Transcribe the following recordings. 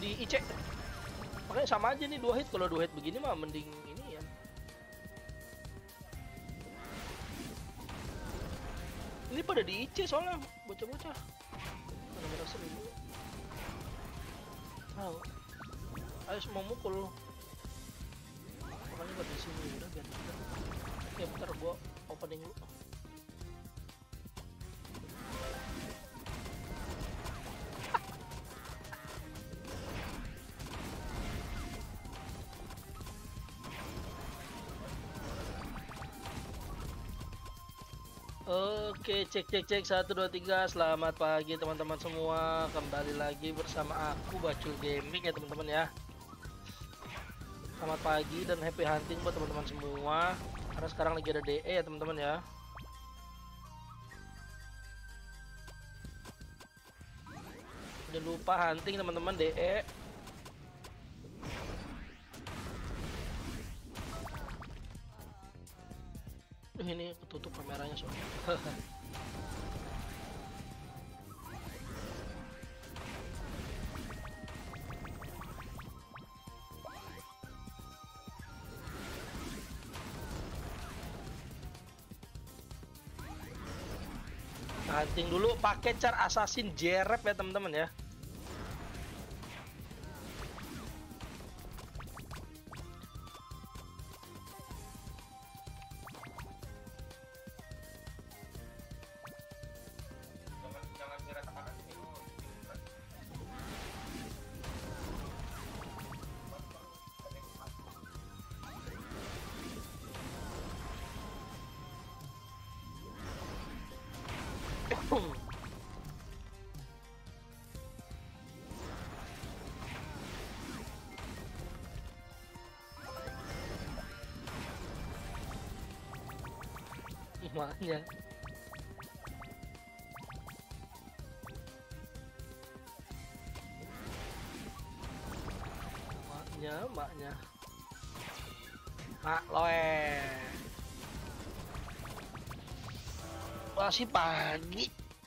si IC. Makanya sama aja nih 2 hit. Kalau 2 hit begini mah mending ini ya. Ini pada di IC soalnya bocah-bocah. Mana merasa ini. Ayo semua mukul. Makanya pada di sini udah biar kita. Oke, bentar gua opening dulu. Oke, cek 1 2 3. Selamat pagi teman-teman semua. Kembali lagi bersama aku Bacul Gaming ya teman-teman ya. Selamat pagi dan happy hunting buat teman-teman semua. Karena sekarang lagi ada DE ya teman-teman ya. Jangan lupa hunting teman-teman DE. Ini ketutup kameranya soalnya. Hunting dulu pakai cara assassin jerep ya teman-teman ya. Maknya maknya mak loe masih pagi.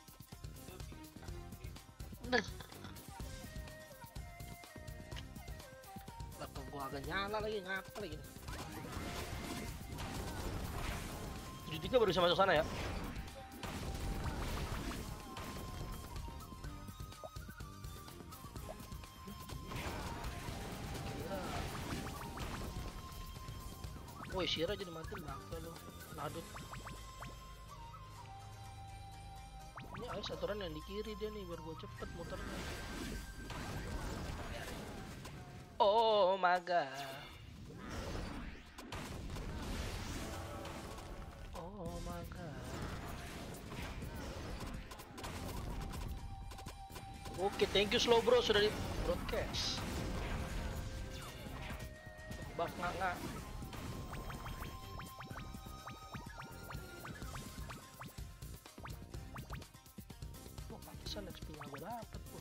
Laptop gua agak nyala lagi, ngapa lagi 73 baru bisa masuk sana ya. Woi, Shira jadi mati bangke lo. Nadut. Ini ayo saturan yang di kiri dia nih biar gue cepet muternya. Oh my god. Oh my god. Oke, thank you slow bro sudah di broadcast. Buff nggak. Oh, pantesan XP-nya gue dapet tuh.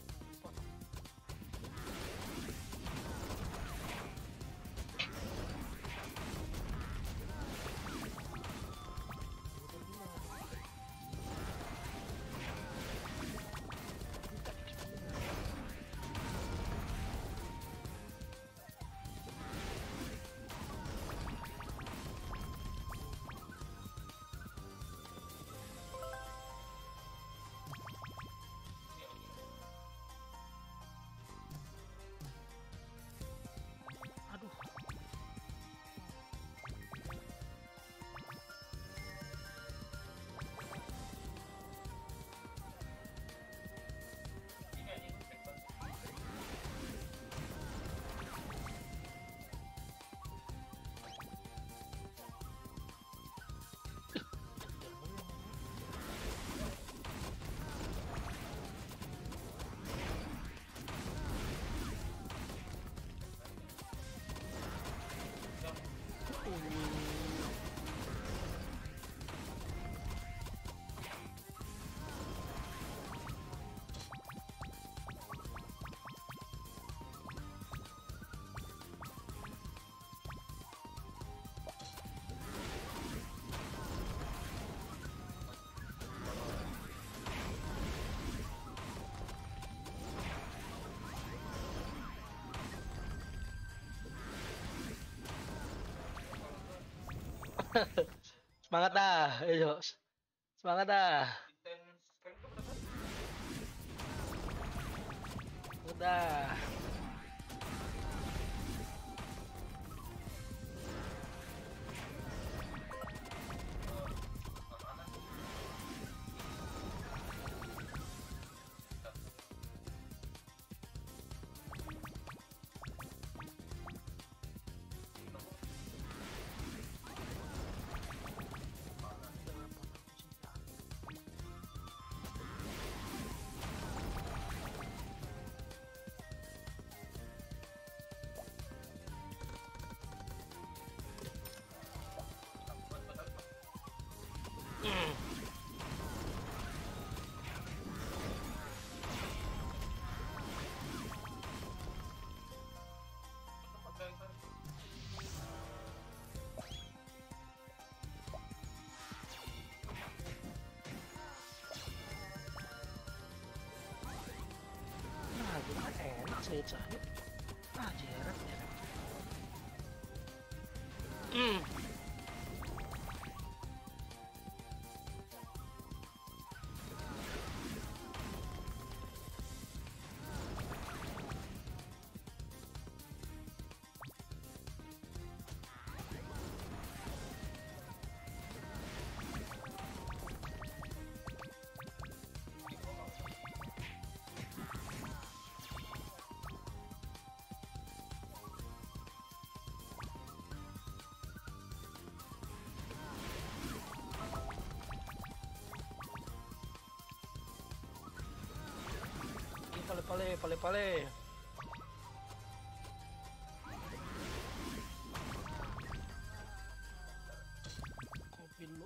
Semangat dah, ayo. Semangat dah. Udah. Nah, gimana enak sayur-sayur. Ah, jeret ya. Pale. Kopi dulu.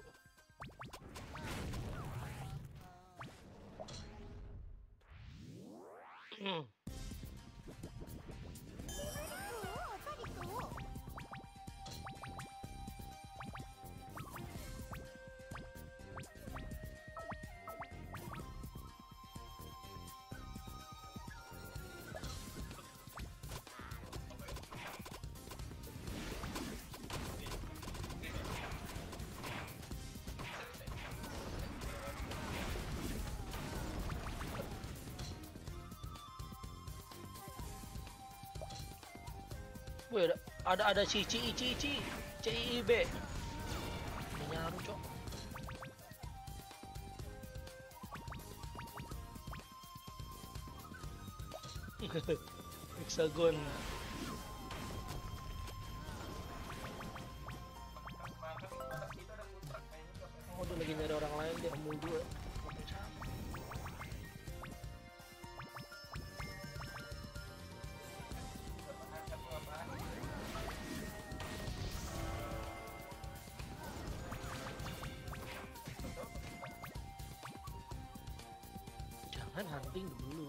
Wih, ada CIB. Ini nyaru, cok. Hexagon. Oh, udah lagi nyari orang lain, dia ambil dua. Jangan hunting dulu.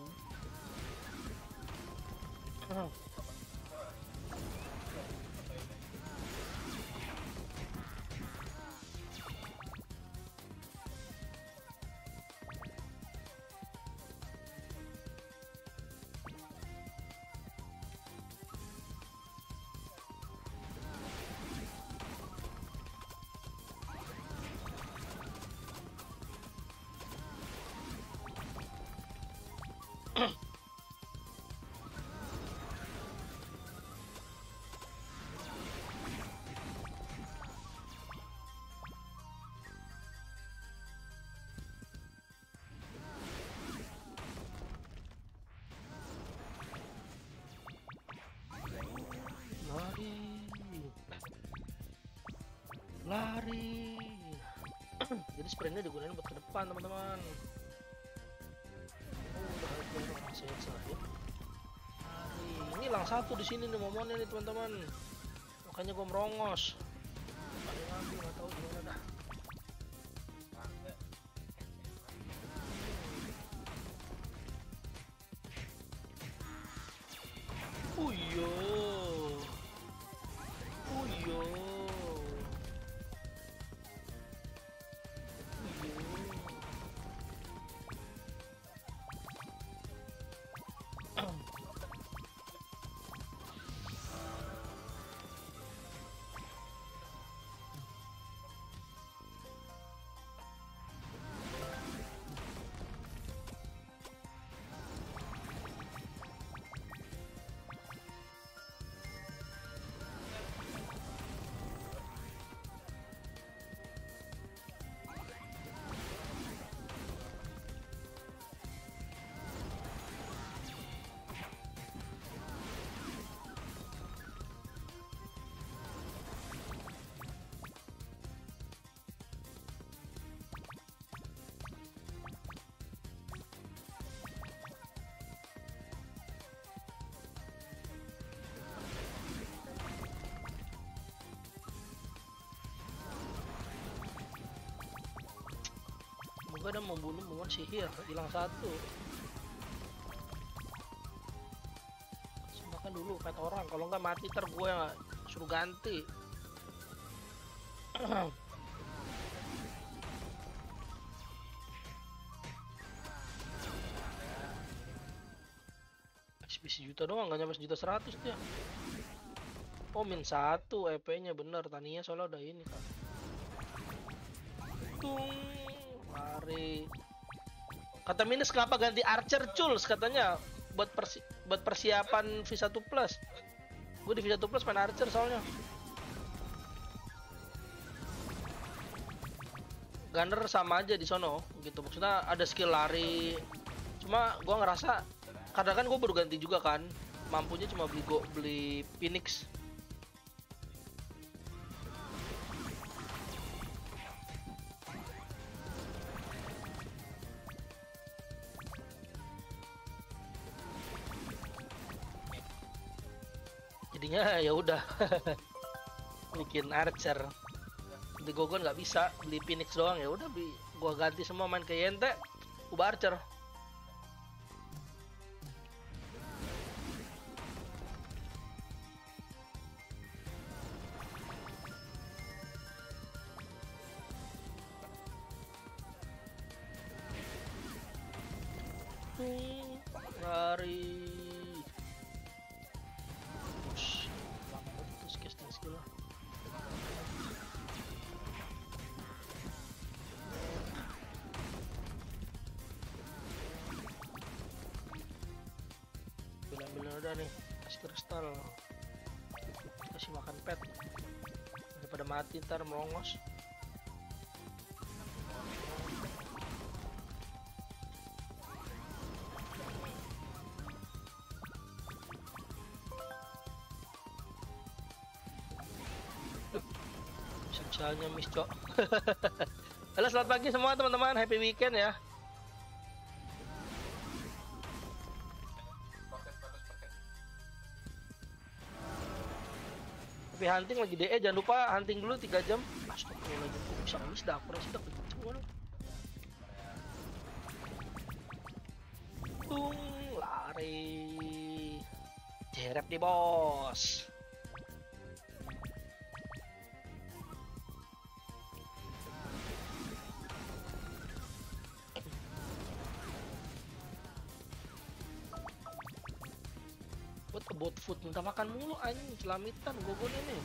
Lari. Jadi sprintnya digunakan buat ke depan, teman-teman. Oh, udah ada orang sayur-sayur. Lari. Ini hilang satu di sini nih momennya nih, teman-teman. Makanya gua merongos. Ada lagi, nggak tahu gimana dah. Uyo. Tiba-tiba dia membunuh momon sihir, hilang satu. Makan dulu pet orang, kalau nggak mati ntar gue yang suruh ganti. XP sejuta doang, nggak nyampe 1.100.000 dia. Oh min 1 EP nya bener, Tania soalnya udah ini kan. Tung, lari. Kata Minus kenapa ganti Archer Culs katanya buat persiapan V1 Plus. Gue di V1 Plus main Archer soalnya. Gunner sama aja di sono gitu, maksudnya ada skill lari. Cuma gue ngerasa karena kan gue baru ganti juga kan, mampunya cuma beli Phoenix. Jadinya ya udah bikin Archer. Di Gogon nggak bisa beli Phoenix doang, ya udah gua ganti semua main ke Yente, ubah Archer. Lari. Terus casting skill lah. Bilang udah nih, kasih kristal, kasih makan pet daripada mati ntar melongos. Misalnya miss cok. Halo, selamat pagi semua teman-teman, happy weekend ya. Tapi hunting lagi DE, jangan lupa hunting dulu 3 jam. Astagfirullahaladzim, kok bisa miss dapur sudah kenceng. Tung, lari. Jerep nih bos. Buat food minta makan mulu anjing, selamitan Gogon ini.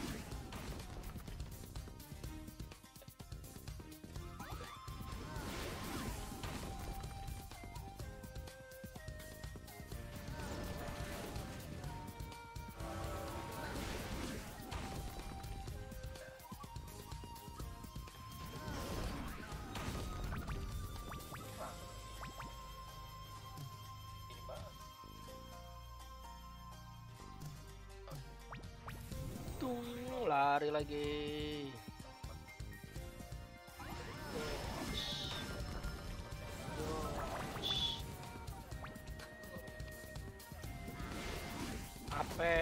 Lari lagi. Apa?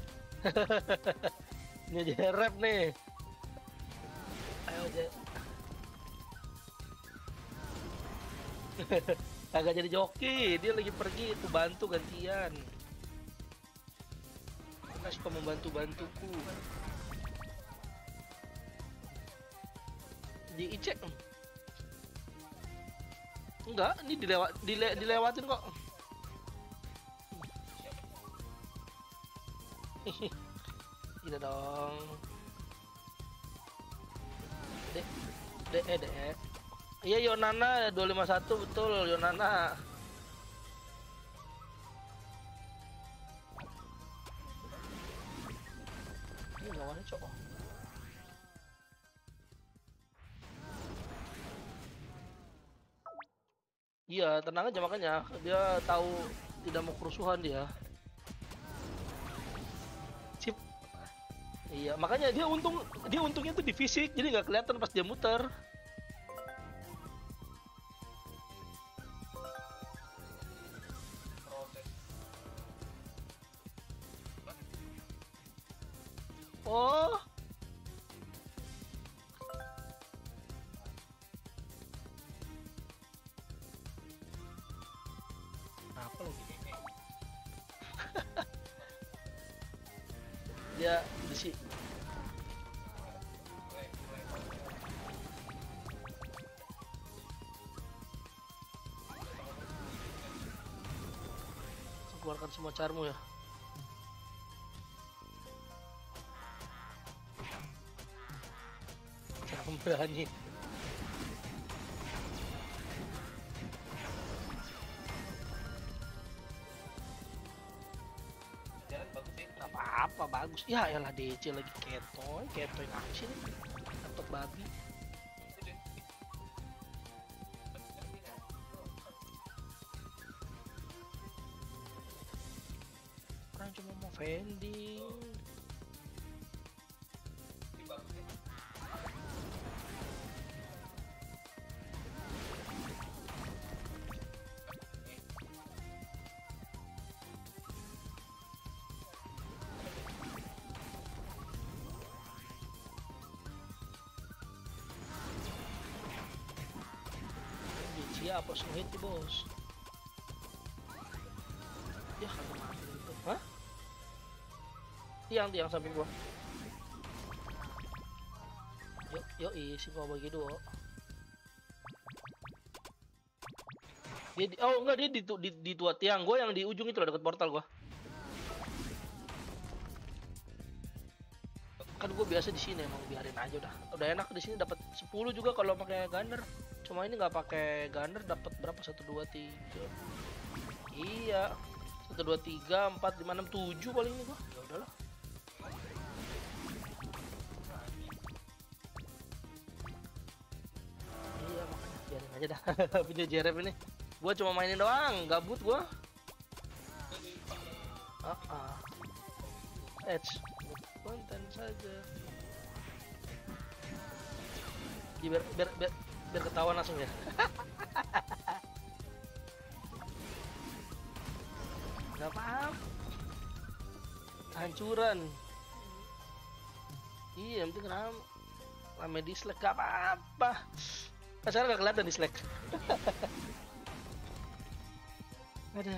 Ini Jerep nih. Ayo Jerep. Kagak jadi joki, dia lagi pergi, aku bantu gantian. Dia suka membantu-bantuku. Di IC enggak, ini dilewatin kok. Tidak dong. De. Iya Yonana 251 betul Yonana. Ini lawannya cowok. Iya, tenang aja makanya dia tahu tidak mau kerusuhan dia. Sip. Iya, makanya dia untungnya tuh di fisik, jadi nggak kelihatan pas dia muter. Oh. Dia di si keluarkan semua charmu ya. Jangan berani. Gak apa-apa, bagus. Ya elah DC lagi ketoy aksi nih. Dapat babi. Orang cuma mau vending. Apa hit di bos? Ya kan mati itu. Hah? Tiang samping gua. Yuk isi gua bagi dua. Oh enggak, dia di tua tiang gua, yang di ujung itu lah, dekat portal gua. Kan gua biasa di sini, emang biarin aja udah. Udah enak di sini, dapat 10 juga kalau pakai gunner. Cuma ini nggak pakai gunner, dapat berapa? 1 2 3. Iya. 1 2 3 4 5 6 7 paling ini gua. Ya udahlah. Iya makanya biarin aja dah. Punya Jerem ini. Gua cuma mainin doang, gabut gua. Edge. Konten saja. Biar ketahuan langsung ya. Gak apa-apa. Hancuran. Iya, yang penting rame dislike, gak apa-apa. Sekarang gak kelihatan dislike. Ada.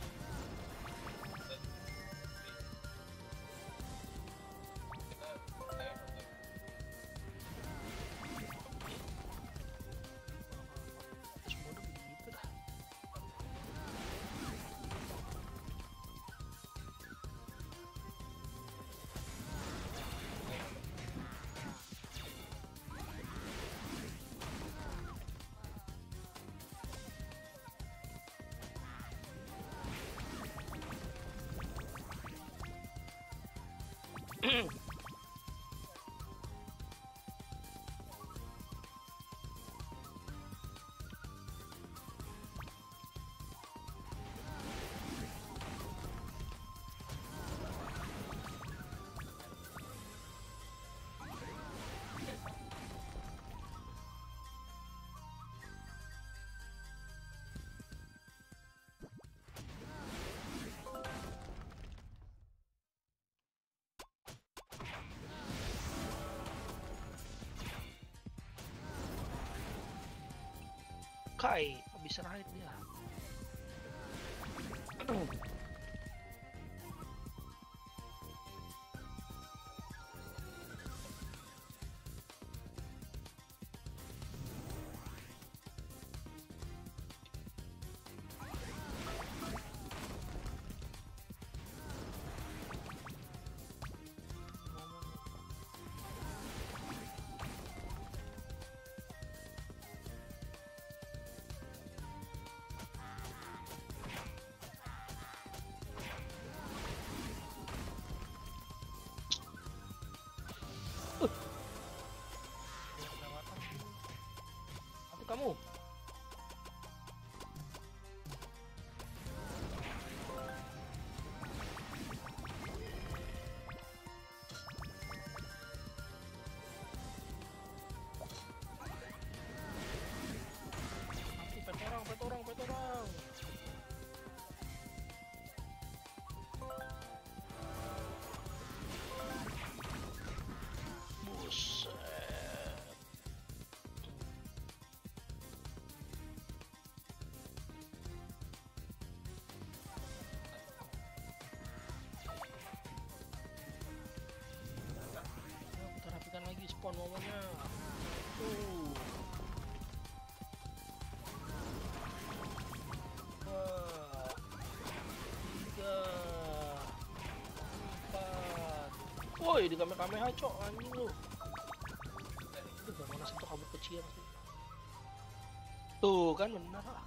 Kai, bisa raid dia. kapan momennya? Tuh. Wah. 3, 4. Woi, di Kamehameha cok anjing lu. Aduh, gak mana satu kabur kecil sih. Tuh kan benar lah.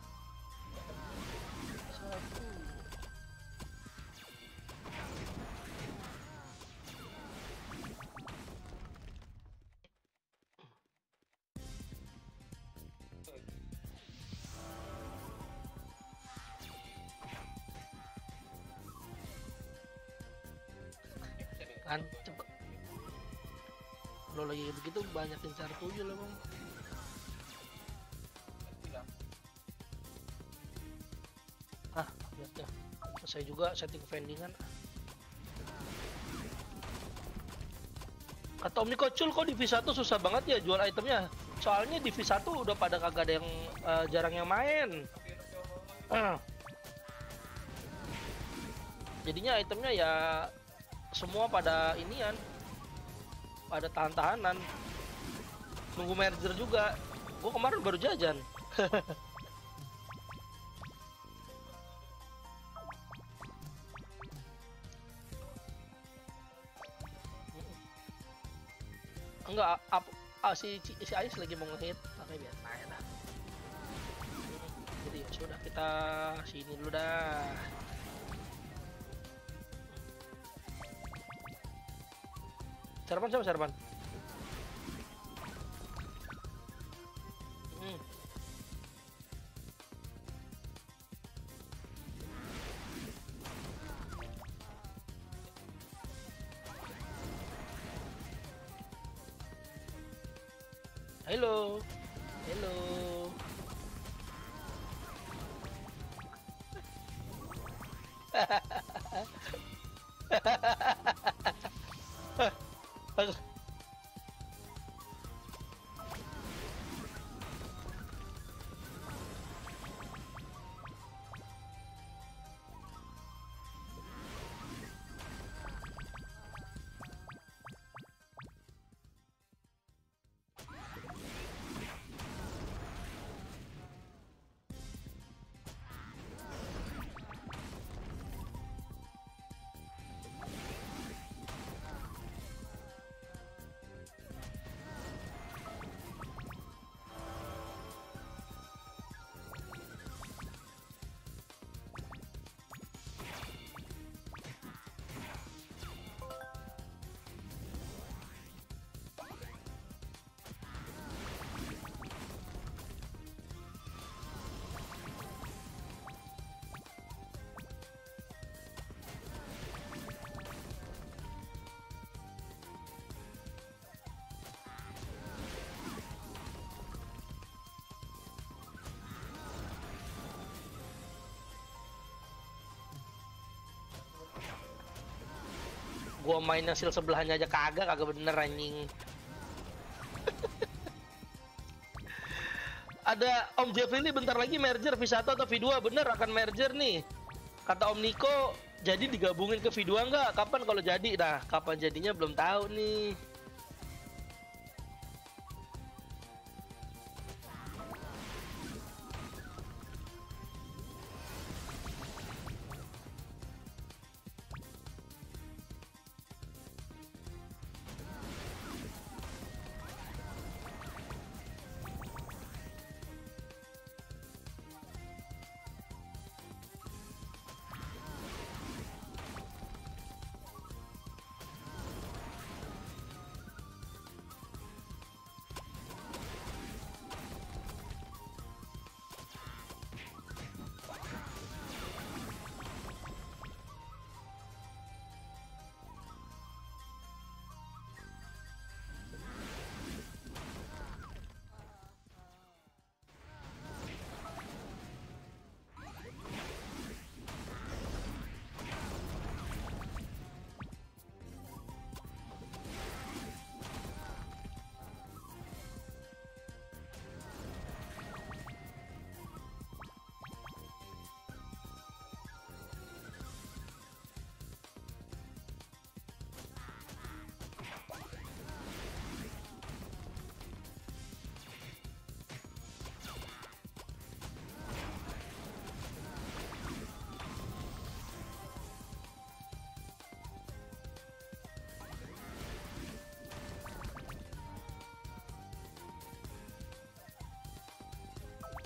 1. Kan cepet. Lo lagi begitu banyak incar 7 lo bang. Lihat ya. Saya juga setting vendingan. Kata Om Niko, Cul, kok di V1 susah banget ya jual itemnya? Soalnya di V1 udah pada kagak ada yang jarang yang main. Jadinya itemnya ya semua pada inian, pada tahan-tahanan. Nunggu merger juga. Gue kemarin baru jajan. Enggak, si Ais lagi mau ngehit, makanya biar main lah. Jadi ya sudah, kita sini dulu dah. Sarapan siapa sarapan? Halo. Halo. Gua main hasil sebelahnya aja kagak bener anjing. Ada Om Jeffrey bentar lagi merger V1 atau V2, bener akan merger nih. Kata Om Niko, jadi digabungin ke V2 nggak? Kapan kalau jadi? Nah, kapan jadinya belum tahu nih.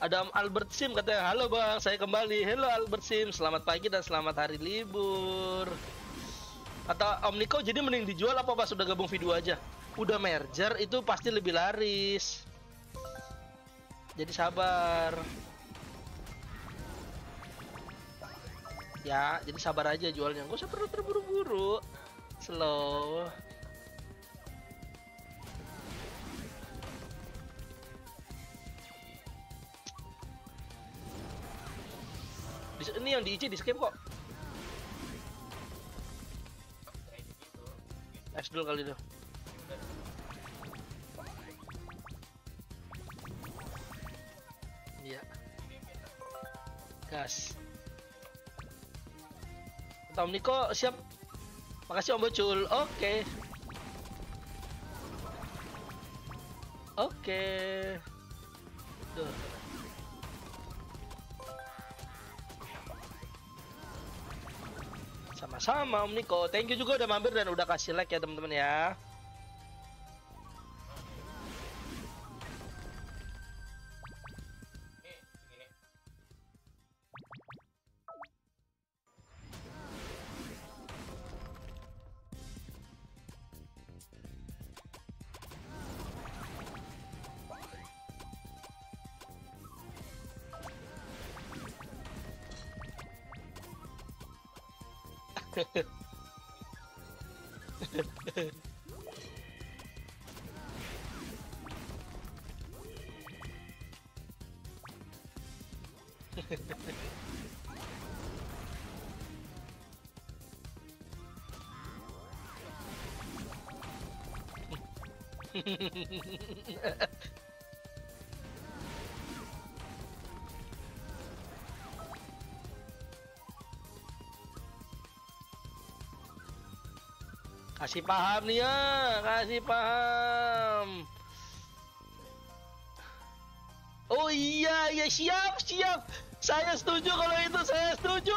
Ada Om Albert Sim katanya, halo bang, saya kembali. Halo Albert Sim, selamat pagi dan selamat hari libur. Kata Om Niko, jadi mending dijual apa pas udah gabung video aja? Udah merger itu pasti lebih laris. Jadi sabar. Ya, jadi sabar aja jualnya. Gak usah perlu terburu-buru. Slow. Ini yang di IC di skip kok. Dulu kali itu. Iya. Gas. Om Niko siap. Makasih Om Bocul. Oke. Oke. Tuh. Sama-sama Om Niko. Thank you juga udah mampir dan udah kasih like ya teman-teman ya. Kasih paham nih ya, kasih paham. Oh iya, ya siap, siap. Saya setuju kalau itu, saya setuju.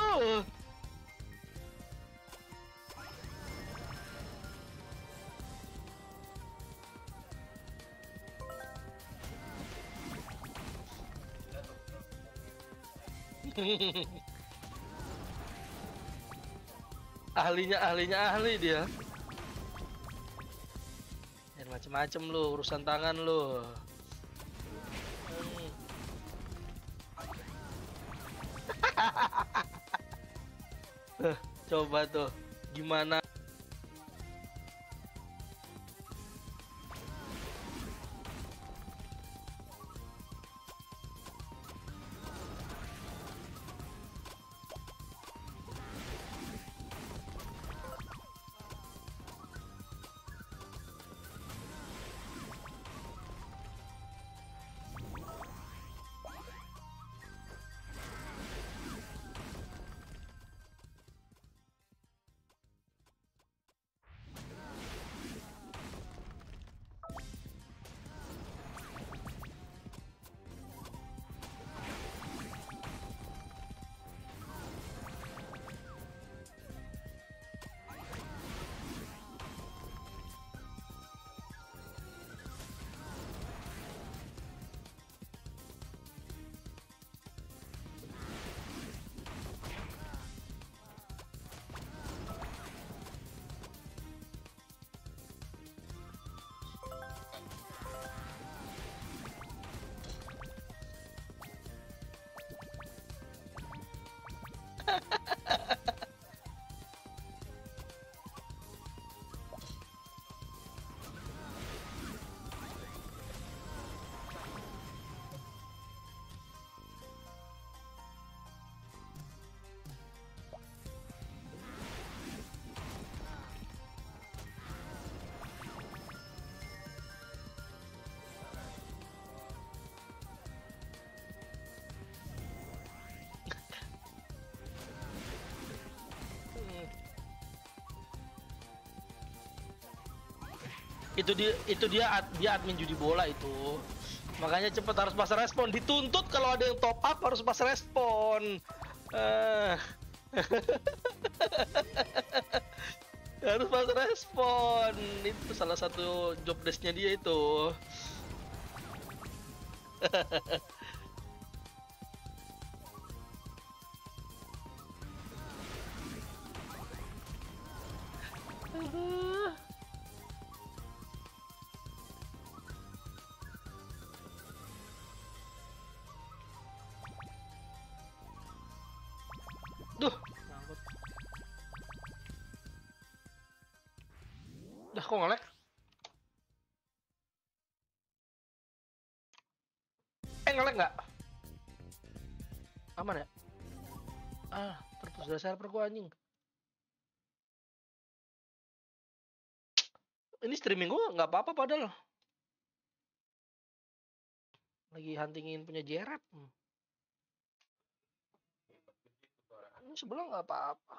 ahli dia. Dan macem-macem lu, urusan tangan lu. Coba tuh, gimana? Dia admin judi bola itu, makanya cepet harus pas respon, dituntut kalau ada yang top up harus pas respon. Harus pas respon, itu salah satu job desknya dia itu. Aduh. Duh, nyangkut. Dah kok nge-lag? Nge-lag nggak? Aman ya? Ah, terputus dari server gua anjing. Ini streaming gua nggak apa-apa padahal. Lagi huntingin punya Jerat. Ini sebelah nggak apa-apa.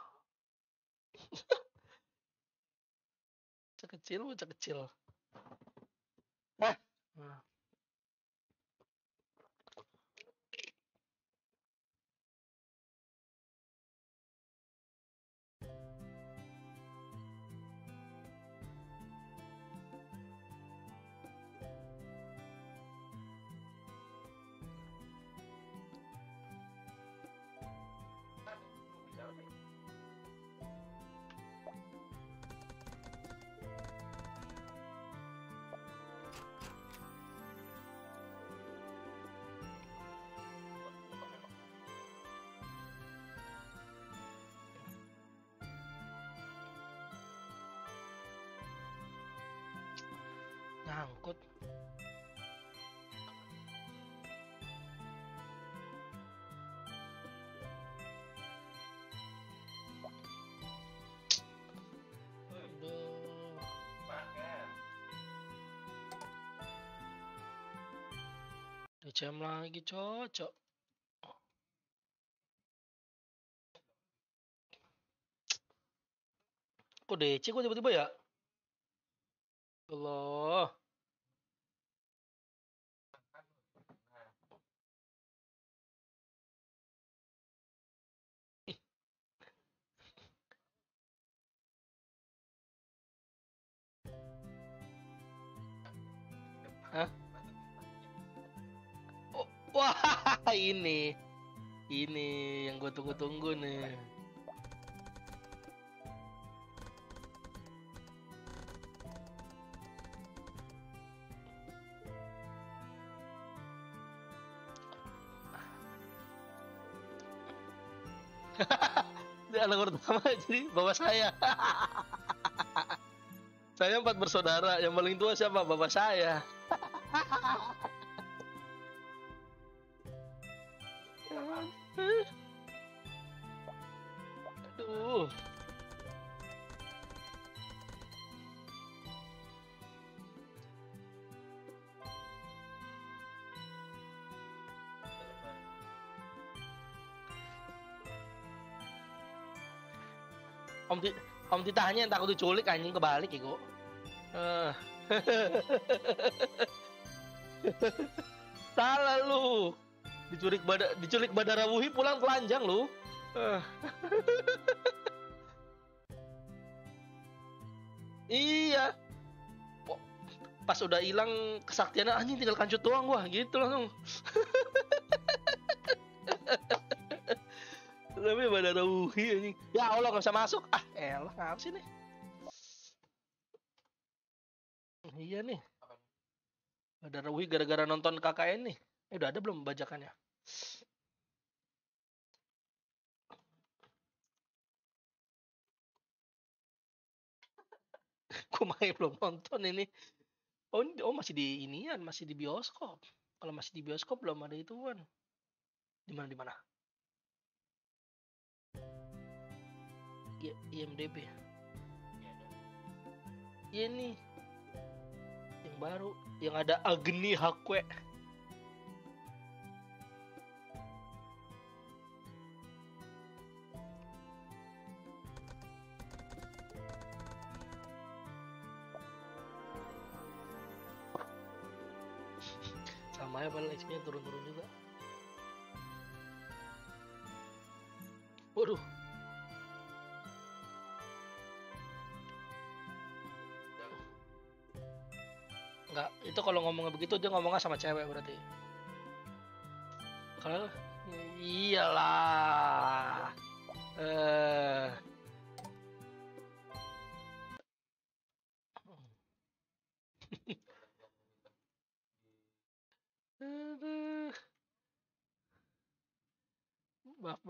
Bocah kecil, bocah kecil. Nah. Nyangkut. DCM lagi cocok. Kok DC kok tiba-tiba ya? Allah. Hah? Oh, wah, ini yang gue tunggu-tunggu nih. Anak pertama jadi bapak saya. Saya 4 bersaudara, yang paling tua siapa? Bapak saya. Aduh. Om Titahnya yang takut diculik anjing kebalik ya kok. Salah lu. Diculik Badara Wuhi pulang telanjang lu. Iya. Pas udah hilang kesaktiannya anjing tinggal kancut doang gua gitu langsung. Tapi Badara Wuhi anjing. Ya Allah nggak bisa masuk. Ah, elah ngapa sih nih? Iya nih. Badara Wuhi gara-gara nonton KKN nih. Udah ada belum bajakannya? Gue main belum nonton ini. Oh masih di inian, masih di bioskop. Kalau masih di bioskop belum ada ituan. Di mana? IMDb. Iya nih. Yang baru, yang ada Agni Hakwe. Sama ya padahal XP-nya turun-turun juga. Waduh. Enggak, itu kalau ngomongnya begitu dia ngomongnya sama cewek berarti. Kalau iyalah.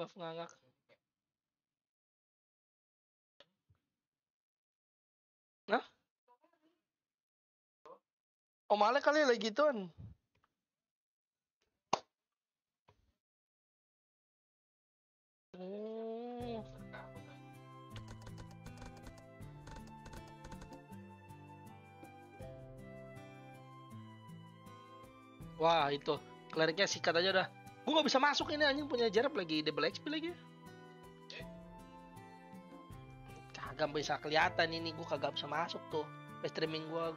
Buff ngangak. Nah, Om Ale kali lagi gituan. Wah itu kleriknya sikat aja dah. Gue nggak bisa masuk ini anjing punya Jarap lagi double XP lagi. Kagak bisa kelihatan ini gue kagak bisa masuk tuh. Streaming gue.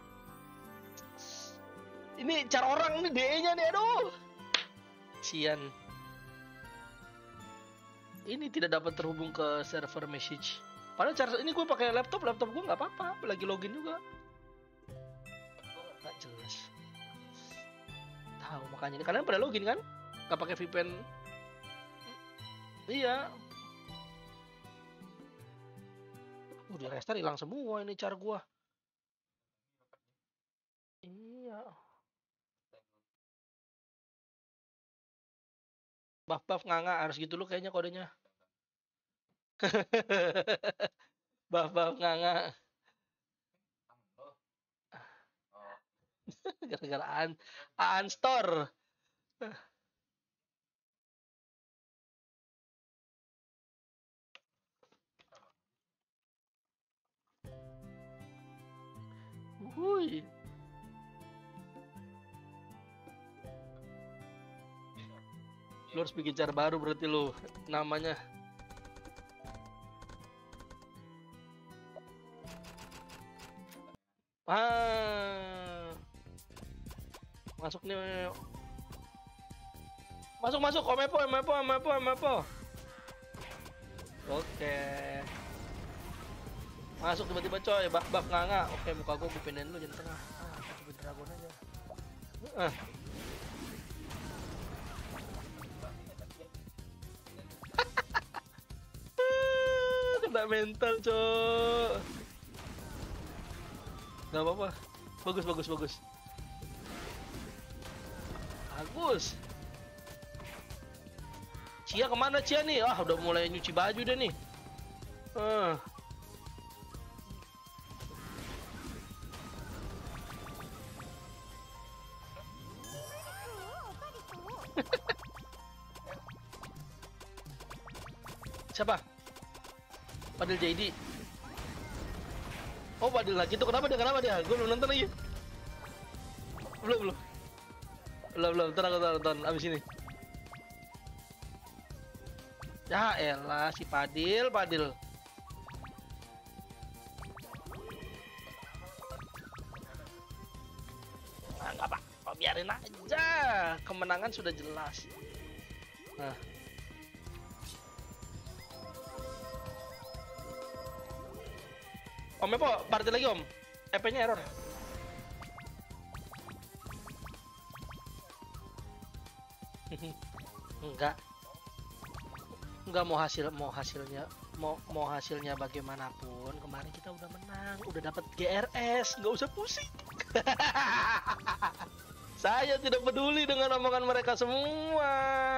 Ini cara orang nih DE-nya nih aduh. Sian. Ini tidak dapat terhubung ke server message. Padahal cara ini gue pakai laptop gue nggak apa-apa, lagi login juga. Nggak jelas. Tahu makanya ini kalian pada login kan? Nggak pakai VPN. Iya. Di restart hilang semua ini cara gua. Iya. Buff nganga harus gitu lu kayaknya kodenya. Buff nganga. Gara-gara unstore. Wuih. Lu harus bikin cara baru berarti lu namanya. Masuk nih. Masuk. Omepo. Oke. Masuk tiba-tiba coy, bak nganga. Oke, muka gue pindahin lu jadi tengah. Coba dragon aja. Kena mental, coy. Gak apa-apa. Bagus. Bagus. Cia kemana Cia nih? Ah, udah mulai nyuci baju deh nih. Siapa? Padil JD. Oh, Padil lagi tuh. Kenapa dia? Gue belum nonton lagi. Belum. Ntar aku tonton abis ini. Ya elah si Padil. Nah, enggak apa. Oh, biarin aja. Kemenangan sudah jelas. Nah. Om Epo, party lagi Om. EP-nya error. Enggak mau hasilnya bagaimanapun kemarin kita udah menang, udah dapat GRS, nggak usah pusing. Saya tidak peduli dengan omongan mereka semua.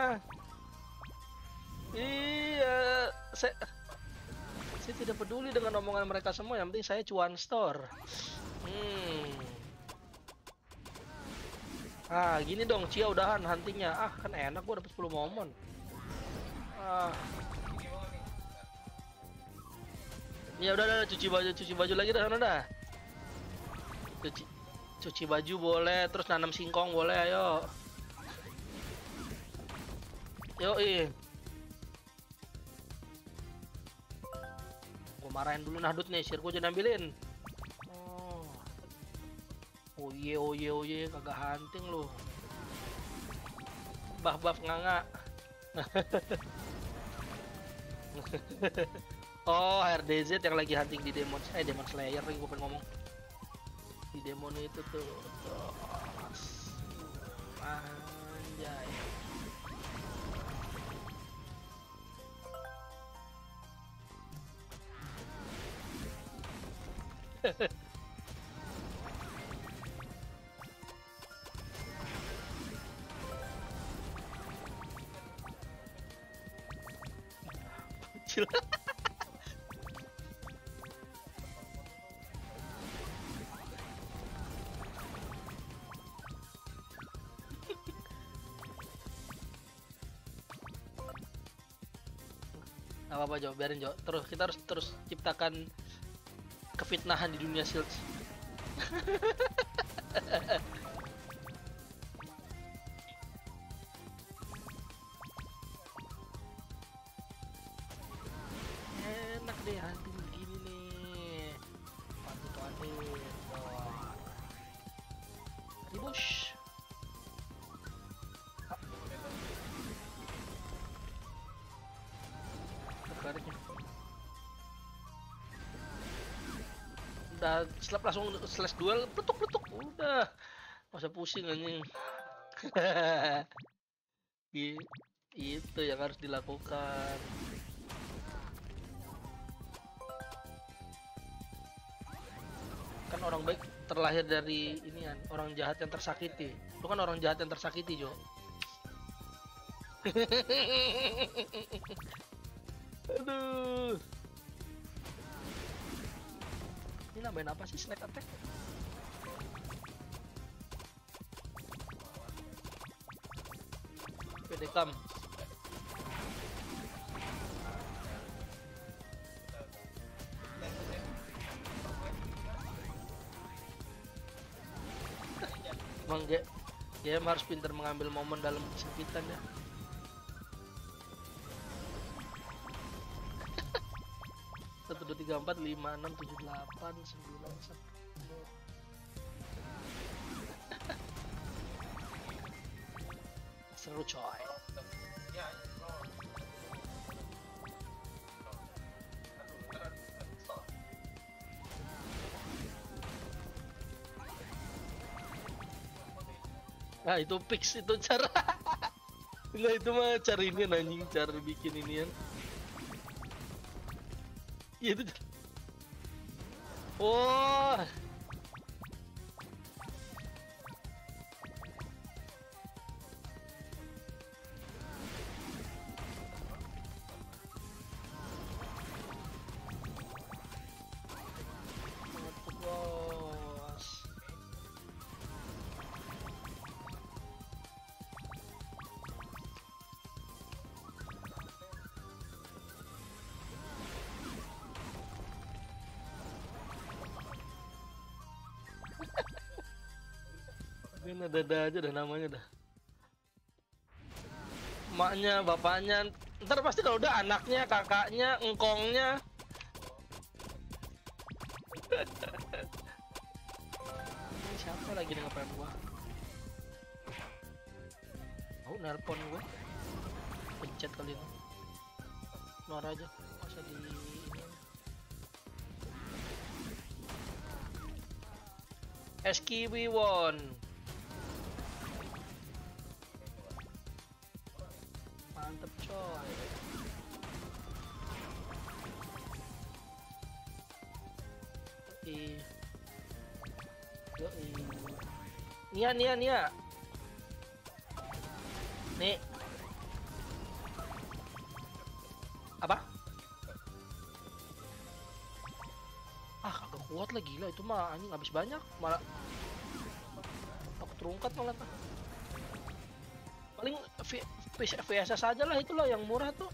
Iya, saya tidak peduli dengan omongan mereka semua, yang penting saya cuan store. Gini dong, Cia udahan huntingnya. Kan enak gua dapat 10 momon. Ya udah cuci baju lagi dah sana dah. Cuci baju boleh, terus nanam singkong boleh, ayo. Yoi. Gua marahin dulu Nahdut nih, share gua jangan ambilin. Oh ye, kagak hunting lu. Buff nganga. Oh, RDZ yang lagi hunting di Demon Slayer lagi gue pengen ngomong. Di Demon itu tuh. Anjay. kecil. Gak apa-apa Jo, biarin Jo. Terus kita harus terus ciptakan kefitnahan di dunia Shields. Enak deh hunting begini nih. Mantap tuh hunting. Ribush. Terkariknya. Udah slap langsung slash duel, pletuk udah. Masa pusing anjing. Itu yang harus dilakukan. Kan orang baik terlahir dari ini kan, orang jahat yang tersakiti. Lu kan orang jahat yang tersakiti, Jo. Aduh. Ini nambahin apa sih snack attack? PDKam. Emang game harus pintar mengambil momen dalam kesempitan ya. Satu dua tiga empat lima enam tujuh delapan sembilan sepuluh. Seru coy. Nah itu fix itu cara. Enggak itu mah cara ini anjing, cara bikin inian. Iya itu. Oh. Ini ada aja dah namanya dah. Emaknya, bapaknya, ntar pasti kalau udah anaknya, kakaknya, engkongnya. Ini siapa lagi nih ngapain gua? Oh, nelpon gua. Pencet kali ini. Keluar aja, masa di ini. SKB won. Mantep coy. Yoi. Nia. Nih. Apa? Ah, kagak kuat lah gila itu mah anjing habis banyak malah aku terungkat malah. Paling VSS saja lah itulah yang murah tuh.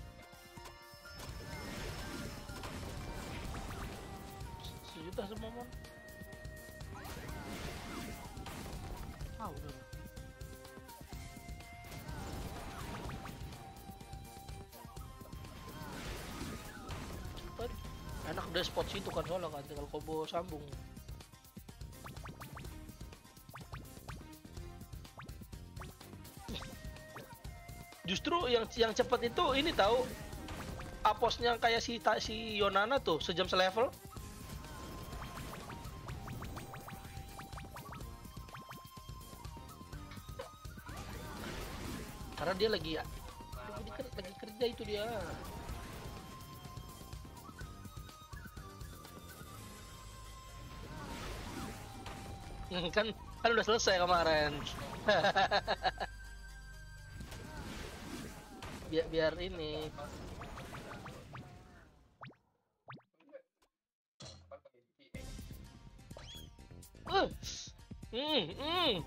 Sejuta semua mon. Ah udah. Cepet. Enak deh spot situ kan soalnya kan tinggal combo sambung. Justru yang cepet itu ini tahu aposnya kayak si Yonana tuh sejam selevel. Karena dia lagi kerja itu dia. kan udah selesai kemarin. biar ini Uh. Hmm, hmm.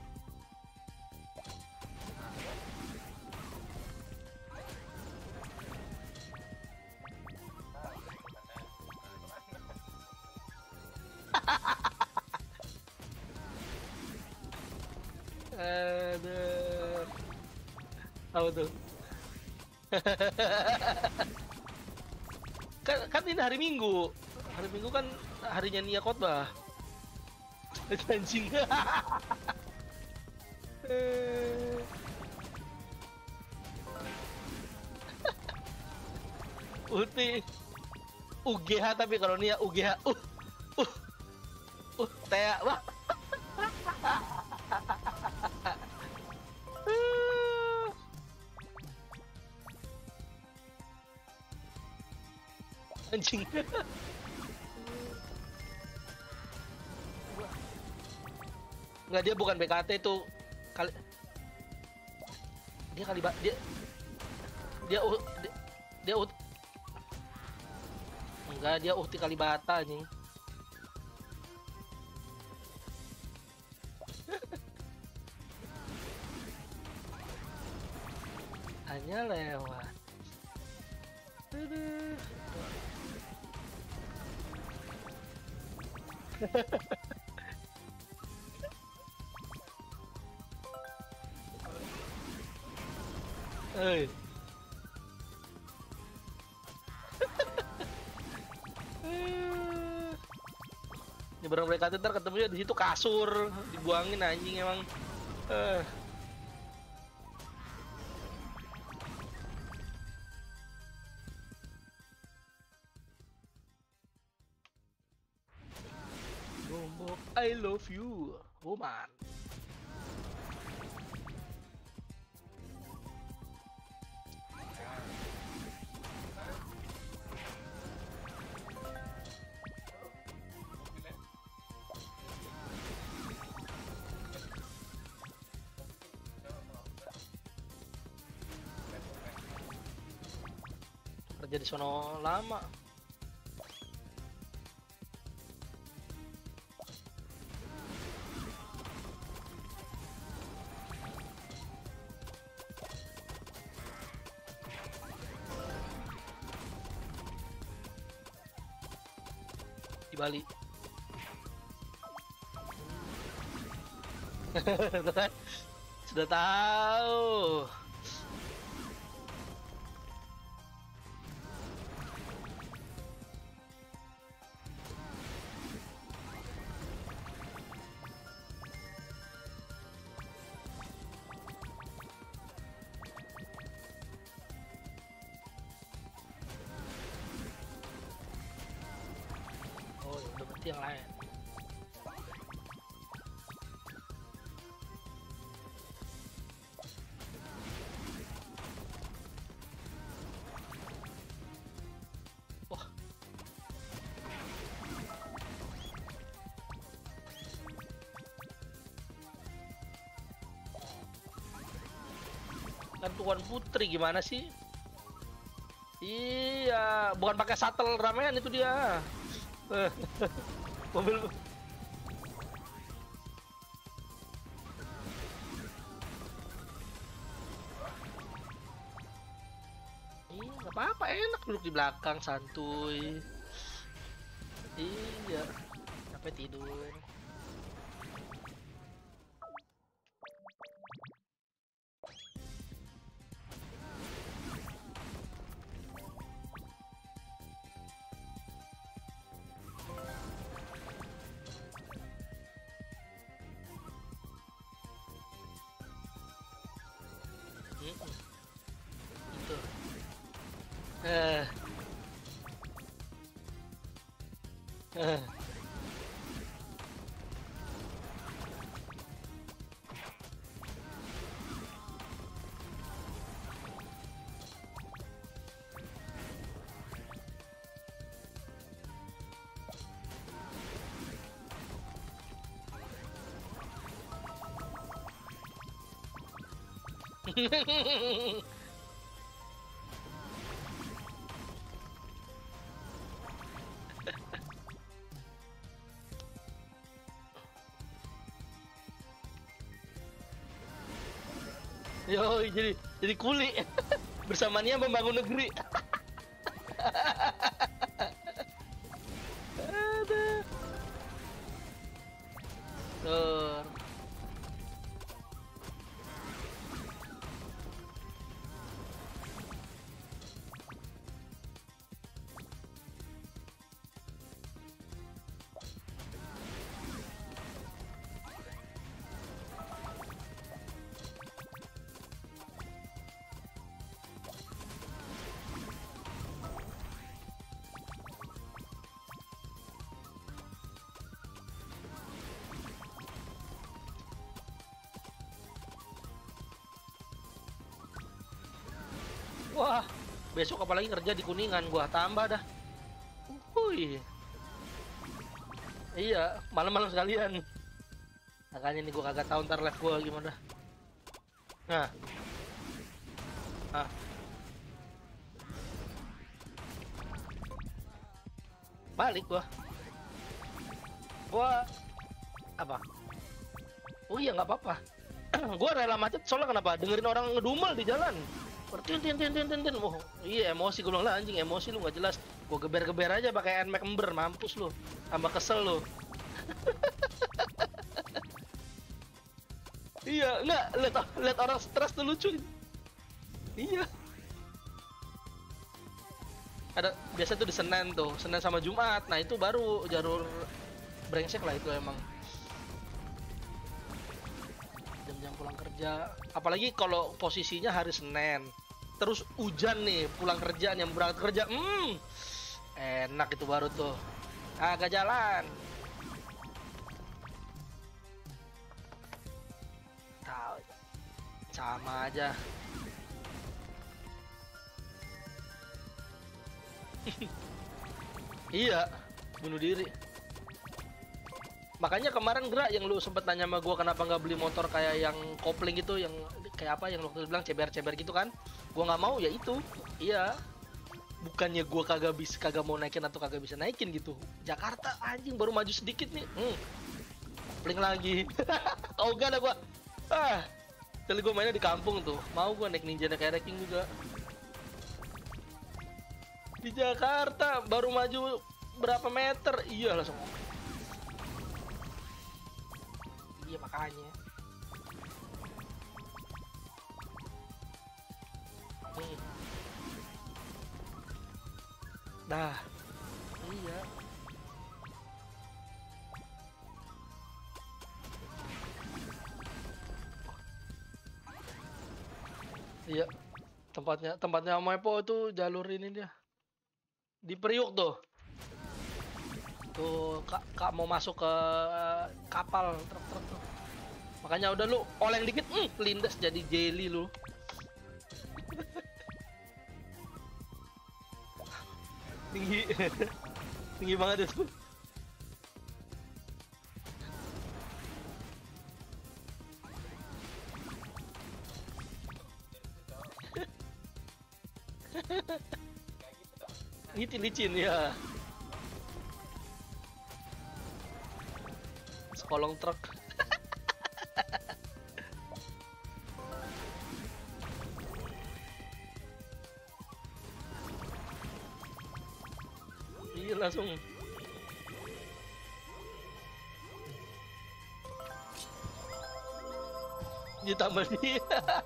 Aduh. Apa tuh? kan ini hari Minggu. Hari Minggu kan harinya Nia khotbah. Anjing. Ulti UGH tapi kalau Nia UGH uh Tea wah. Anjing. Nggak, dia bukan BKT itu kali dia kali dia dia dia, dia enggak, dia ulti Kalibata anjing. Hanya lewat. Aduh. Hei. Nyebrang mereka ntar ketemunya di situ kasur, dibuangin anjing emang. Bombok, I love you, woman. Kerja di sono lama. Di Bali. Sudah tahu. Oh, udah berarti yang lain. Wah. Kan Tuan Putri gimana sih? Iya, bukan pakai shuttle ramean itu dia. Mobil. Iya, nggak apa-apa, enak duduk di belakang santuy. Iya, sampai tidur. Itu. Eh. Eh. Yo, jadi kuli. Bersama Nia membangun negeri. Aduh. Tur. Wah, besok apalagi kerja di Kuningan, gua tambah dah. Wih. Iya, malam-malam sekalian. Makanya nih gua kagak tahu ntar live gua gimana. Nah, ah, balik gua. Gua apa? Oh iya nggak apa-apa. Gua rela macet soalnya kenapa? Dengerin orang ngedumel di jalan. Tin tin tin tin tin tin. Oh, iya emosi gue bilang lah anjing emosi lu nggak jelas. Gua geber-geber aja pakai NMAX ember mampus lu. Tambah kesel lu. Iya, enggak lihat orang stres tuh lucu. Iya. Ada biasa tuh di Senin tuh, Senin sama Jumat. Nah, itu baru jalur brengsek lah itu emang. Jam-jam pulang kerja. Apalagi kalau posisinya hari Senin. Terus hujan nih, pulang kerja yang berangkat kerja. Enak itu baru tuh. Agak jalan. Tahu. Sama aja. Iya, bunuh diri. Makanya kemarin gerak yang lu sempet nanya sama gua kenapa nggak beli motor kayak yang kopling gitu, yang kayak apa yang lu waktu itu bilang ceber-ceber gitu kan? Gua nggak mau ya itu. Iya. Bukannya gua kagak mau naikin atau kagak bisa naikin gitu. Jakarta anjing baru maju sedikit nih. Kopling lagi. Oh enggak ada gua. Kali gua mainnya di kampung tuh. Mau gua naik Ninja kayak King juga. Di Jakarta baru maju berapa meter, iya langsung. Iya makanya. Nah, iya. Iya, tempatnya Mepo itu jalur ini dia. Di Priuk tuh. Tuh kak mau masuk ke kapal truk-truk tuh. Makanya udah lu oleng dikit, lindas jadi jelly lu. Tinggi. Tinggi banget itu. Ini licin ya. Sekolong truk. Iya langsung. Ditambah dia.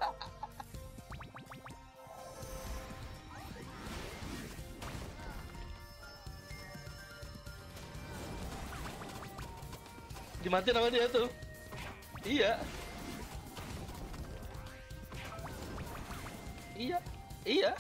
Dimatiin sama dia tuh. Iya. Iya. Iya.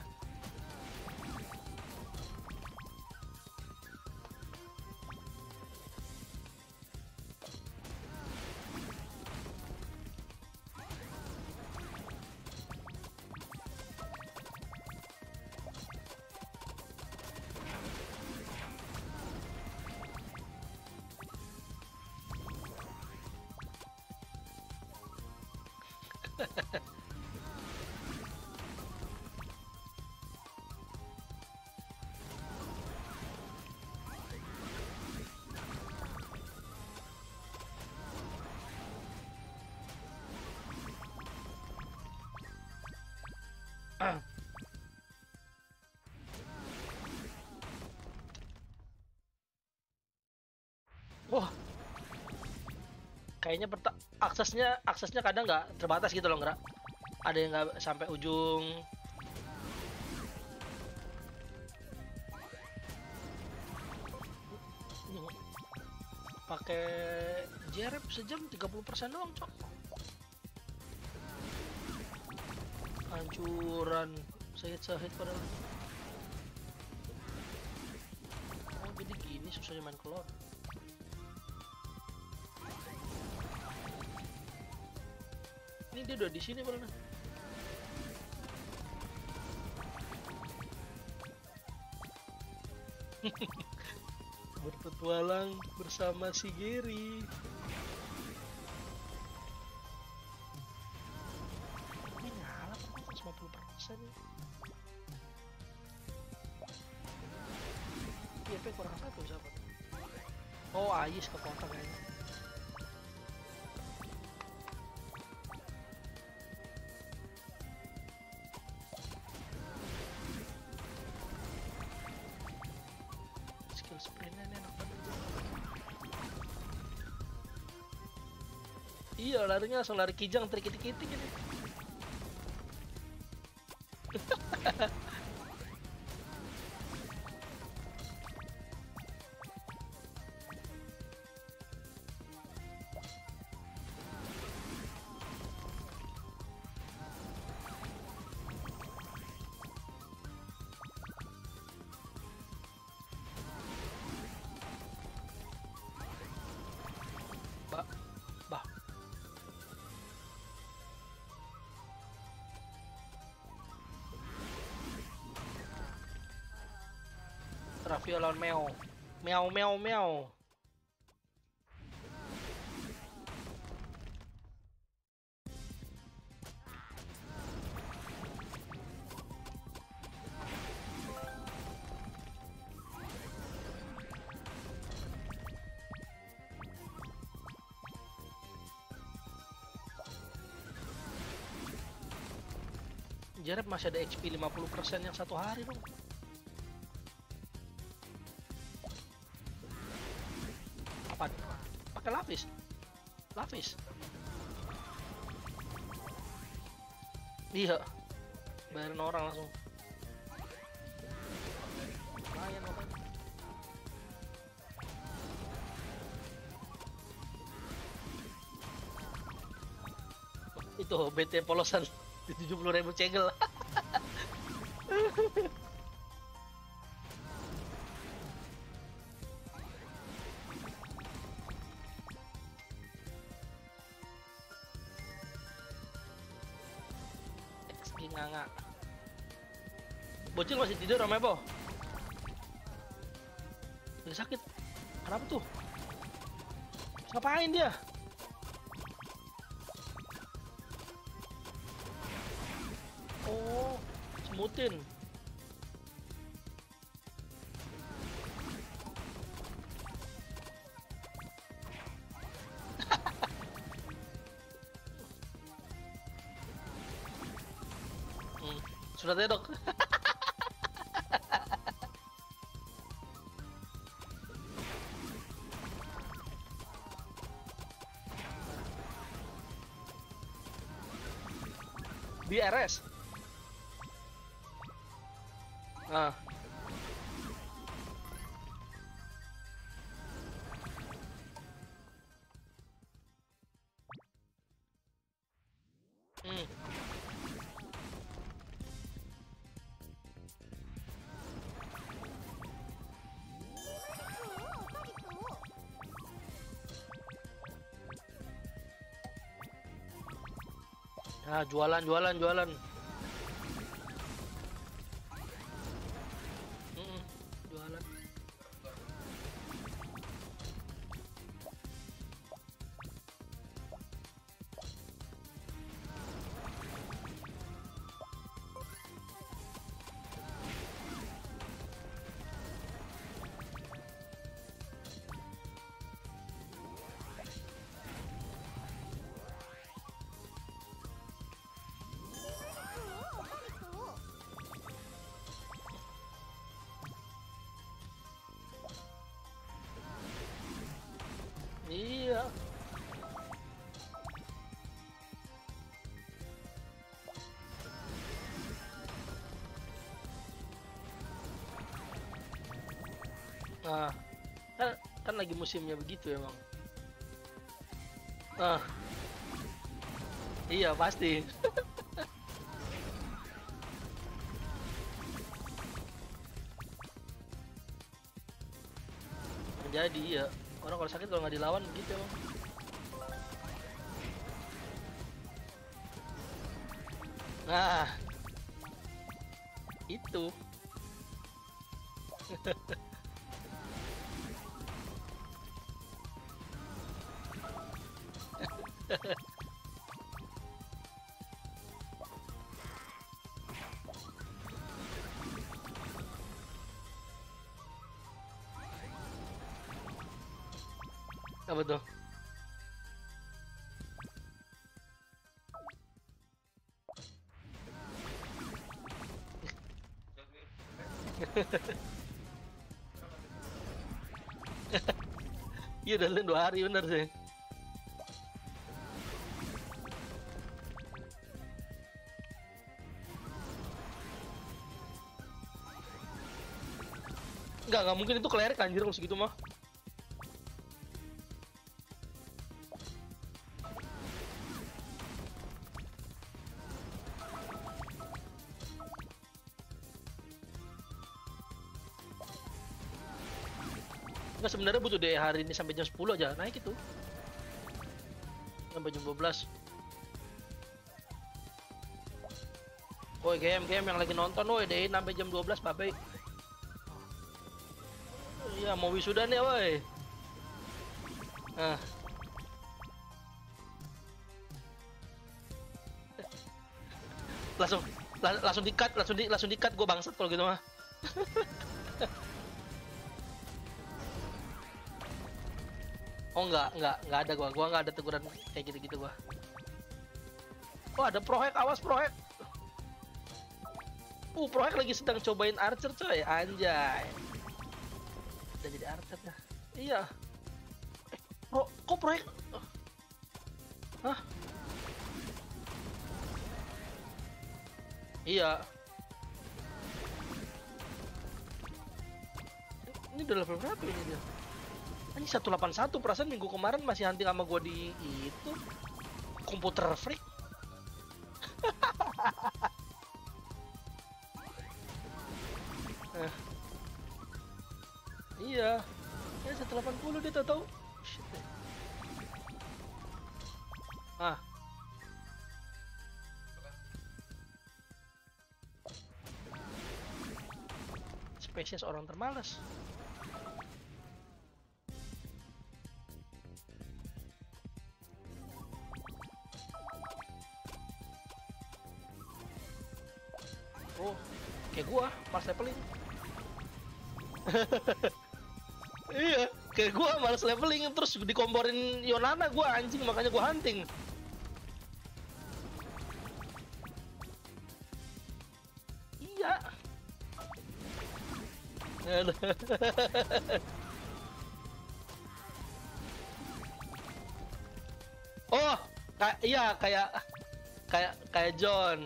Oh, kayaknya aksesnya kadang nggak terbatas gitu loh, nggak? Ada yang nggak sampai ujung. Pakai JRF sejam 30% doang, cok. Hancuran sehit padahal. Oh, jadi gini susahnya main klon. Ini dia udah di sini padahal. Berpetualang bersama si Gary. Ini nyala 50%. IP kurang satu siapa? Oh, Ais ke kota kayaknya. Skill sprintnya enak banget. Iya, larinya langsung lari kijang trik-trik ini. Bah, Rafio lawan Meo. Meow. Jarep masih ada HP 50% yang satu hari dong. Apa? Pakai lapis. Iya. Bayarin orang langsung. Lumayan makanya. Itu BT polosan 70.000 cegel. XG nganga. Bocil masih tidur sama Bo? Lagi sakit. Kenapa tuh? Ngapain dia? Oh, semutin. Sudah ya dok. BRS. Ah. Nah, jualan. Jualan. Iya. Nah, kan lagi musimnya begitu emang. Nah, iya pasti. Jadi ya orang kalau sakit kalau nggak dilawan begitu emang. Nah, itu. Apa tuh? Iya udah 2 hari bener sih. Nggak mungkin itu cleric anjir kalau segitu mah. Nggak, sebenarnya butuh deh hari ini sampai jam 10 aja naik itu. Sampai jam 12. Woi game yang lagi nonton woi deh sampai jam 12 babe. Iya mau wisuda nih woi. Nah. langsung di-cut gue bangsat kalau gitu mah. Oh enggak ada gua enggak ada teguran kayak gitu-gitu gua. Oh ada prohek, awas prohek. Prohek lagi sedang cobain archer coy, anjay. Udah jadi archer ya. Iya. Kok prohek? Hah? Iya. Ini udah level berapa ini dia? Ini 181 perasaan minggu kemarin masih hunting sama gua di itu komputer freak. Iya. Ya 180 dia tahu. Shit. Spesies orang termalas. Oh, kayak gua, pas leveling. Iya, kayak gua malas leveling terus dikomporin Yonana gua anjing makanya gua hunting. Iya. Oh, iya kayak John.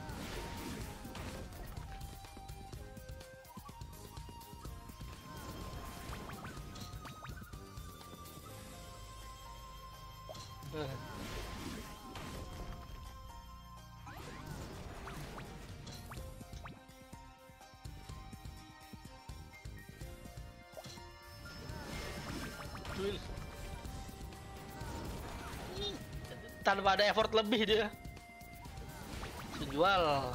Tanpa ada effort lebih dia. Jual.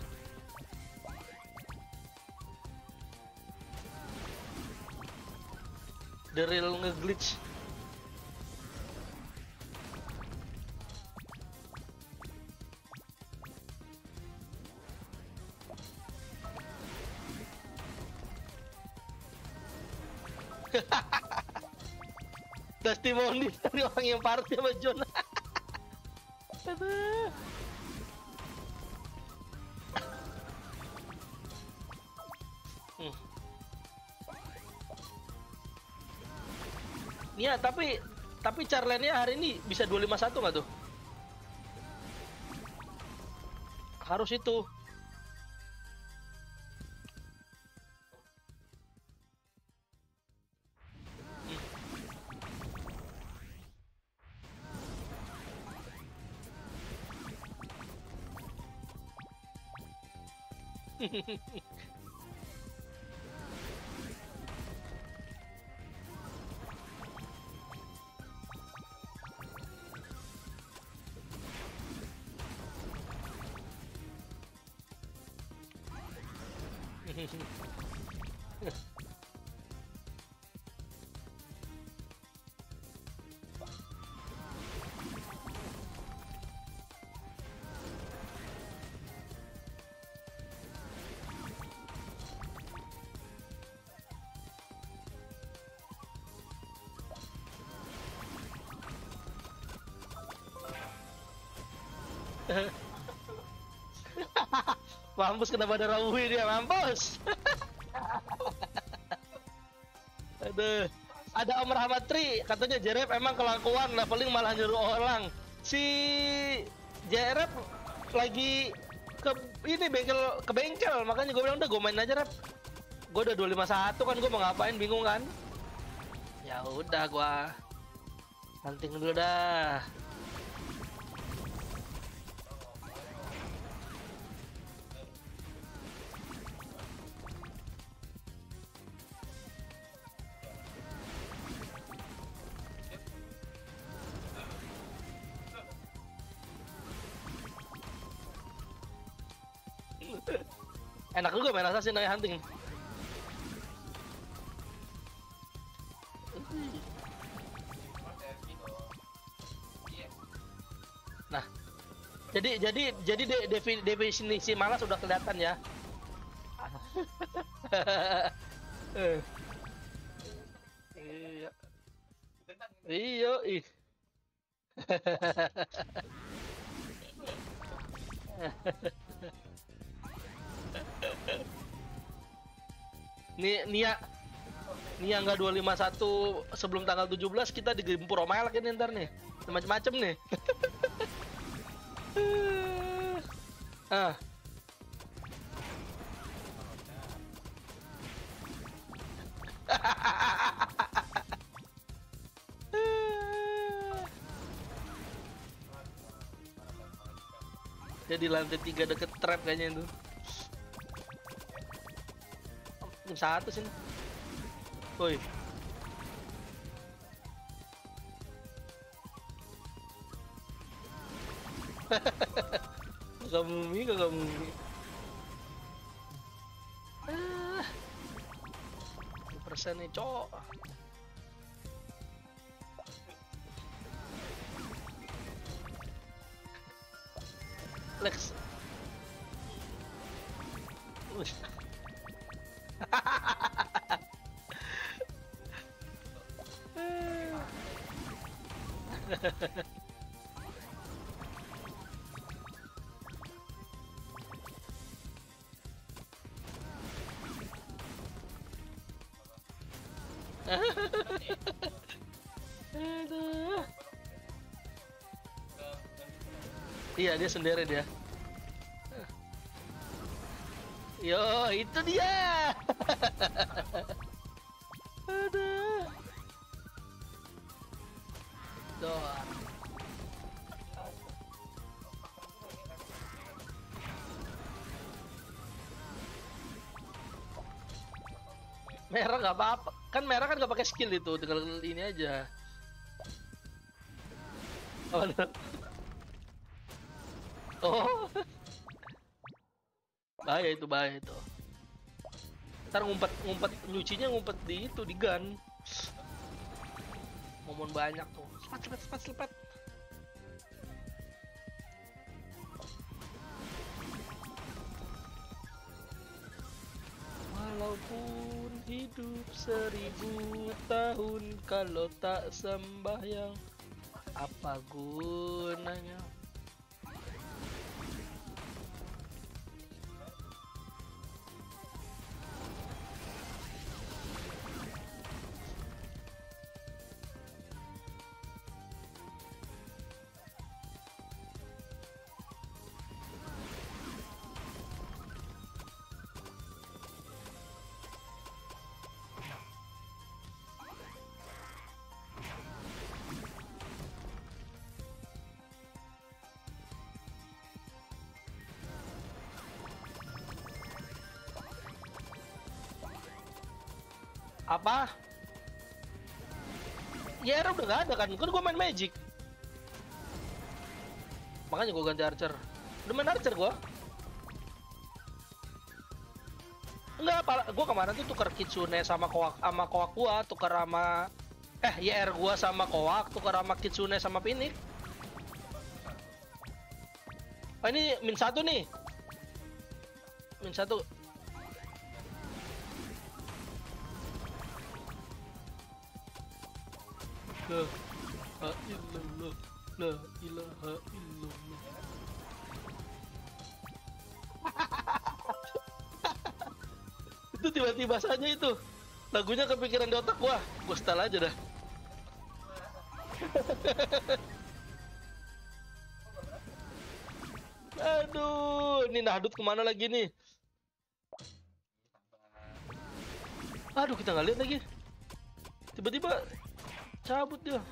The real nge-glitch. Testimoni dari orang yang party sama John. Iya, tapi Tapi Charlene-nya hari ini bisa 251 nggak tuh? Harus itu. Mampus, kenapa ada Rawi dia, mampus. Aduh. Ada Om Rahmat Tri, katanya Jerep emang kelakuan, leveling malah nyuruh orang. Si Jerep lagi ke ini ke bengkel, makanya gue bilang udah gue main aja, Rep. Gue udah 251 kan, gue mau ngapain, bingung kan. Ya udah, gue hunting dulu dah. Enak juga main assassin kayak hunting. Nah, jadi definisi malas sudah kelihatan ya. Iya. Iya, ih. Nia nggak 251 sebelum tanggal 17 kita digempur Omelek ini ntar nih. Macem-macem nih. Ah. Jadi lantai 3 deket trap kayaknya itu. Satu sini. Woi. Gak mumi. Persen nih, cok. Lex. Aduh. Iya, dia sendiri dia. Yo, itu dia. Aduh. Doang. Merah nggak apa-apa. Kan merah kan nggak pakai skill itu, tinggal ini aja. Oh, no. Oh. Bahaya itu. Ntar ngumpet nyucinya ngumpet di itu, di gun. Momon banyak tuh. Sepet. Walaupun hidup 1000 tahun, kalau tak sembahyang, apa gunanya? Apa? Ya era udah nggak ada kan gue main Magic. Makanya gue ganti Archer. Udah main Archer gue. Enggak, gue kemarin tuh tuker Kitsune sama Koak gua, tuker sama YR gua sama Koak, tuker sama Kitsune sama Phoenix. Oh ini min 1 nih. Min 1. La illallah, la ilaha illallah. Itu tiba-tiba saja itu lagunya kepikiran di otak gua setel aja dah. Aduh, ini Nahdut kemana lagi nih? Aduh, kita nggak lihat lagi. Tiba-tiba cabut dia.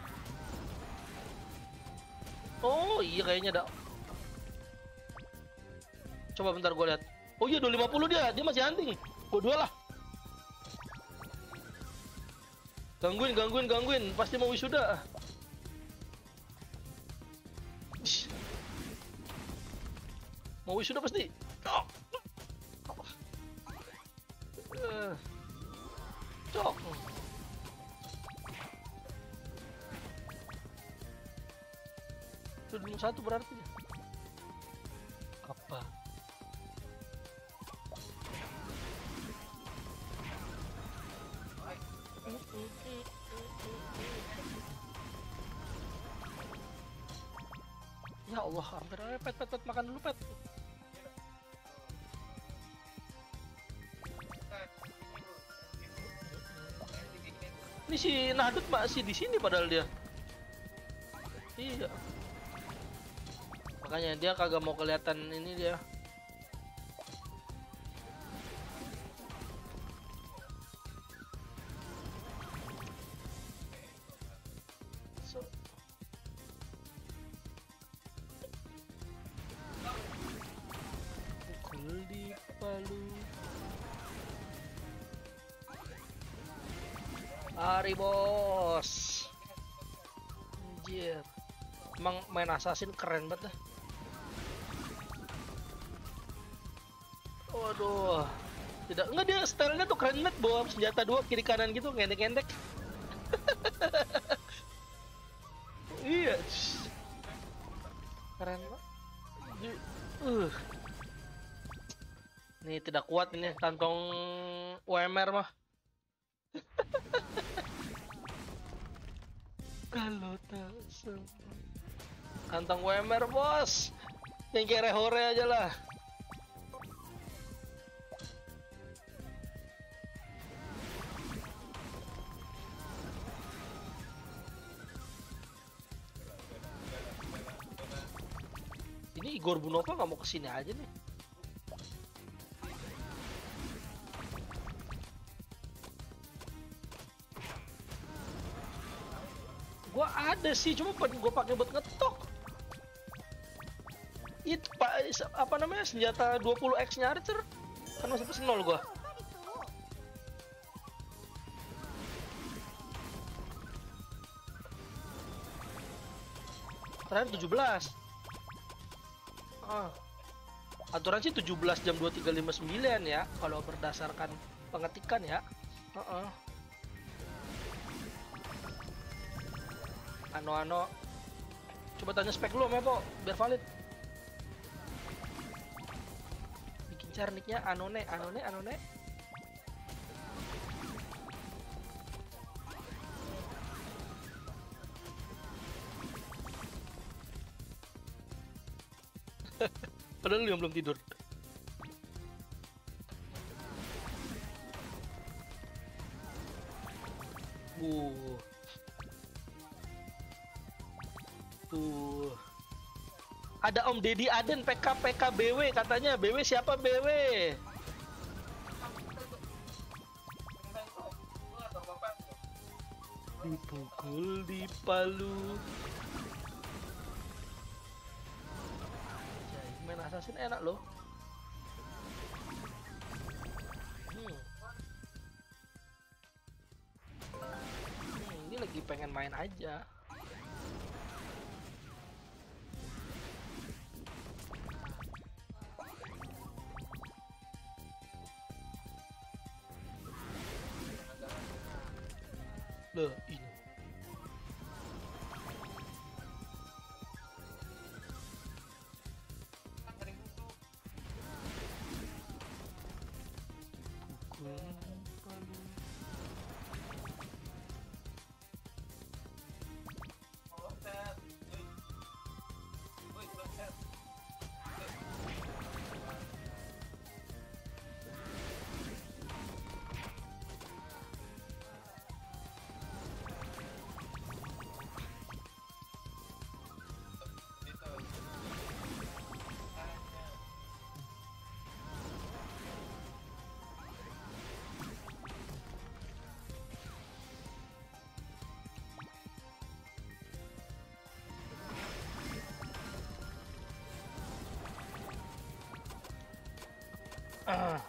Oh iya kayaknya ada. Coba bentar gue lihat. Oh iya 250 dia masih hunting. Gue dua lah. Gangguin. Pasti mau wisuda. Mau wisuda pasti. Cok. Itu belum satu berarti. Apa? Ya Allah, hampir aja pet makan dulu pet. Ini si Nahdut masih di sini padahal dia. Iya. Makanya dia kagak mau kelihatan ini dia. Pukul di Palu. Hari bos. Anjir. Emang main assassin keren banget dah. Waduh. Enggak dia stylenya tuh keren banget, bawa senjata dua kiri kanan gitu, ngendek-ngendek. Iya. Keren banget. Nih tidak kuat ini kantong UMR mah. Kalau tak sempat kantong UMR bos, yang kere hore aja lah. Ini Igor Bunova nggak mau kesini aja nih. Gua ada sih, cuma gua pakai buat ngetok. Itu pak apa namanya senjata 20x nya Archer kan masih plus 0 gua. Terakhir 17. Aturan sih 17 jam 23.59 ya kalau berdasarkan pengetikan ya. Ano coba tanya spek lu Mepo biar valid. Bikin share nicknya Anone. Padahal lu yang belum tidur. Ada Om Deddy Aden PK BW katanya. BW siapa BW? Dipukul di Palu. Main assassin enak loh. lagi pengen main aja. Loh, ini. Ah.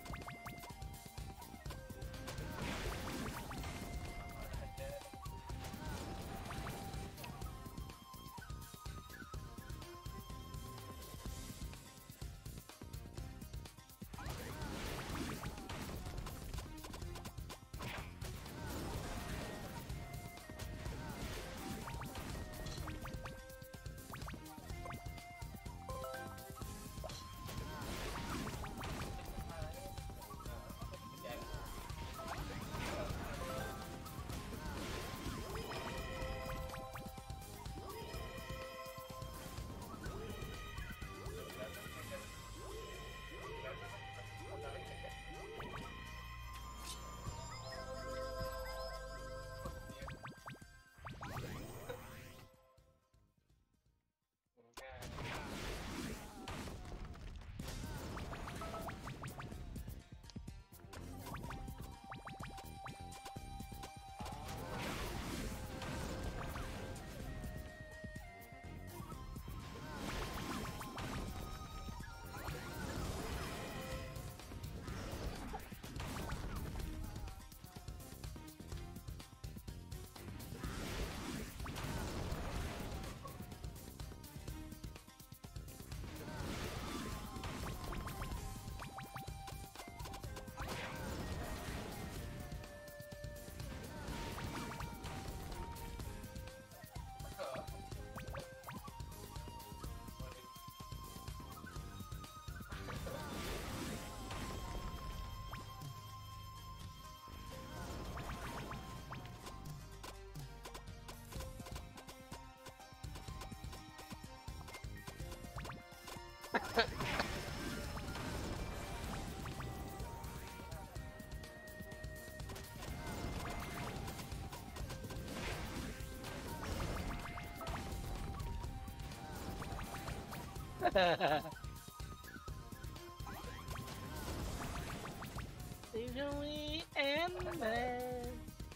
Usually end man.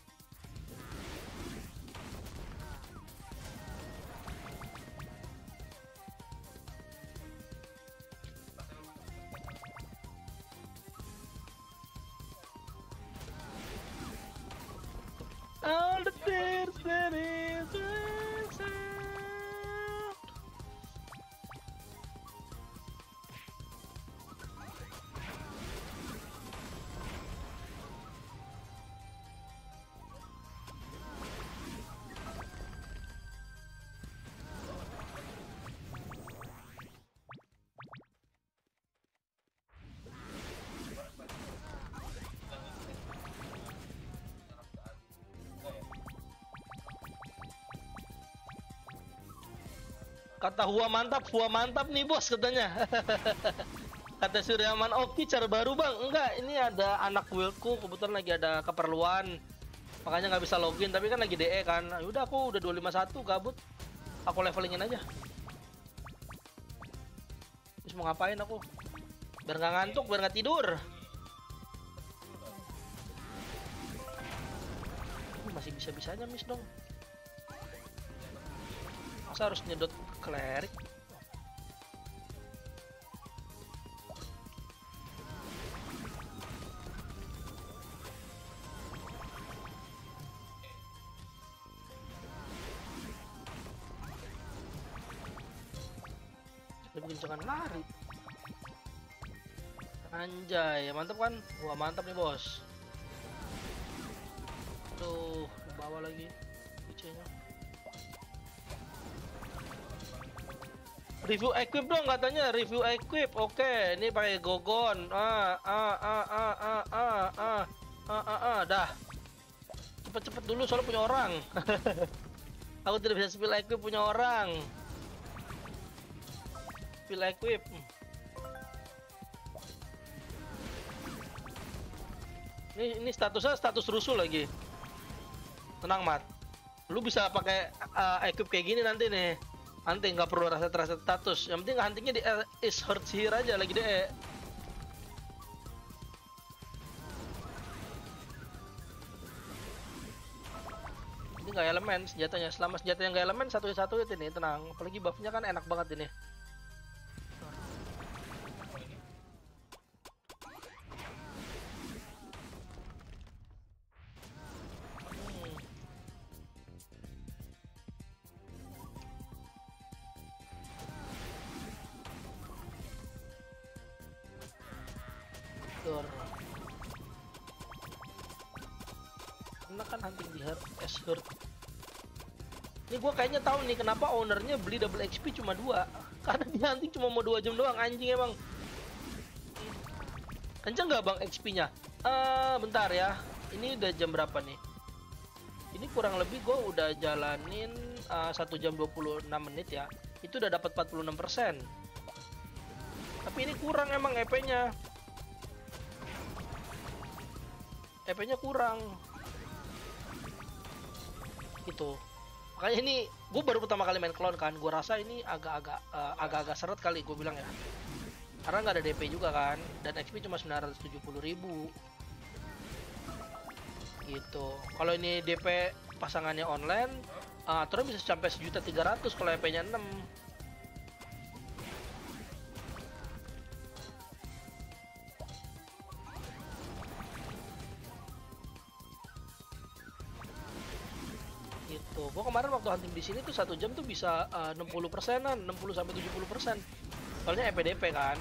All the things that is inside. Kata Hua mantap nih bos katanya. Kata Suryaman, oke cara baru bang. Enggak, ini ada anak guildku kebetulan lagi ada keperluan. Makanya nggak bisa login, tapi kan lagi DE kan. Yaudah aku udah 251 gabut. Aku levelingin aja. Terus mau ngapain aku? Biar nggak ngantuk, biar nggak tidur. Masih bisa-bisanya miss dong. Masa harus nyedot cleric? jangan lari. Anjay, mantap kan? Wah, mantap nih, Bos. Tuh, bawa lagi PC-nya. Review equip dong katanya, review equip. Oke, ini pakai Gogon. Dah. Cepet-cepet dulu soalnya punya orang. Aku tidak bisa spill equip punya orang. Spill equip. Ini statusnya status rusuh lagi. Tenang, Mat. Lu bisa pakai equip kayak gini nanti nih. Hunting nggak perlu rasa status. Yang penting huntingnya di is hurt here aja lagi deh. Ini nggak elemen senjatanya. Selama senjata yang nggak elemen satu hit ini tenang. Apalagi buffnya kan enak banget ini. Karena kan hunting di hurt, hurt. Ini gue kayaknya tahu nih kenapa ownernya beli double XP cuma 2. Karena dia hunting cuma mau 2 jam doang, anjing emang. Kenceng nggak bang XP-nya? Bentar ya. Ini udah jam berapa nih? Ini kurang lebih gue udah jalanin 1 jam 26 menit ya. Itu udah dapat 46%. Tapi ini kurang emang EP-nya. EP-nya kurang. Gitu. Makanya ini gue baru pertama kali main clone kan. Gue rasa ini agak-agak seret kali gue bilang ya. Karena nggak ada DP juga kan. Dan XP cuma 970.000. Gitu. Kalau ini DP pasangannya online, terus bisa sampai 1.300.000 kalau EP-nya 6. Gitu. Gua kemarin waktu hunting di sini tuh 1 jam tuh bisa 60%-an, 60 sampai 70%. Soalnya EPDP kan.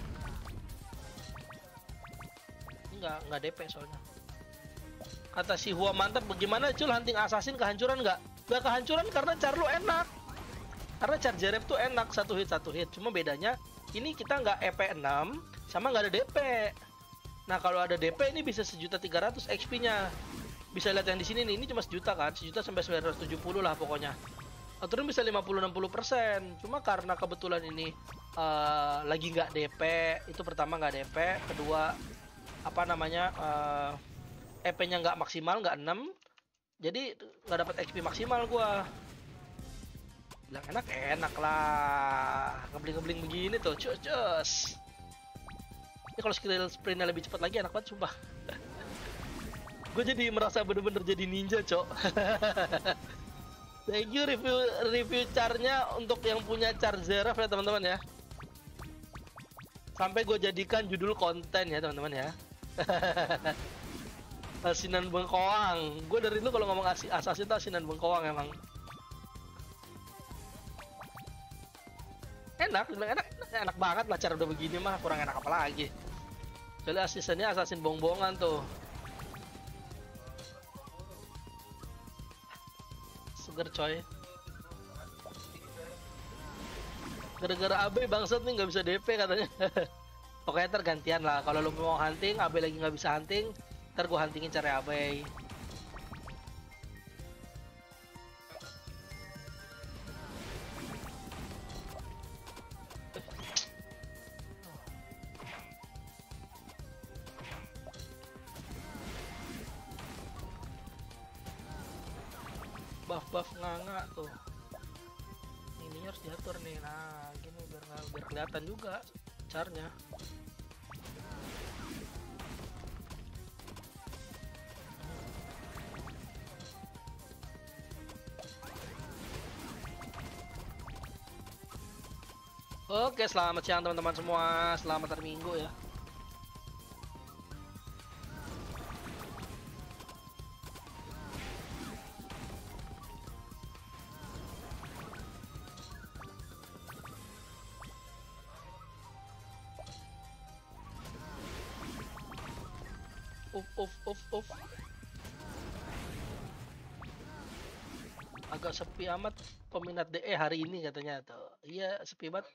Ini nggak DP soalnya. Kata si Hua mantap, bagaimana Cul hunting assassin kehancuran nggak? Nggak kehancuran karena char lu enak. Karena char Jereb tuh enak, satu hit. Cuma bedanya ini kita nggak EP 6 sama nggak ada DP. Nah kalau ada DP ini bisa 1.300.000 XP-nya. Bisa lihat yang di sini nih, ini cuma 1 juta kan, 1 juta sampai 970 lah pokoknya. Aturan bisa 50-60%. Cuma karena kebetulan ini lagi nggak DP, itu pertama nggak DP, kedua apa namanya EP-nya nggak maksimal, nggak 6, jadi nggak dapat XP maksimal gua. Bilang enak lah, ngebling-ngebling begini tuh, cus. Ini kalau skill sprintnya lebih cepat lagi enak banget sumpah. Gue jadi merasa bener-bener jadi ninja, cok. Thank you review charnya untuk yang punya char Zeraf ya teman-teman ya. Sampai gue jadikan judul konten ya teman-teman ya. Asinan bengkoang. Gue dari dulu kalau ngomong assassin tuh asinan bengkoang emang. Enak banget lah cara udah begini mah, kurang enak apa lagi. Soalnya asistennya assassin bong-bongan tuh. Seger coy. Gara-gara AB bangsat nih nggak bisa DP katanya. Pokoknya tergantian lah. Kalau lu mau hunting, AB lagi nggak bisa hunting, ntar gue huntingin cara AB. Buff nganga tuh. Ini harus diatur nih. Nah, gini biar kelihatan juga caranya. Oke, selamat siang teman-teman semua. Selamat hari Minggu ya. Uf. Agak sepi amat peminat DE hari ini katanya tuh. Iya, sepi banget.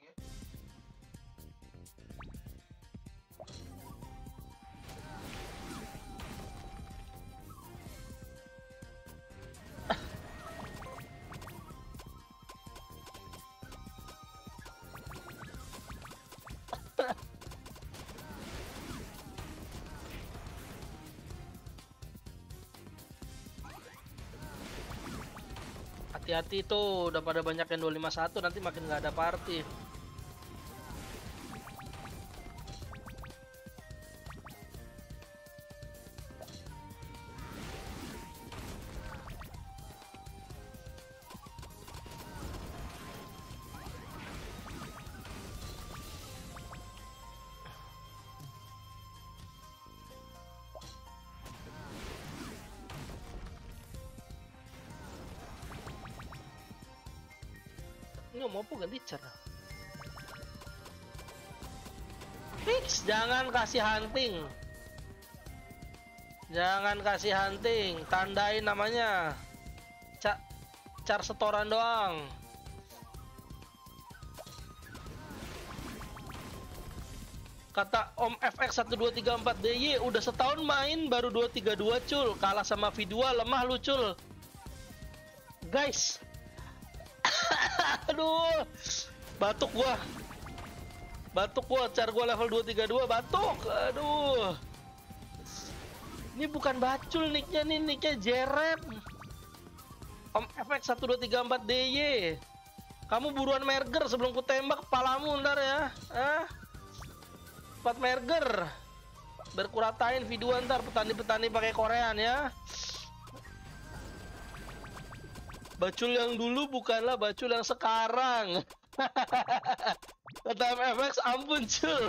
Hati-hati tuh, udah pada banyak yang 251, nanti makin nggak ada party. Ini mau apa ganti cara? Fix, jangan kasih hunting. Jangan kasih hunting, tandain namanya. Car setoran doang. Kata Om FX 1234 DY udah setahun main baru 232 cul, kalah sama V2 lemah lu cul. Guys. Aduh. Batuk gua. Car gua level 232 batuk. Aduh. Ini bukan bacul nicknya nih, nicknya Jerep. Om FX 1234 DY. Kamu buruan merger sebelum ku tembak kepalamu ntar ya. 4 merger. Berkuratain video ntar petani-petani pakai Korean ya. Bacul yang dulu bukanlah bacul yang sekarang. Kata MFX ampun cul.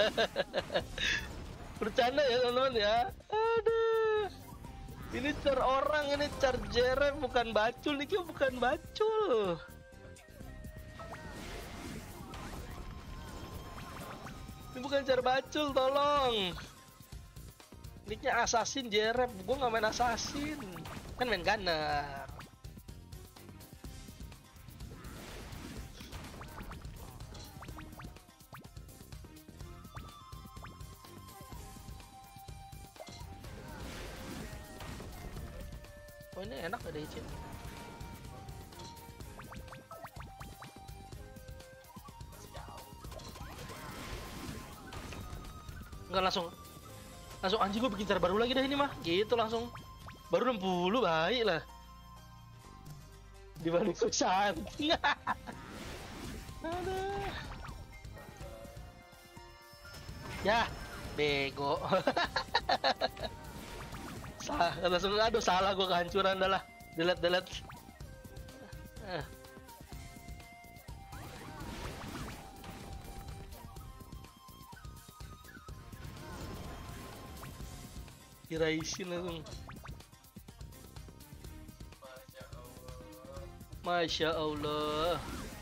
Bercanda ya teman-teman ya. Aduh. Ini car orang, ini car Jerem bukan bacul, ini bukan bacul. Ini bukan car bacul, tolong. Nicknya assassin Jerem, gue nggak main assassin, kan main gunner. Oh ini enak ada izin. Enggak langsung anjing gue bikin cara baru lagi dah ini mah. Gitu langsung. Baru 60 baik lah. Dibanding susah. Aduh. Ya, bego. Langsung aduh salah gue kehancuran dah lah. Delete. Kiraisin langsung. Masya Allah.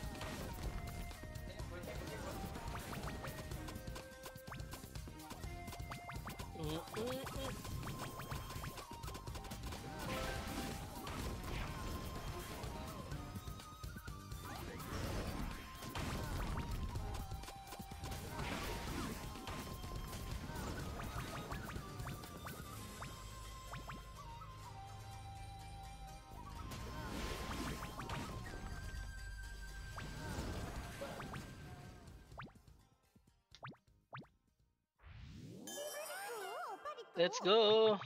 Let's go.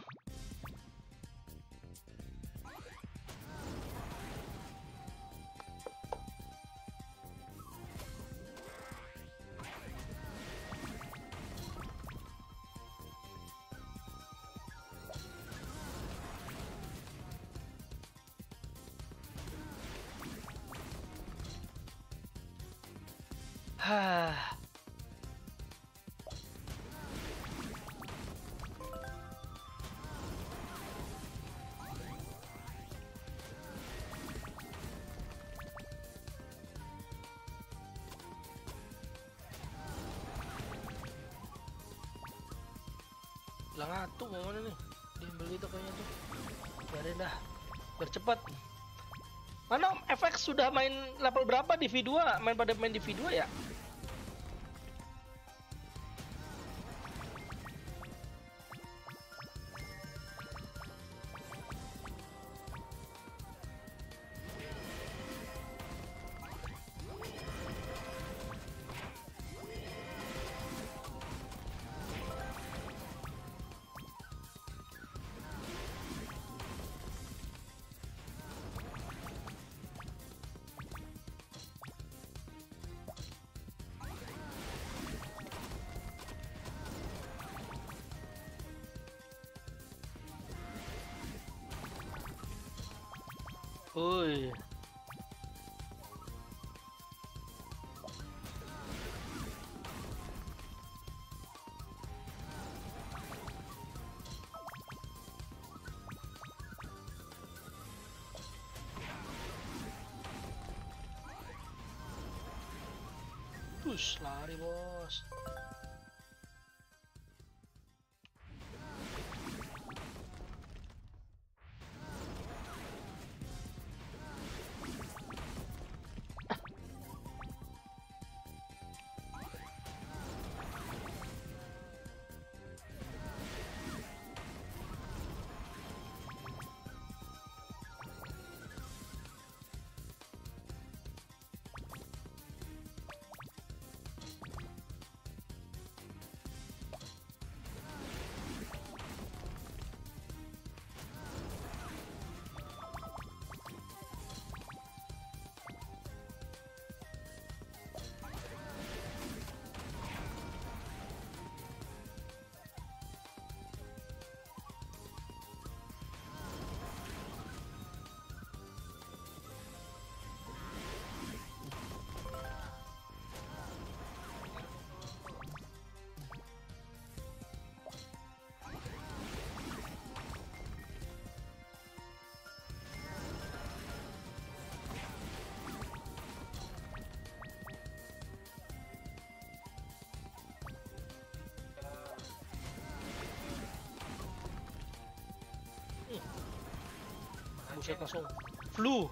Gila ngatu mau mana nih? Diambil gitu kayaknya tuh. Biarin dah. Biar cepet. Mana FX sudah main level berapa di V2? Pada main di V2 ya? Woi. Push, lari bos. Buset langsung flu.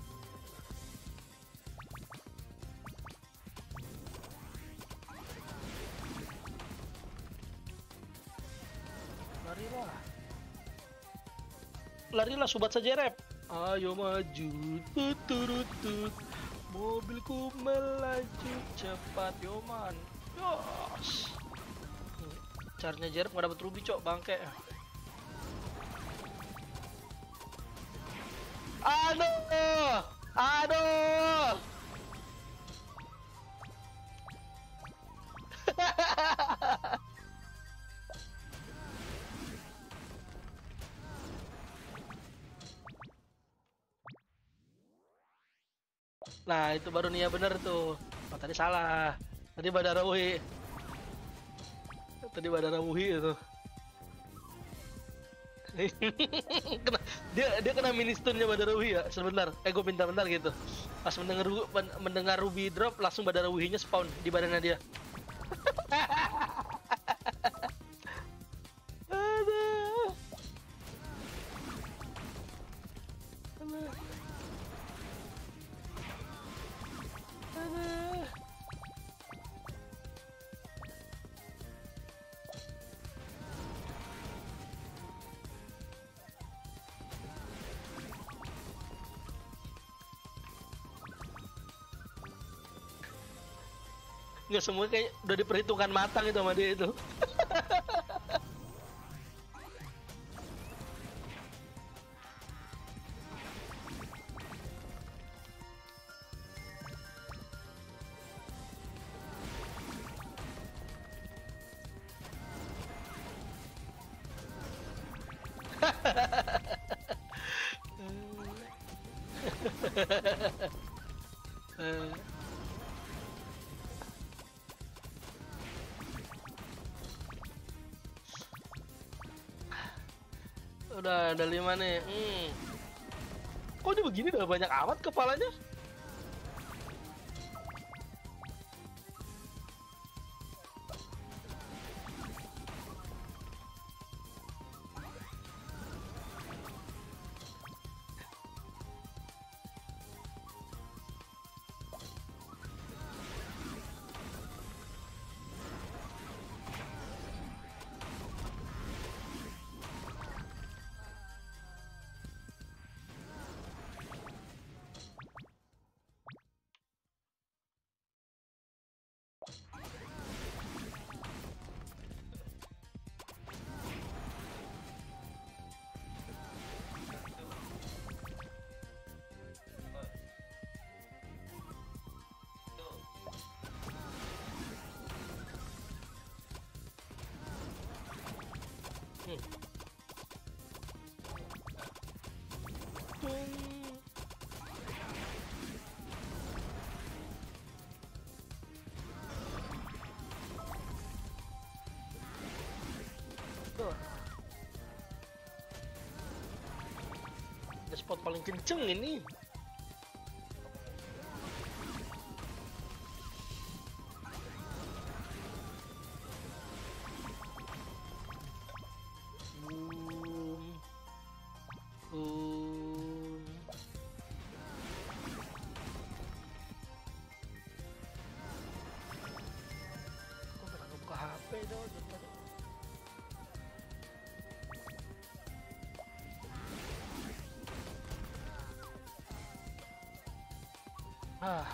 Larilah. Larilah sobat sejerep. Ayo maju, tuturutut. Mobilku melaju cepat, yoman. Yos. Caranya jerep nggak dapet ruby cok, bangke. Aduh, aduh. Nah itu baru Nia bener tuh. Oh, tadi salah. Tadi Badara Wuhi. Tadi Badara Wuhi itu. dia kena mini stun-nya Badara Wuhi ya sebentar. Gue pintar bentar gitu. Pas mendengar Ruby drop langsung Badara Wuhi-nya spawn di badannya dia. Aduh. Aduh. Aduh. Nggak semua kayak udah diperhitungkan matang itu sama dia itu. Udah ada 5 nih. Kok dia begini udah banyak amat kepalanya? Spot paling kenceng ini. Kok pernah buka HP dong? Ah.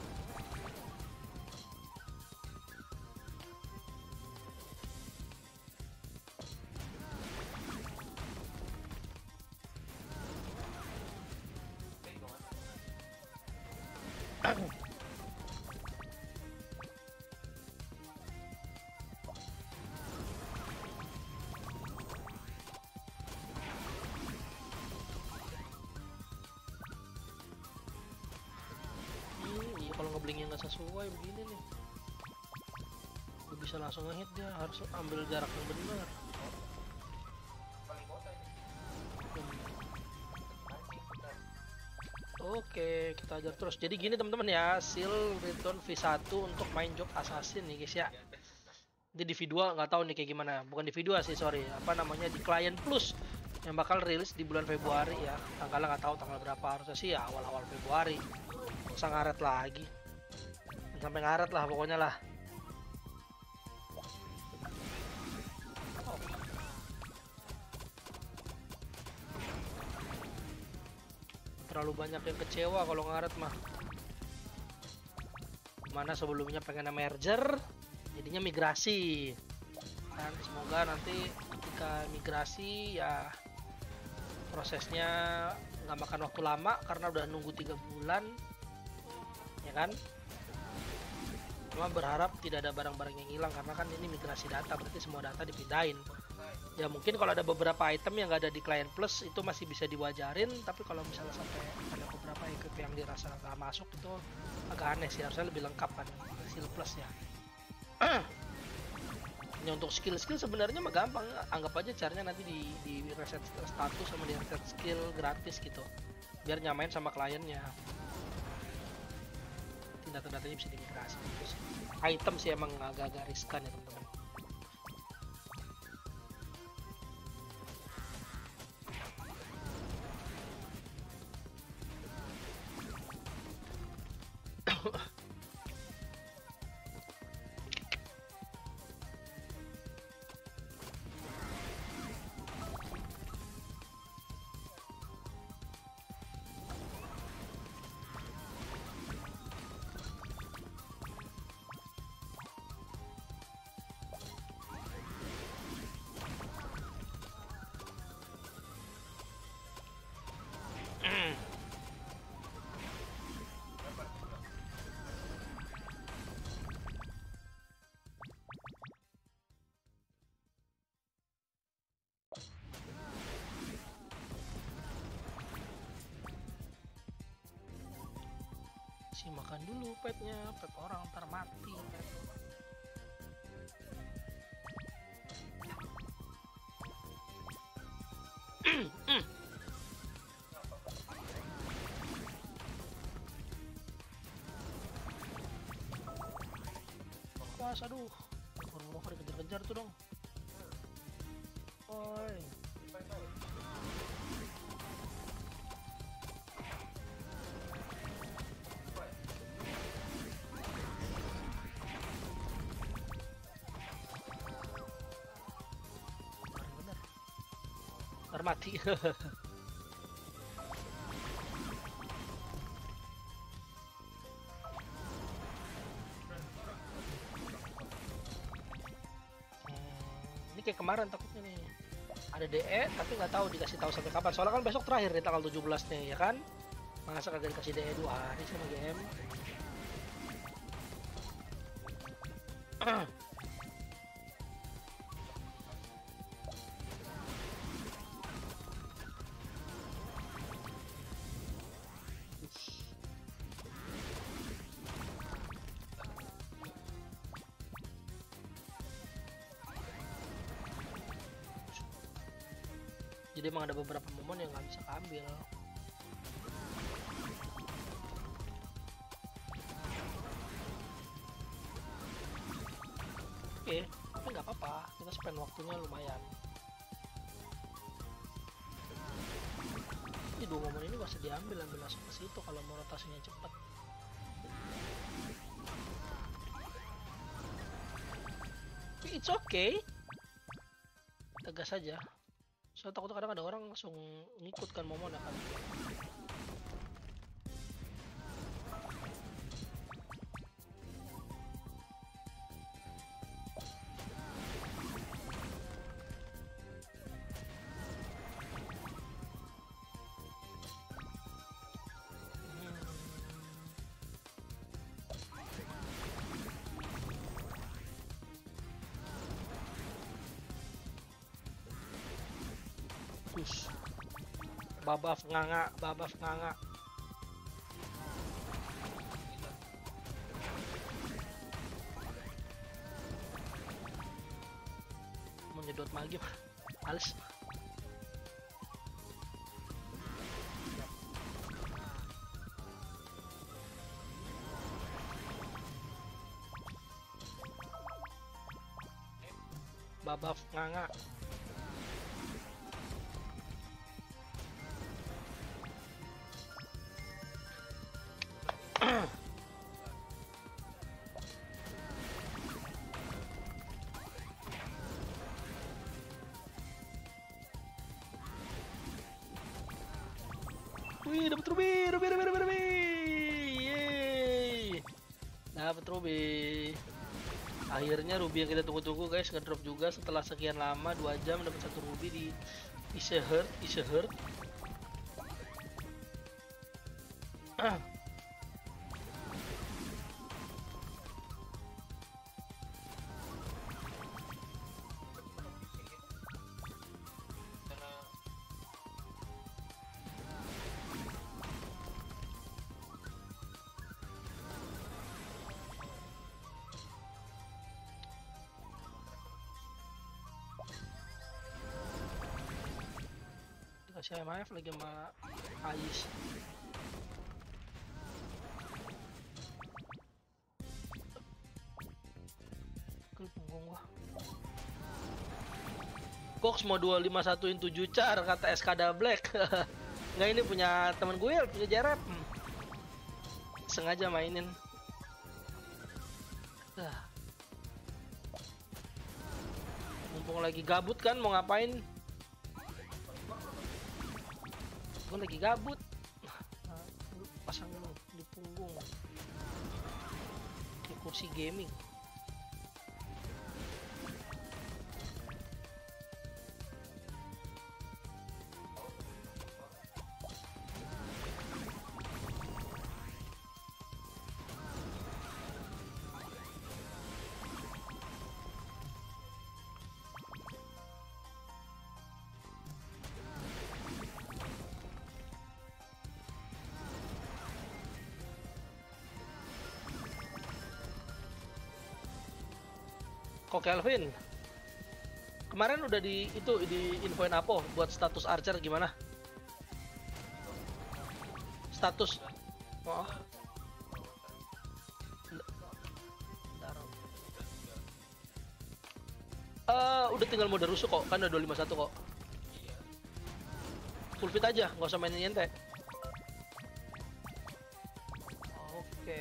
Kalau ngeblingnya nggak sesuai begini nih, gue bisa langsung ngehit, dia harus ambil jarak yang benar. Oke, kita ajar terus. Jadi gini teman-teman ya, Seal Return V1 untuk main job assassin nih guys ya. Jadi di V2 nggak tahu nih kayak gimana. Bukan di V2 sih, sorry. Apa namanya, di Client Plus yang bakal rilis di bulan Februari ya. Tanggalnya nggak tahu tanggal berapa, harusnya sih ya awal-awal Februari. Masa ngaret lagi, sampai ngaret lah pokoknya lah. Terlalu banyak yang kecewa kalau ngaret mah. Mana sebelumnya pengen merger, jadinya migrasi. Dan semoga nanti ketika migrasi ya prosesnya nggak makan waktu lama karena udah nunggu 3 bulan. Ya kan, cuma berharap tidak ada barang-barang yang hilang karena kan ini migrasi data, berarti semua data dipindahin. Ya mungkin kalau ada beberapa item yang nggak ada di Client Plus itu masih bisa diwajarin, tapi kalau misalnya sampai ada beberapa equip yang dirasa nggak masuk itu agak aneh sih, harusnya lebih lengkap kan Seal Plus ya. Ini untuk skill-skill sebenarnya mah gampang, anggap aja caranya nanti di reset status sama di reset skill gratis gitu, biar nyamain sama kliennya. Data-datanya bisa dimigrasi terus. Item sih emang agak-agak riskan ya teman-teman. Si makan dulu petnya, pet orang ntar mati. Pas, aduh, Rover dikejar-kejar tuh dong. Oi. Ntar mati. Ini kayak kemarin takutnya nih. Ada DE tapi nggak tahu dikasih tahu sampai kapan. Soalnya kan besok terakhir nih tanggal 17 nih ya kan. Masa kagak dikasih DE 2 hari sama game. Jadi emang ada beberapa momen yang nggak bisa keambil. Oke, tapi nggak apa-apa, kita spend waktunya lumayan. Ini 2 momen ini bisa diambil langsung ke situ kalau mau rotasinya cepat. Tapi it's okay, tegas saja. Soalnya takutnya kadang ada orang langsung ngikut kan momen kan. Babaf nganga. Mau nyedot magi mah males. Babaf nganga. Wih, dapat ruby. Yeay. Dapat ruby. Akhirnya ruby yang kita tunggu-tunggu guys ngedrop juga setelah sekian lama 2 jam dapat 1 ruby di Isehurt. Kasih MF lagi sama Ais. Ke punggung gua. Cox mau 251-in 7 car kata SKD Black. Nggak, ini punya temen gue, punya Jerep. Sengaja mainin. Mumpung lagi gabut kan, mau ngapain? Gue lagi gabut. Pasang dulu di punggung di kursi gaming. Kok Kelvin? Kemarin udah di infoin apa buat status Archer gimana? Status. Oh. Udah tinggal mode rusuh kok, kan udah 251 kok. Full fit aja, nggak usah mainin nyente. Oke.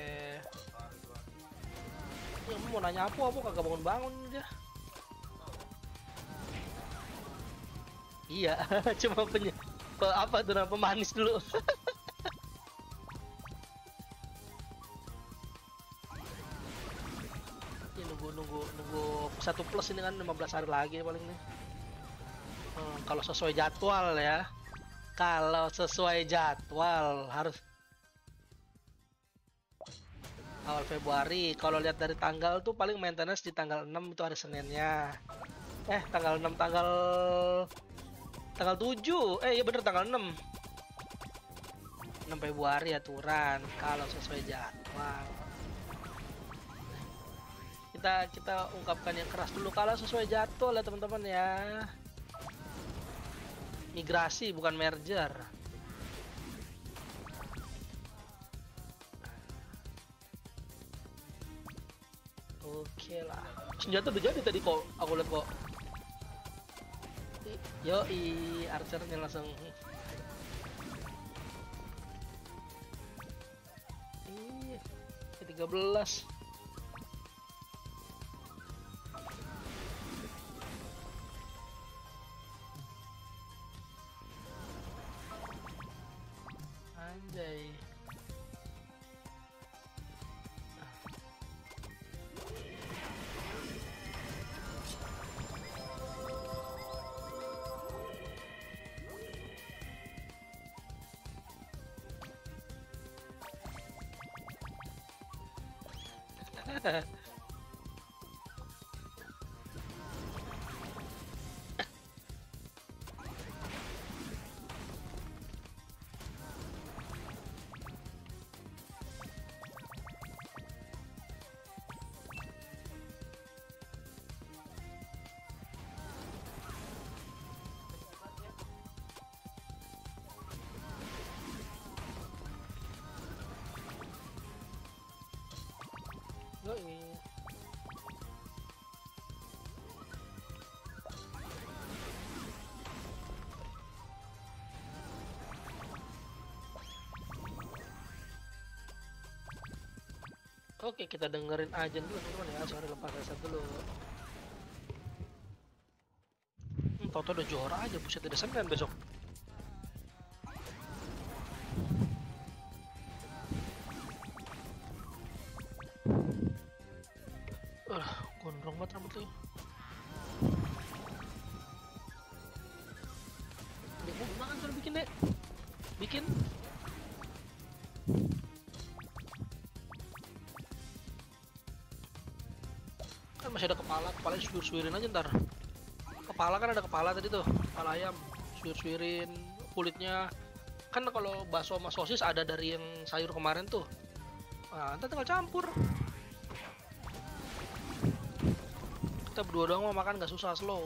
Ya, mau nanya apa kagak bangun dia. Iya, cuma apa tuh nama pemanis dulu. Ya, nunggu 1+ ini kan 15 hari lagi paling nih. Kalau sesuai jadwal ya. Kalau sesuai jadwal harus awal Februari. Kalau lihat dari tanggal tuh paling maintenance di tanggal 6 itu hari Seninnya. Tanggal 6 tanggal 7. Iya bener tanggal 6. 6 Februari aturan kalau sesuai jadwal. Kita ungkapkan yang keras dulu kalau sesuai jadwal ya teman-teman ya. Migrasi bukan merger. Oke lah. Senjata udah jadi tadi kok. Aku lihat kok. Yoi, archernya langsung. Iya, 13. Anjay. Yoi. Oke, kita dengerin aja dulu teman-teman ya. Sorry lepas headset dulu. Toto udah juara aja, buset, ada Senin besok. Gondrong banget rambut lu. Dek, mau gimana kalau bikin, Dek? Bikin. Kan masih ada kepala, kepalanya suwir-suwirin aja ntar. Kepala kan ada kepala tadi tuh, kepala ayam. Suwir-suwirin kulitnya. Kan kalau bakso sama sosis ada dari yang sayur kemarin tuh. Nah, ntar tinggal campur. Kita berdua doang mau makan gak susah, slow.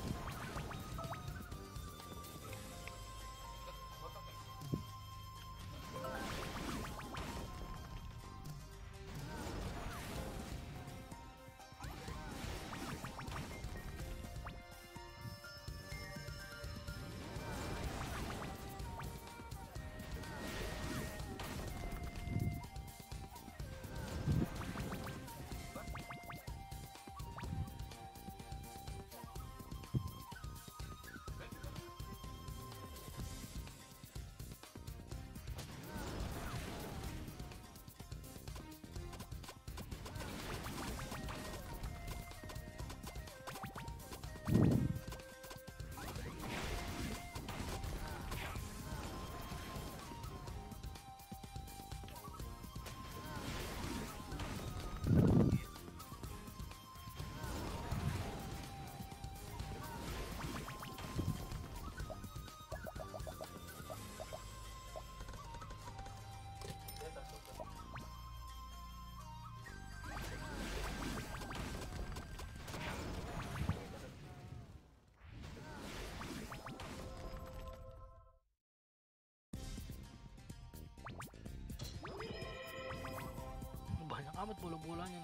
Banyak amat bola-bolanya.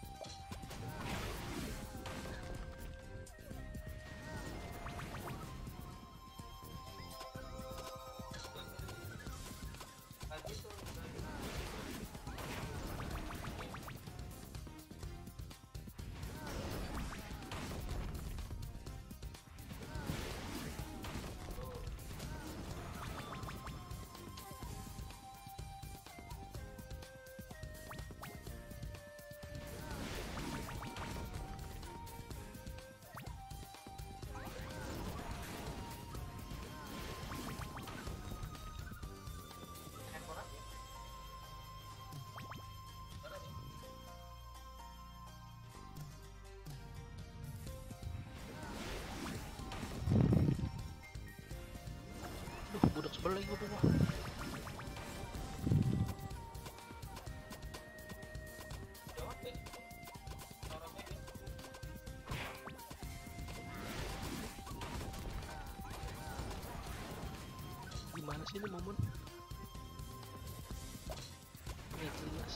Budak sebelah lagi gue. jelas ini momen. Nggak jelas.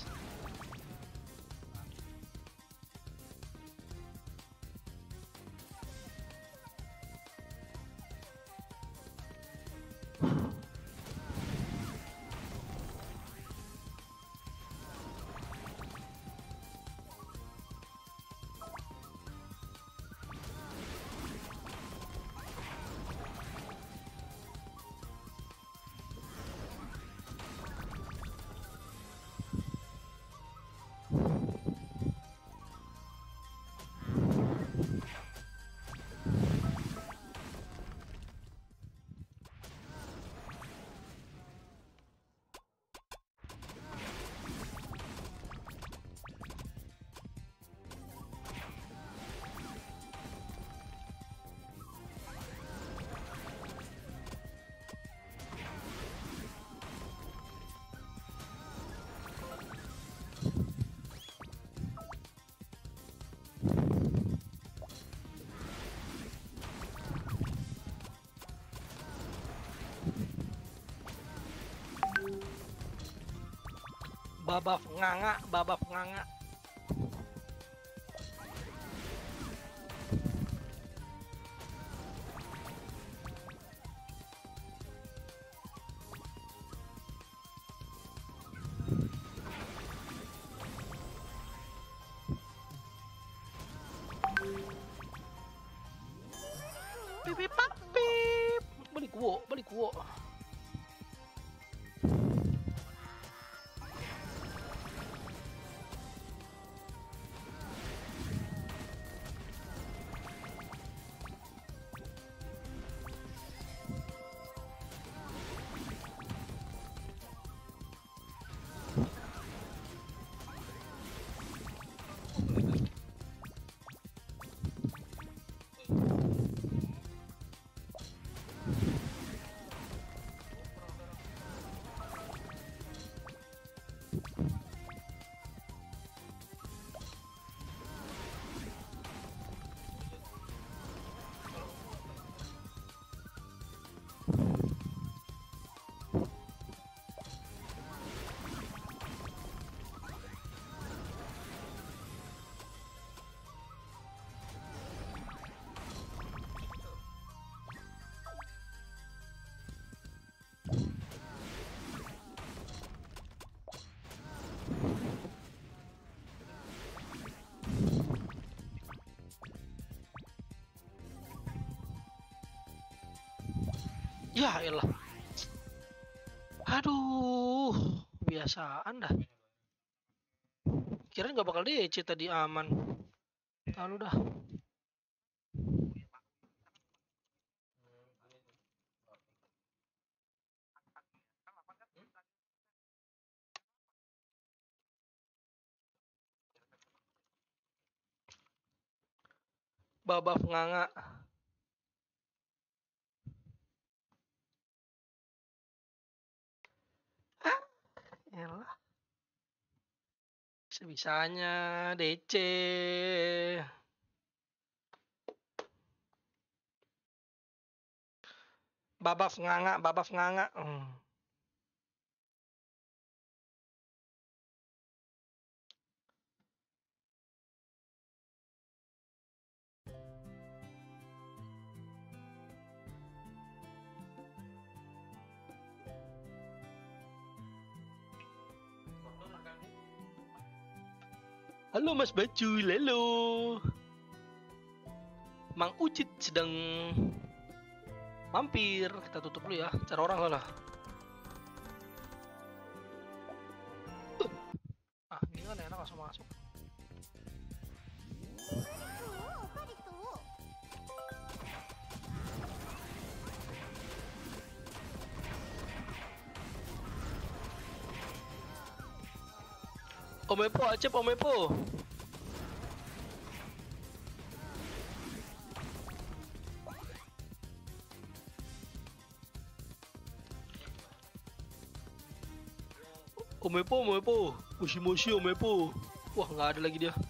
Babaf nganga. Pip pip. Balik kuo. Ya elah. Aduh, biasaan dah. Kirain nggak bakal DC tadi aman. Lalu dah. Babaf nganga. Elah. Sebisanya DC. Babaf nganga. Halo Mas Bacul, halo. Mang Ucit sedang mampir. Kita tutup dulu ya, cari orang lah. Ini kan enak langsung masuk. Omepo, acep Omepo. Omepo. Mushi Omepo. Wah, nggak ada lagi dia.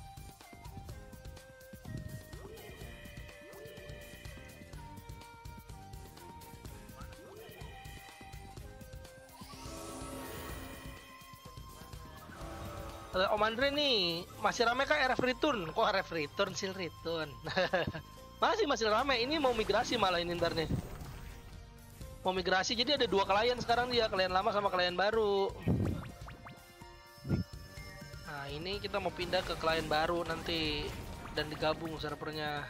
Om Andre nih masih rame kah RF Return? Kok RF Return sih Return? masih rame. Ini mau migrasi malah ini ntar nih. Mau migrasi jadi ada 2 klien sekarang dia, klien lama sama klien baru. Nah ini kita mau pindah ke klien baru nanti dan digabung servernya.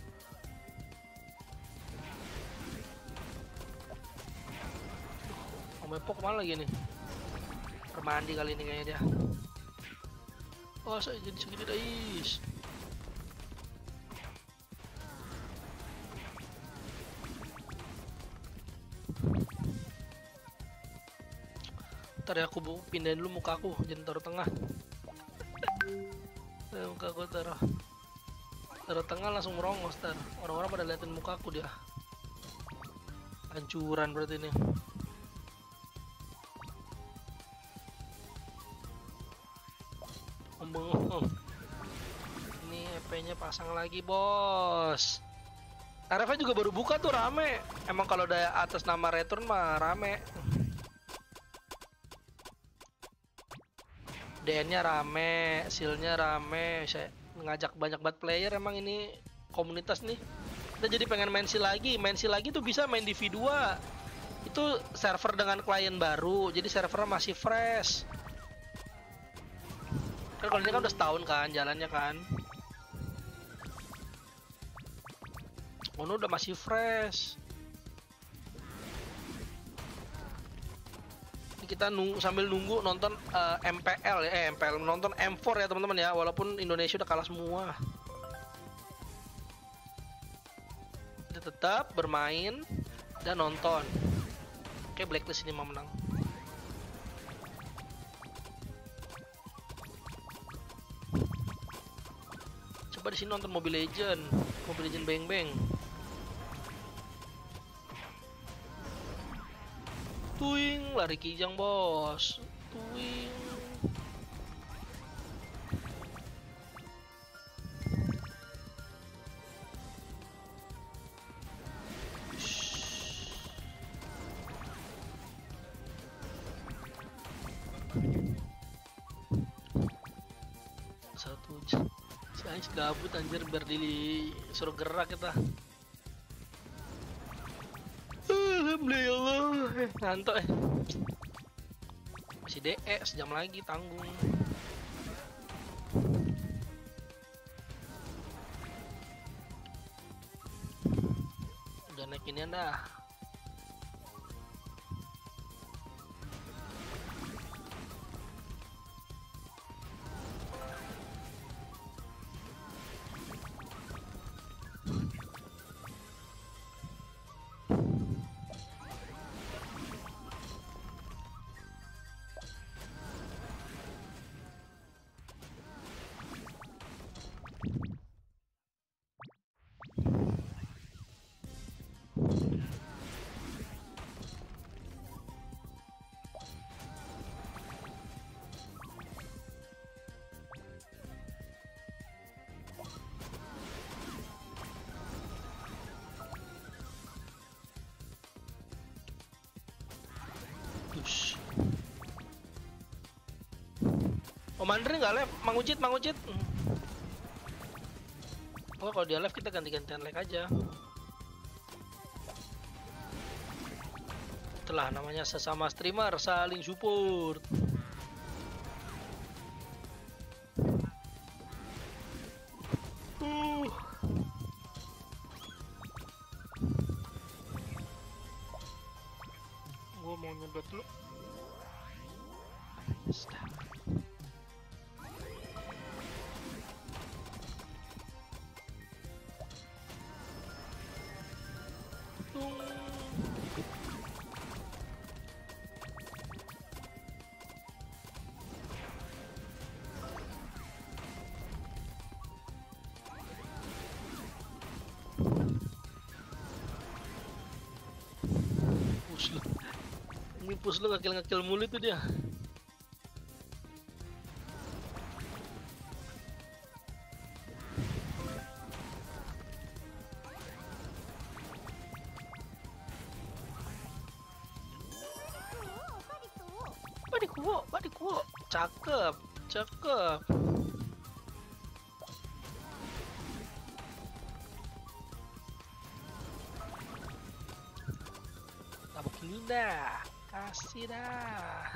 Om Epok kemana lagi nih? Permandi kali ini kayaknya dia. Oh saya jadi segini guys. Ntar ya aku pindahin dulu mukaku, jangan taruh tengah. Mukaku taruh tengah langsung merongos ntar. Orang-orang pada liatin mukaku dia. Hancuran berarti ini. Bengong. Ini EP-nya pasang lagi bos. RF juga baru buka tuh rame. Emang kalau udah atas nama Return mah rame. DN-nya rame, seal-nya rame. Saya ngajak banyak banget player emang ini komunitas nih. Kita jadi pengen main seal lagi. Main seal lagi tuh bisa main di V2. Itu server dengan klien baru. Jadi servernya masih fresh. Kan kalau ini kan udah setahun kan jalannya kan. Ono udah masih fresh. Ini kita sambil nunggu nonton MPL ya, MPL nonton M4 ya teman-teman ya, walaupun Indonesia udah kalah semua. Kita tetap bermain dan nonton. Oke, Blacklist ini mau menang. Coba di sini nonton Mobile Legend Bang Bang. Tuing, lari kijang bos. Tuing. Satu jam. Si Ais gabut anjir biar disuruh gerak kita. Alhamdulillah, ngantuk masih DE sejam lagi tanggung. Udah naik ini dah. Om Andre nggak live, Mang Ucit. Oh kalau dia live kita ganti-gantian like aja. Itulah namanya sesama streamer saling support. Gua mau nyedot dulu. Push lu ngakil mulu tuh dia. Badikuwo, cakep. Cakep. Tabok Linda. Kasih dah.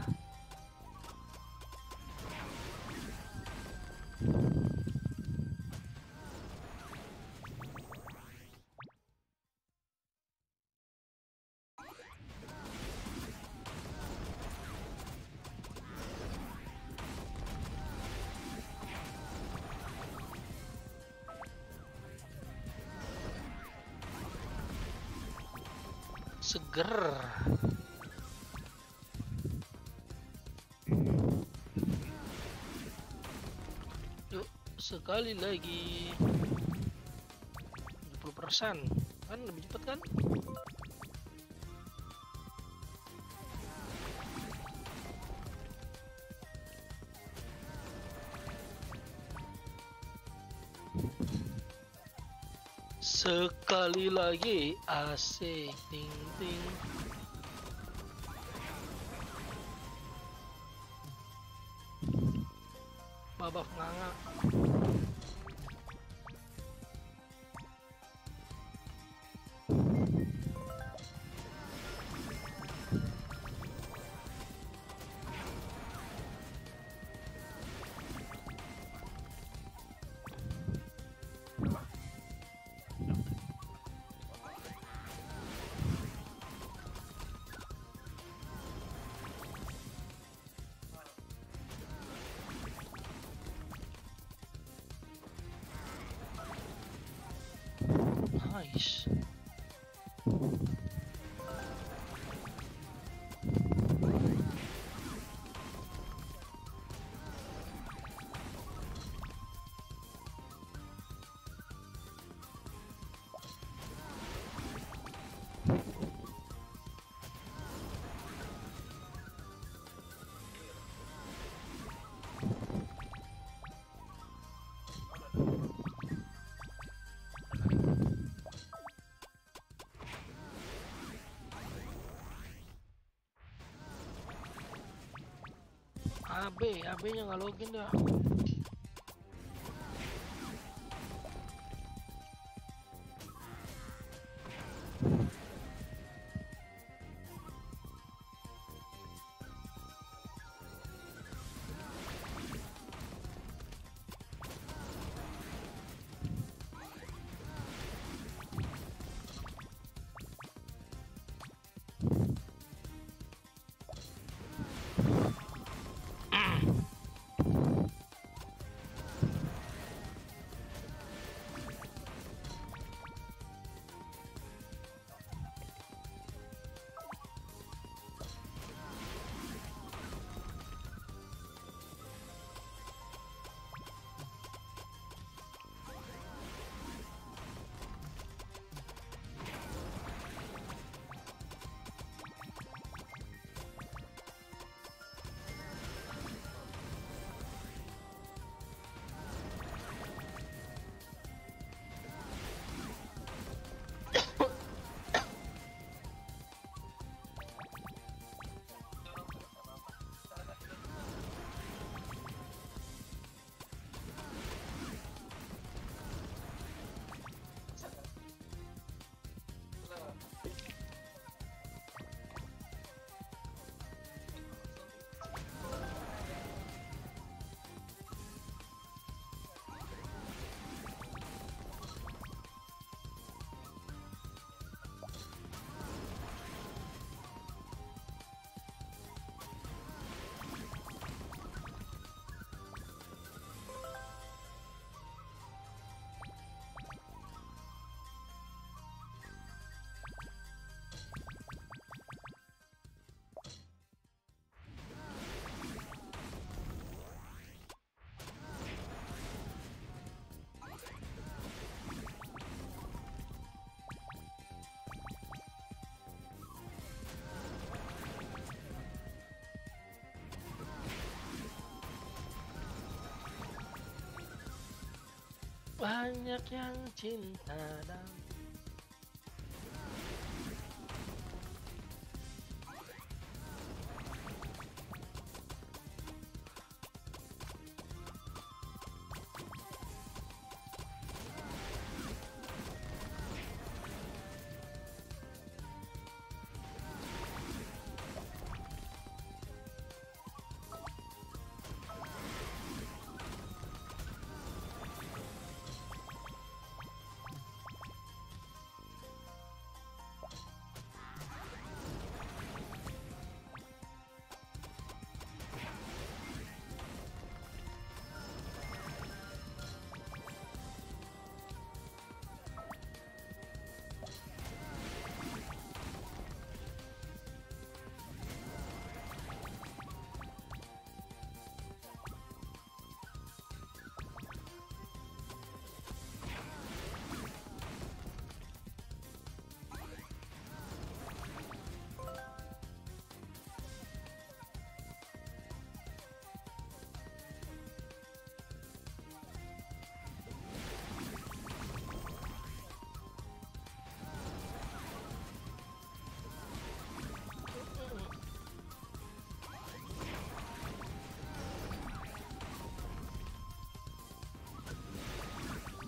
Seger. Yuk, sekali lagi. 70%. Kan lebih cepat kan? Sekali lagi, asik, ting ting. Babak nganga. Nice. AB-nya nggak login dah. Banyak yang cinta dan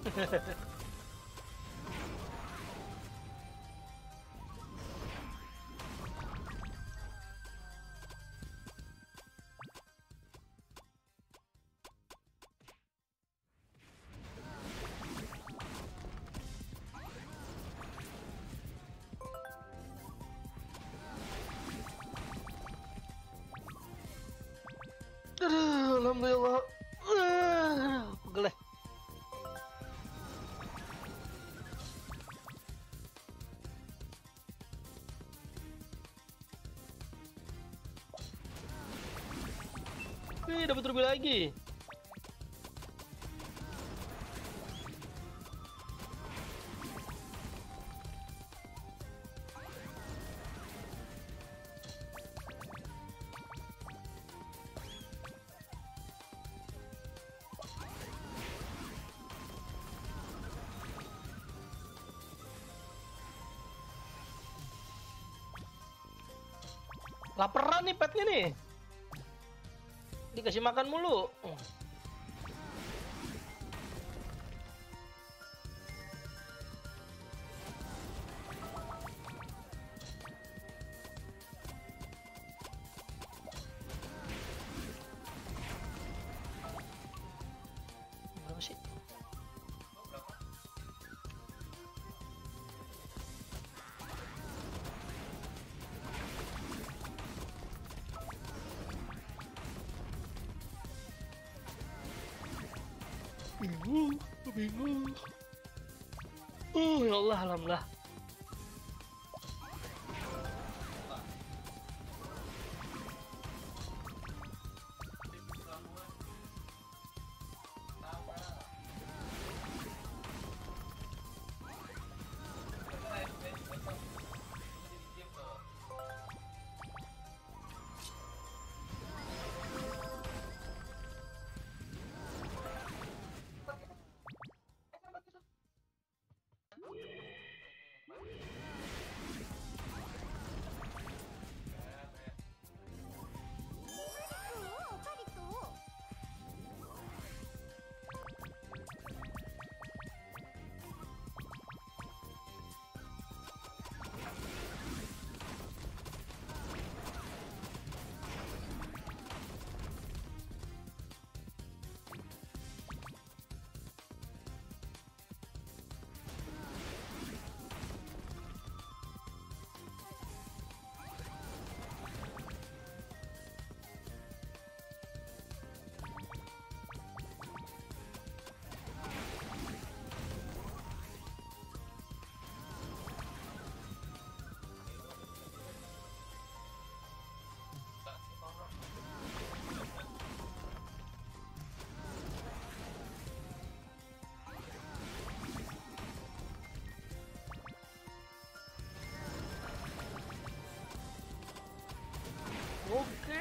Aduh, alhamdulillah. Pegel deh. Wih, dapat ruby lagi. Laperan nih petnya nih. Dikasih makan mulu. Berapa sih? Bingung. Ya Allah, alhamdulillah. Oke.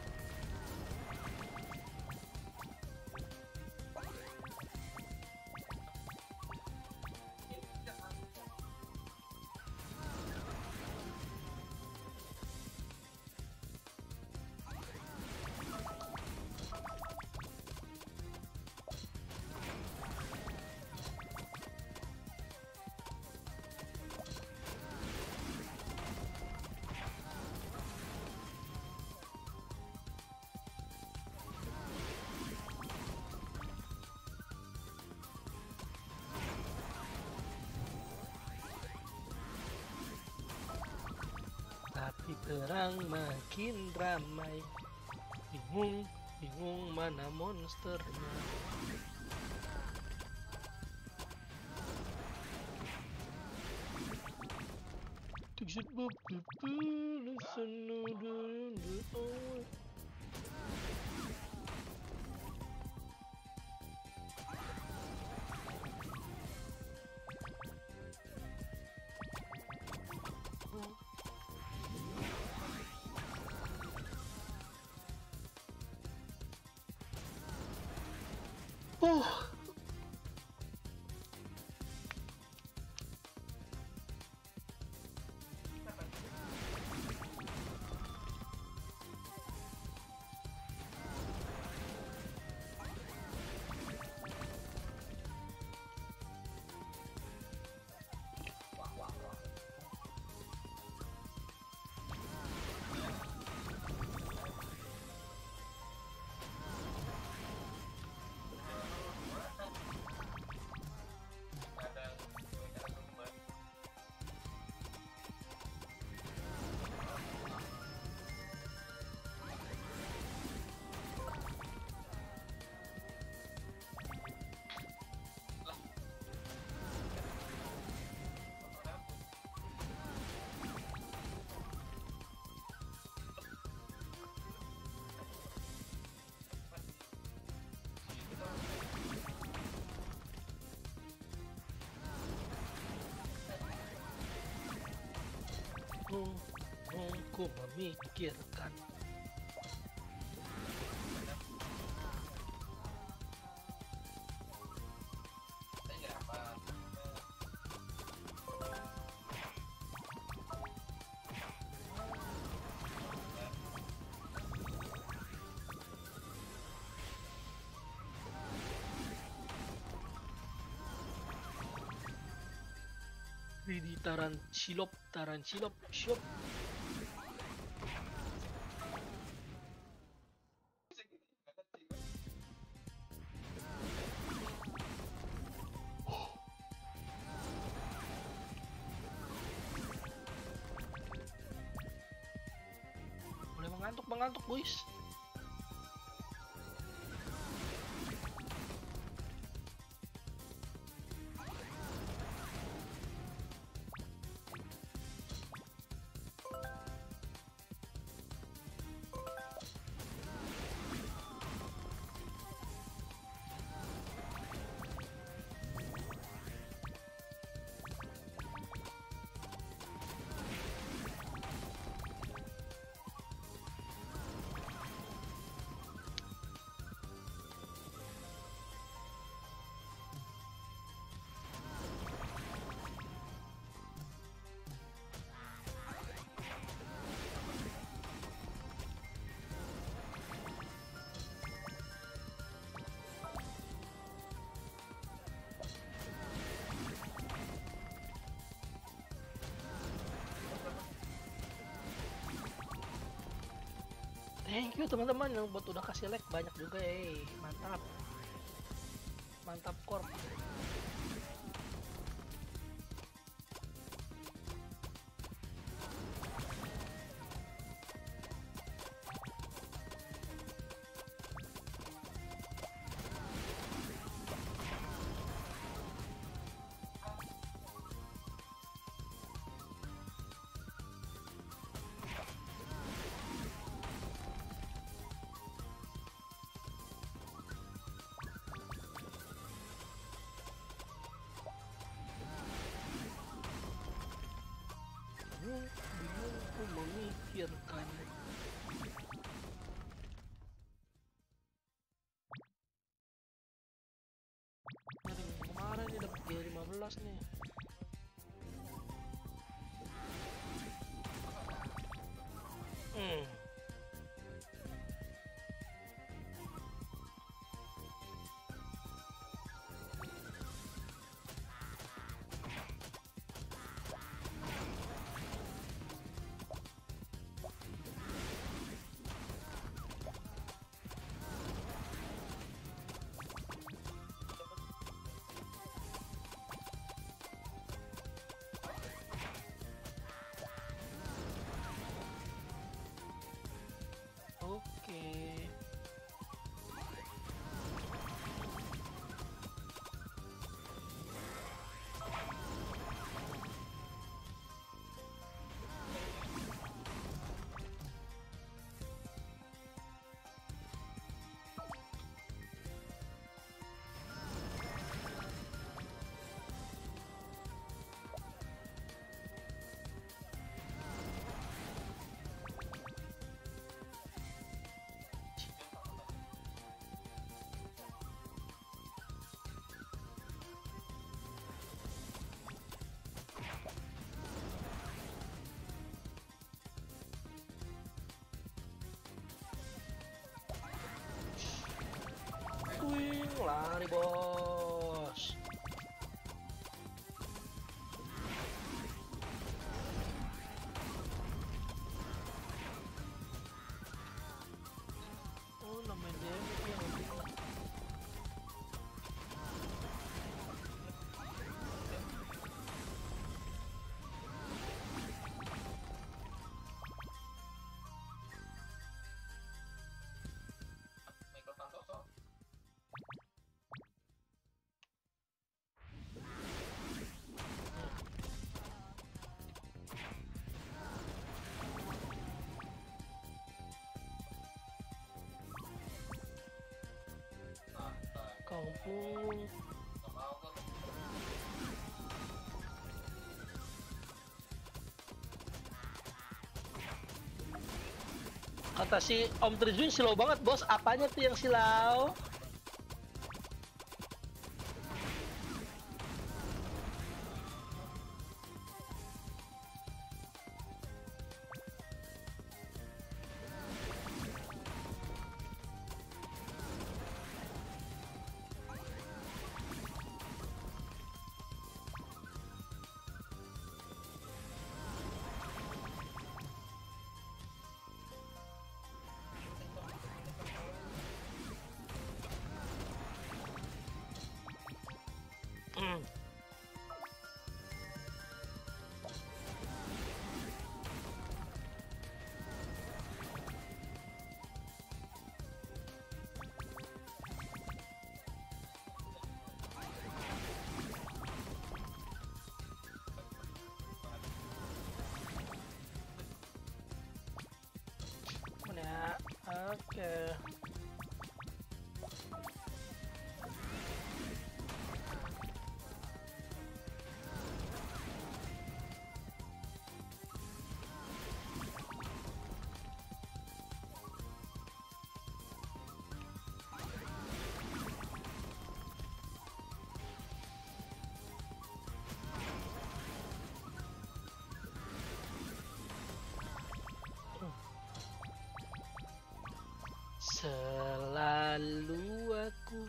Tapi perang makin ramai. Bingung mana monsternya. Ku memikirkan. Ini tarantilop, shop. Mulai mengantuk boys. Thank you teman-teman yang buat udah kasih like banyak juga ya. Mantap. Mantap korp. Bingungku memikirkan. Kemarin nih dapat G15 nih. Oke. Wing, lari bos. Oh, namanya damage ya. Kampung. Kata si Om Trijun silau banget bos, apanya tuh yang silau? Ya, oke. Selalu aku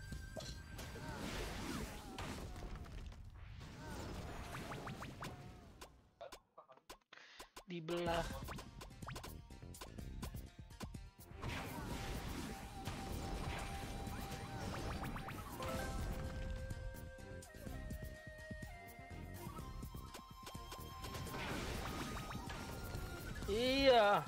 dibelah. Iya.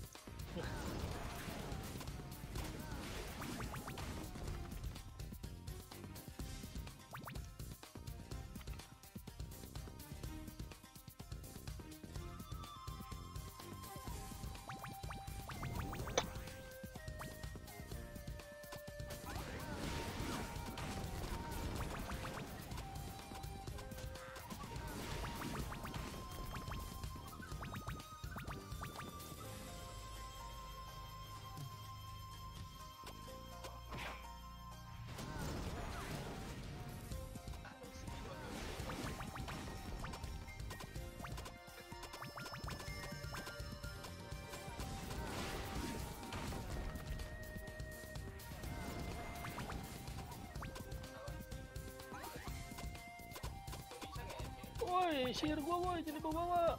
Woi, sihir gua woi, jadi bawa.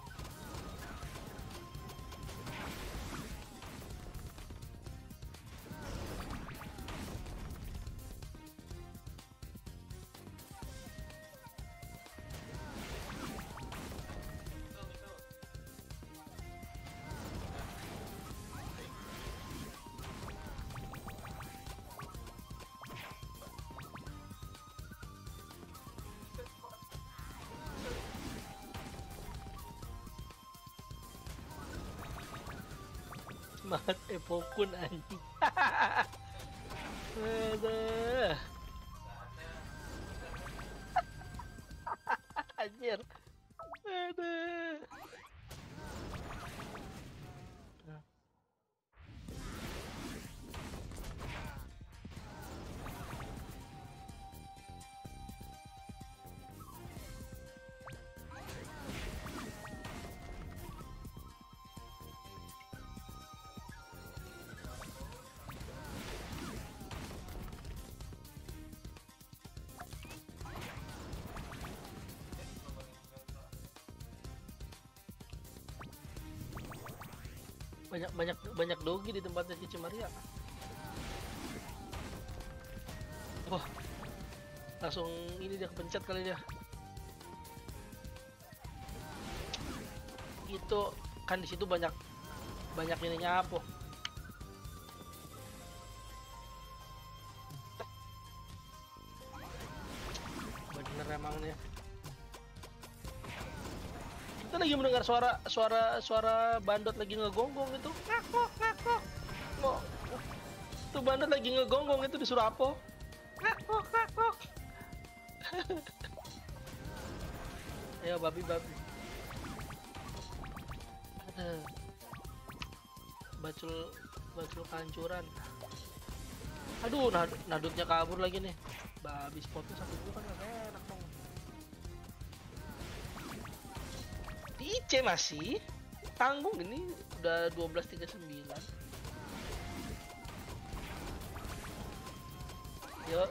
Semangat Epokun anjing. Aduh. Anjir. Aduh. Banyak dogi di tempatnya Cici Maria. Wah, langsung ini dia kepencet kali dia. Itu kan di situ banyak ininya apa? Bener emang nih. Kita lagi mendengar suara bandot lagi ngegonggong itu. Ngakok. Mau tuh bandot lagi ngegonggong itu disuruh apa? Ngakok. Ayo babi. Aduh. bacul bacul kehancuran. Aduh, nadutnya kabur lagi nih. Babi spotnya satu dulu kan gak enak dong. Di IC masih tanggung ini udah 12.39. Yo,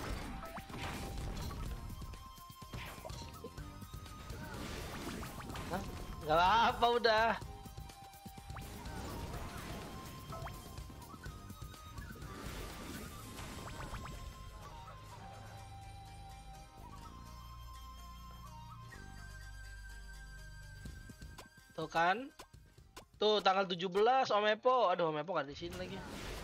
Hah? Gak apa udah. Tuh kan? Tuh tanggal 17 Om Epo. Aduh, Om Epo gak di sini lagi.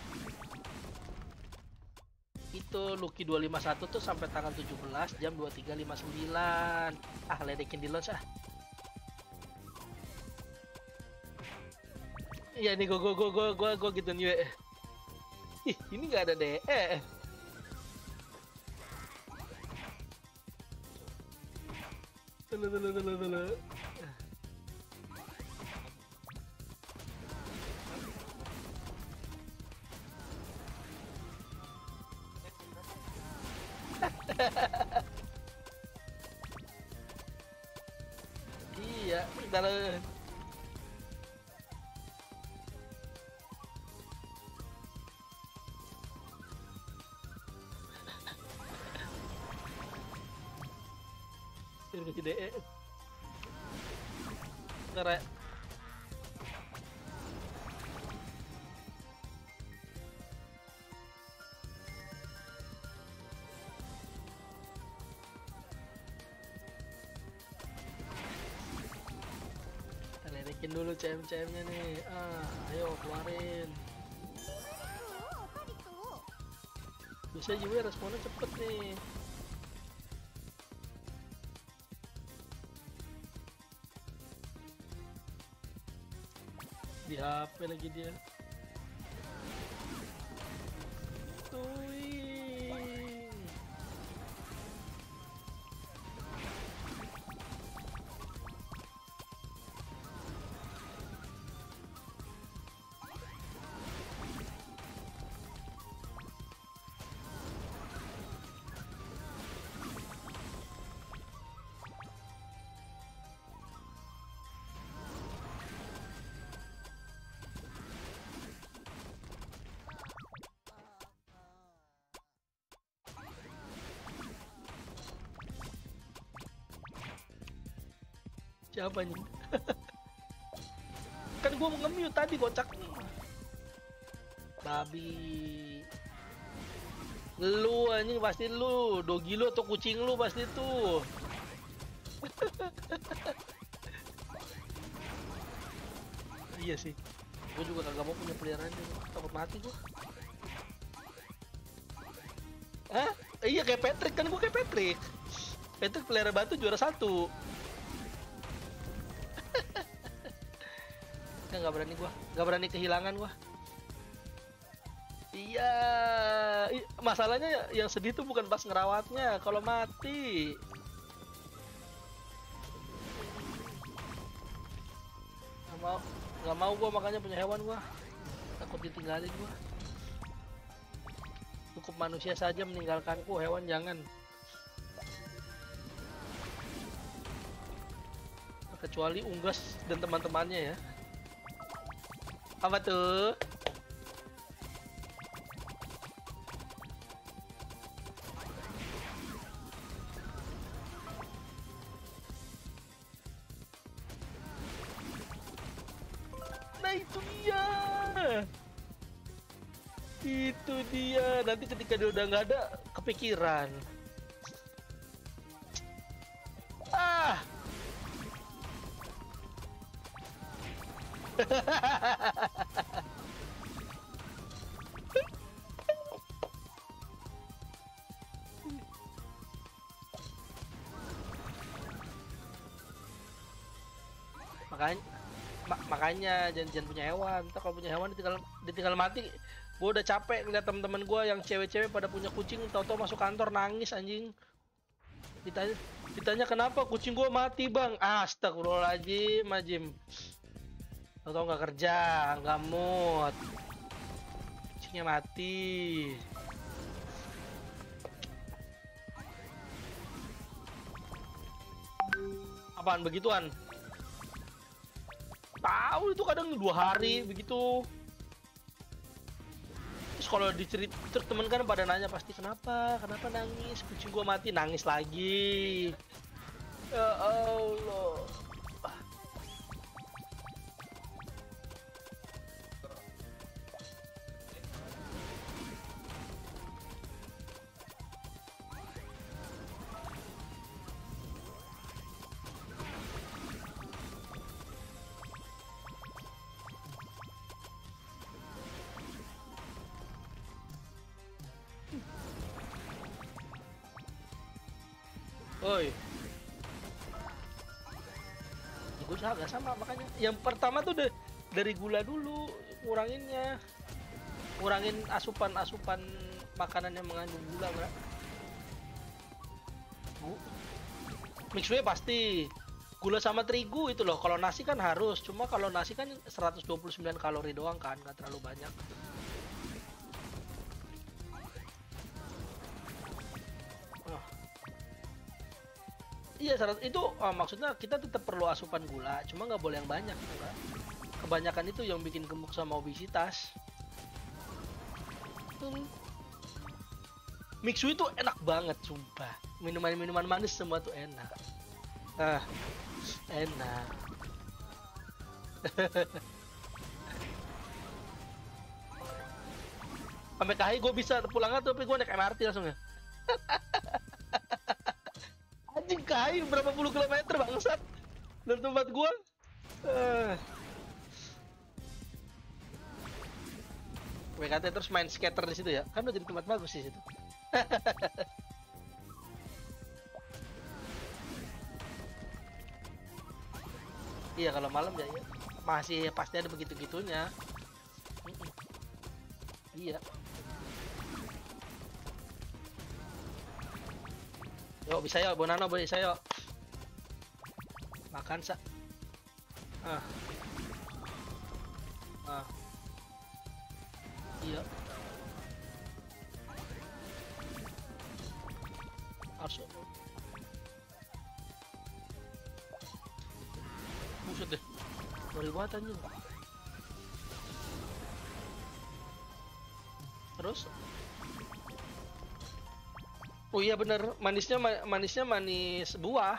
Itu Lucky 251 tuh sampai tanggal 17 jam 23.59. Ah, ledekin di launch ah. Iya nih gua gitu nih. Ih, ini nggak ada DE. Tulu. Iya, kalau kasih DE. Karena ledekin dulu CM-nya nih. Ah, ayo keluarin. Bisa juga responnya cepet nih. Di HP lagi dia. Tuing. Siapa nih? Kan gua mau nge-mute tadi kocak nih. Babi. Lu anjing pasti lu, dogi lu atau kucing lu pasti tuh. Iya sih. Gua juga kagak mau punya peliharaan ini. Takut mati gua. Hah? Iya kayak Patrick, kan gua kayak Patrick. Patrick pelihara batu juara 1. Nggak berani gua, nggak berani kehilangan gua. Iya, masalahnya yang sedih tuh bukan pas ngerawatnya, kalau mati. Nggak mau gua makanya punya hewan gua. Takut ditinggalin gua. Cukup manusia saja meninggalkanku, hewan jangan. Kecuali Unggas dan teman-temannya ya. Apa tuh? Nah itu dia. Itu dia. Nanti ketika dia udah nggak ada, kepikiran. Ah. makanya jangan punya hewan. Ntar kalau punya hewan ditinggal mati. Gue udah capek ngeliat temen-temen gue yang cewek-cewek pada punya kucing, tau-tau masuk kantor nangis anjing. Ditanya kenapa kucing gue mati bang. Astagfirullahaladzim, Majim. Tau nggak kerja, nggak mood, kucingnya mati. Apaan begituan? Tahu itu kadang 2 hari begitu. Terus kalau dicerita terus temen kan pada nanya pasti kenapa nangis, kucing gua mati, nangis lagi. Ya Allah. Oi, ya, gue agak sama makanya. Yang pertama tuh dari gula dulu, nguranginnya, ngurangin asupan makanan yang mengandung gula, bro. Mixway pasti gula sama terigu itu loh. Kalau nasi kan harus, cuma kalau nasi kan 129 kalori doang kan, nggak terlalu banyak. Iya, itu maksudnya kita tetap perlu asupan gula, cuma nggak boleh yang banyak, enggak. Kebanyakan itu yang bikin gemuk sama obesitas. Mixu itu enak banget, sumpah. Minuman-minuman manis semua tuh enak. Enak. Sampai KAI gue bisa pulang tuh, tapi gue naik MRT langsung ya. Anjing, KAI berapa puluh kilometer bangsat dari tempat gua. WKT terus main skater di situ ya, kan udah jadi tempat bagus di situ. Iya, kalau malam ya, ya masih pasti ada begitu gitunya. Iya. Yuk, bisa yuk, Bonano, bisa yuk. Makan sa. Iya. Harus. Buset deh. Ngeri banget anjing. Terus? Oh iya bener, manisnya manis buah.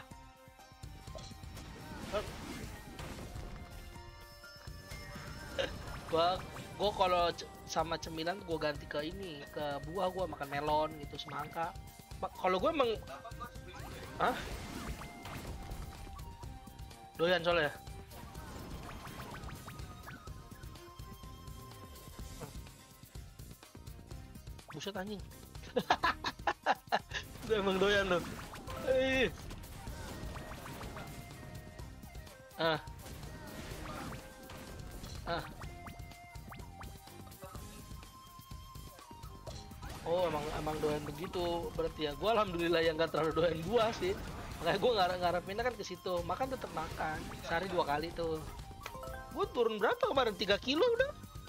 Gua kalau sama cemilan gua ganti ke ini, ke buah. Gua makan melon gitu, semangka. Kalau gue emang doyan soalnya. Buset anjing. Udah emang doyan loh. Oh, emang doyan begitu berarti ya. Gua alhamdulillah yang gak terlalu doyan buah sih. Makanya gue ngarepinnya kan ke situ. Makan tetap makan. Sehari 2 kali tuh. Gue turun berapa kemarin? 3 kilo udah.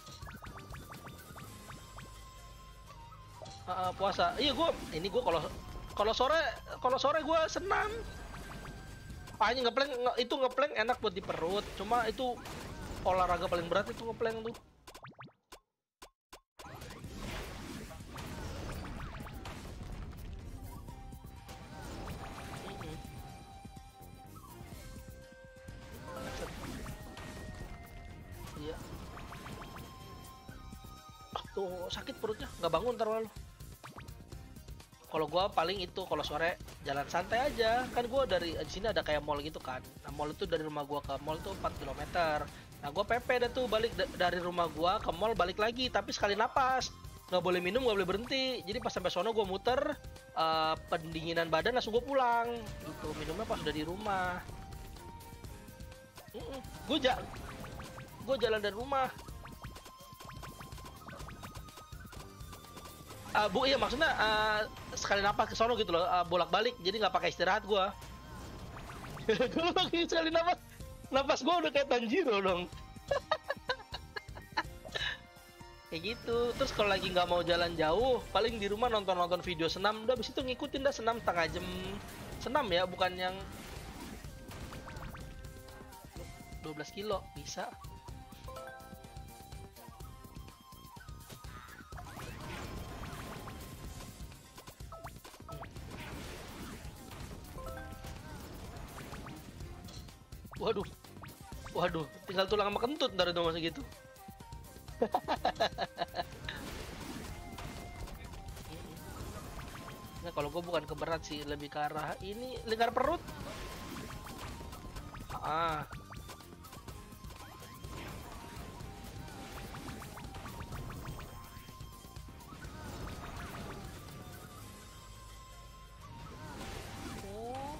Puasa. Iya, gue kalau sore gue senam. Hanya ngeplank enak buat di perut. Cuma itu olahraga paling berat itu ngeplank tuh. Iya. Tuh sakit perutnya, nggak bangun ntar malu. Kalau gua paling itu kalau sore jalan santai aja, kan gua dari sini ada kayak mall gitu kan. Nah, mall itu dari rumah gua ke mall tuh 4 km. Nah, gua PP dah tuh balik dari rumah gua ke mall balik lagi, tapi sekali napas. Nggak boleh minum, nggak boleh berhenti. Jadi pas sampai sono gua muter, pendinginan badan langsung gua pulang. Gitu, minumnya pas udah di rumah. Gua jalan dari rumah. Iya maksudnya sekali napas ke sono gitu loh, bolak-balik, jadi nggak pakai istirahat gua. Gua pakai sekali napas gua udah kayak Tanjiro dong. kayak gitu. Terus kalau lagi nggak mau jalan jauh, paling di rumah nonton video senam, udah habis itu ngikutin dah senam setengah jam senam ya, bukan yang 12 kilo bisa. Waduh, waduh, tinggal tulang sama kentut dari dong segitu. Nah, kalau gue bukan ke berat sih, lebih ke arah ini lingkar perut. Ah, oh,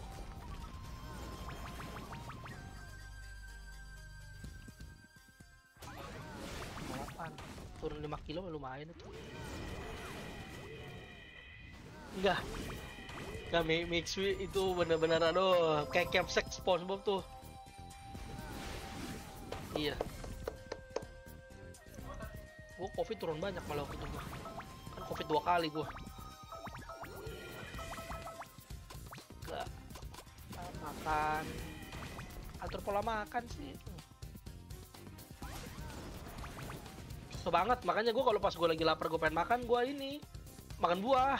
8. Turun 5 kilo lumayan itu. Enggak, kami Mixwi itu bener-bener aduh kayak capsek SpongeBob tuh. Iya, gua covid turun banyak malah waktu itu gua. Kan covid 2 kali gua. Enggak, makan, atur pola makan sih. Susah banget, makanya gua kalau pas gua lagi lapar gua pengen makan, gua ini makan buah.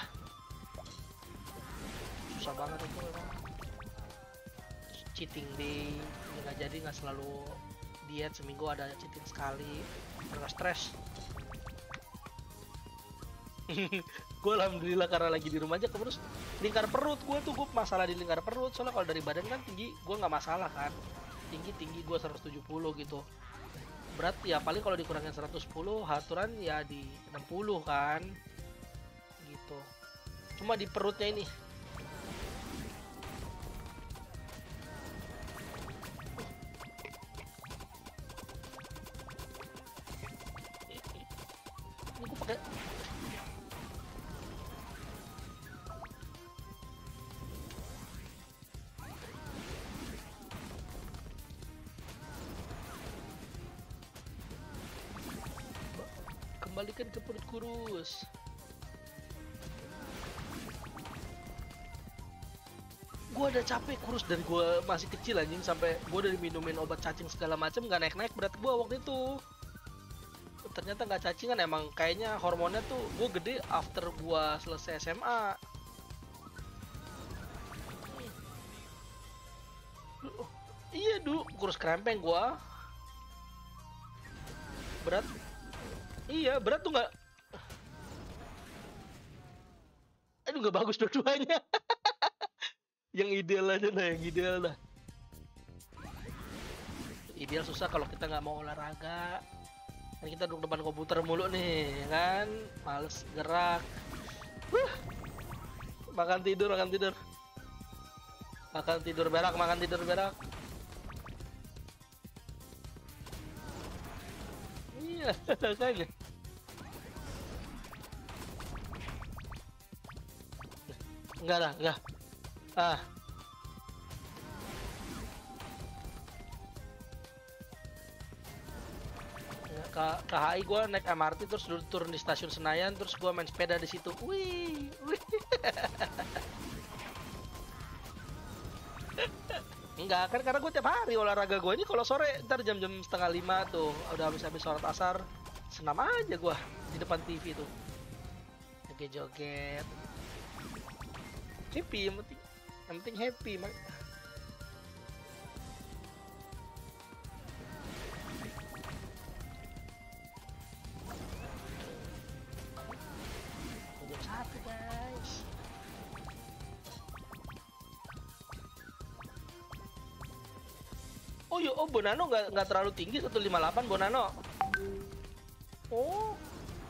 Susah banget itu memang. Cheating day nggak jadi, nggak selalu diet, seminggu ada cheating sekali karena stres. Gue alhamdulillah karena lagi di rumah aja, terus lingkar perut gue tuh, gue masalah di lingkar perut soalnya kalau dari badan kan tinggi gue nggak masalah kan, tinggi gue 170 gitu, berat ya paling kalau dikurangin 110 aturan ya di 60 kan gitu, cuma di perutnya ini. Ini gue pakai kembalikan ke perut kurus. Gue udah capek kurus dari gue masih kecil anjing, sampai gue dari minumin obat cacing segala macem gak naik berat gue waktu itu. Ternyata nggak cacingan, emang kayaknya hormonnya tuh gue gede after gue selesai SMA. Iya dulu kurus krempeng gue, berat. Iya berat tuh nggak, aduh nggak bagus dua-duanya. Yang ideal aja dah, yang ideal dah. Ideal susah kalau kita nggak mau olahraga. Kan kita duduk depan komputer mulu nih, kan males gerak. Makan tidur, makan tidur, makan tidur berak, makan tidur berak. Iya, kayaknya. Enggak lah, enggak. Ah, ke HI gue naik MRT terus turun di stasiun Senayan, terus gue main sepeda di situ. Wih, wih. Enggak kan, karena gue tiap hari olahraga gue ini, kalau sore ntar jam-jam setengah 5 tuh udah habis sholat asar, senam aja gue di depan TV tuh joget-joget, happy yang penting happy. Jam 1 guys. Oh yo, oh Bonano nggak terlalu tinggi 158 Bonano. Oh,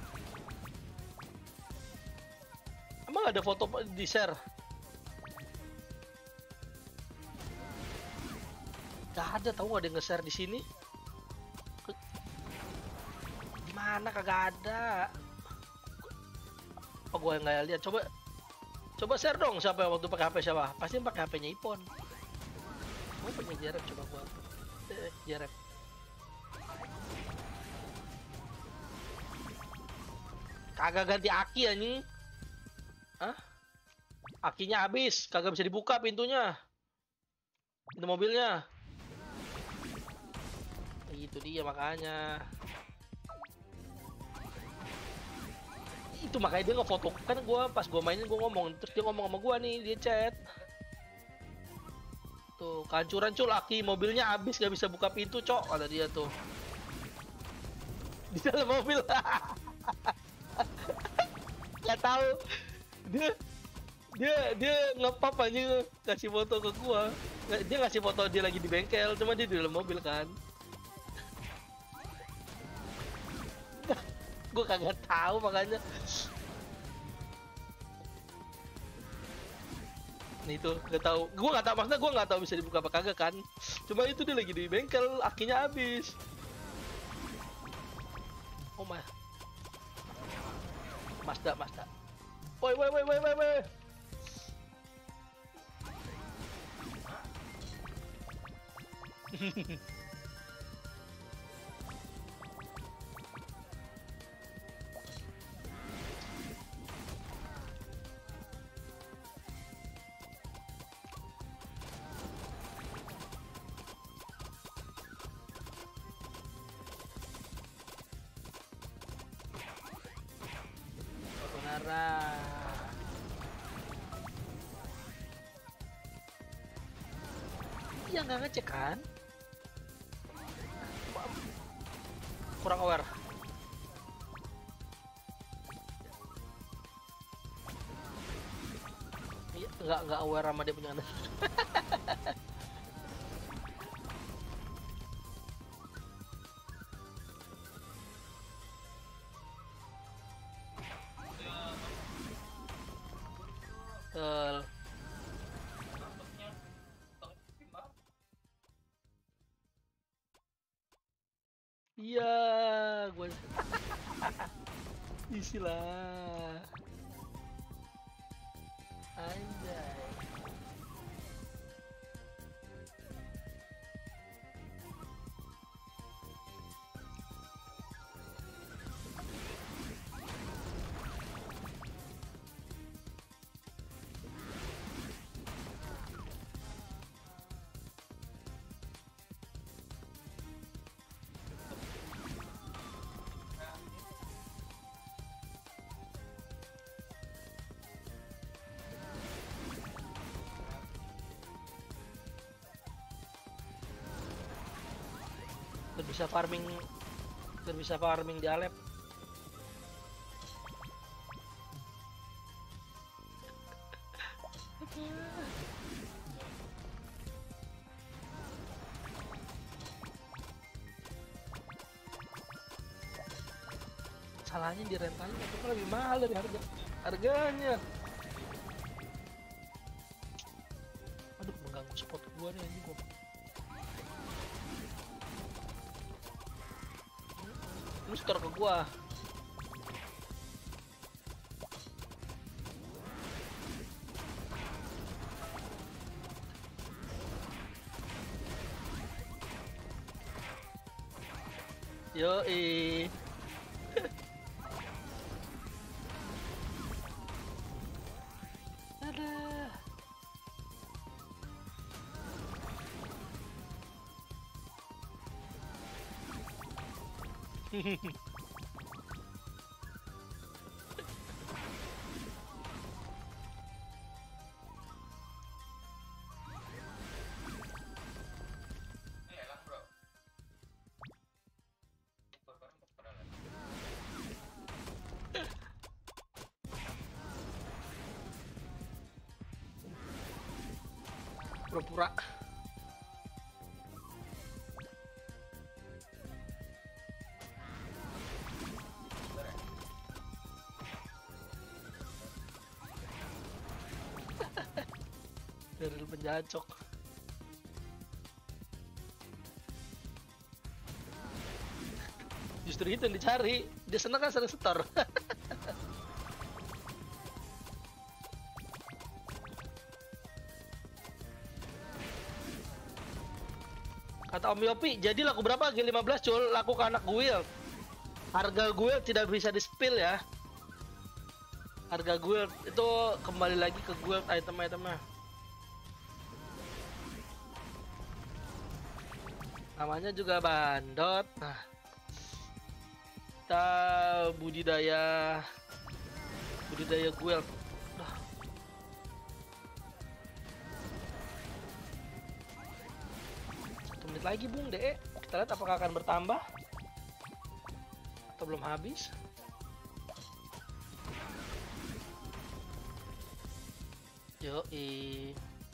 emang ada foto di share? Gak ada, tahu nggak ada yang nge-share di sini? Di mana kagak ada? Apa gue yang nggak lihat? Coba share dong, siapa yang waktu pakai HP siapa? Pasti yang pakai HP-nya Ipon. Gue punya Jerep, coba gue Jerep. Kagak ganti aki anjing. Hah? Akinya habis, kagak bisa dibuka pintunya. Pintu mobilnya. Itu dia makanya. Itu makanya dia ngefoto kan pas gua mainin gua ngomong, terus dia ngomong sama gua nih, dia chat. Tuh, kehancuran cul, aki mobilnya habis gak bisa buka pintu, cok, kata dia tuh. Di dalam mobil. Gak tahu. Dia ngepap aja kasih foto ke gua. Dia ngasih foto dia lagi di bengkel, cuma dia di dalam mobil kan. Gua kagak tahu makanya. Nih tuh gak tahu. Gua nggak tahu, maksudnya gua nggak tahu bisa dibuka apa kagak kan. Cuma itu dia lagi di bengkel, akinya habis. Oh my. Mazda. Woi. Beneran. Iya nggak ngecek kan? Kurang aware. Iya, nggak aware sama dia punya anak. Iya, gue isi lah. Anjay. Biar bisa farming di Alep. Salahnya di rentalnya itu kan lebih mahal dari harganya. Aduh, mengganggu spot gua nih anjing gua. Lu store ke gua. Yoi. Aduh. Pura-pura. Dari penjacok. Justru itu yang dicari. Dia seneng kan sering setor. Kata Om Yopi, jadi laku berapa? G15 cul, laku ke anak guild. Harga guild tidak bisa di-spill ya. Harga guild itu kembali lagi ke guild item-itemnya. Namanya juga bandot. Nah, kita budidaya guild. Udah. Satu menit lagi Bung DE. Kita lihat apakah akan bertambah atau belum habis. Yoi.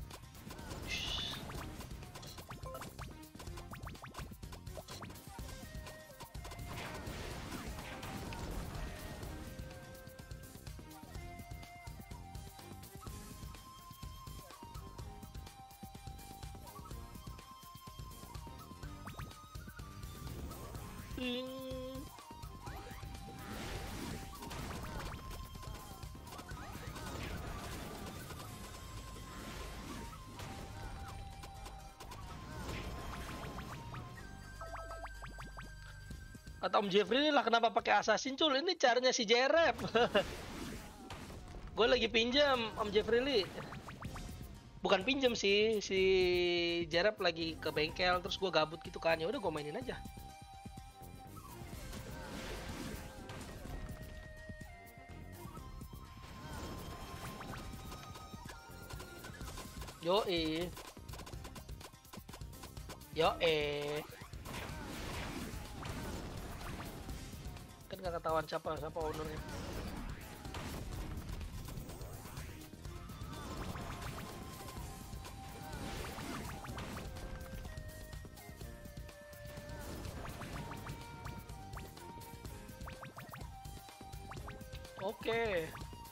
Kata Om Jeffrey ini lah kenapa pakai assassin cul, ini caranya si Jerep. Gue lagi pinjam Om Jeffrey Lee. Bukan pinjam sih, si Jerep lagi ke bengkel terus gue gabut gitu kan, ya udah gue mainin aja. Yoi. Kan gak ketahuan siapa ownernya. Oke.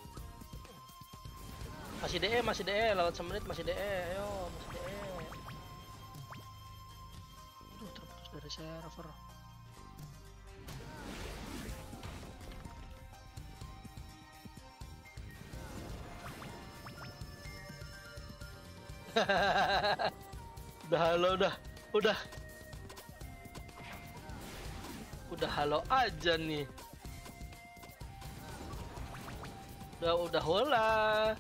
Masih DE, lewat semenit masih DE, ayo masih DE. Aduh, terputus dari server. Udah halo, udah halo aja nih. Udah hola.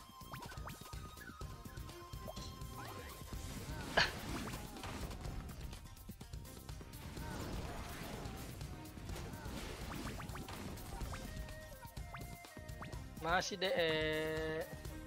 Masih DE.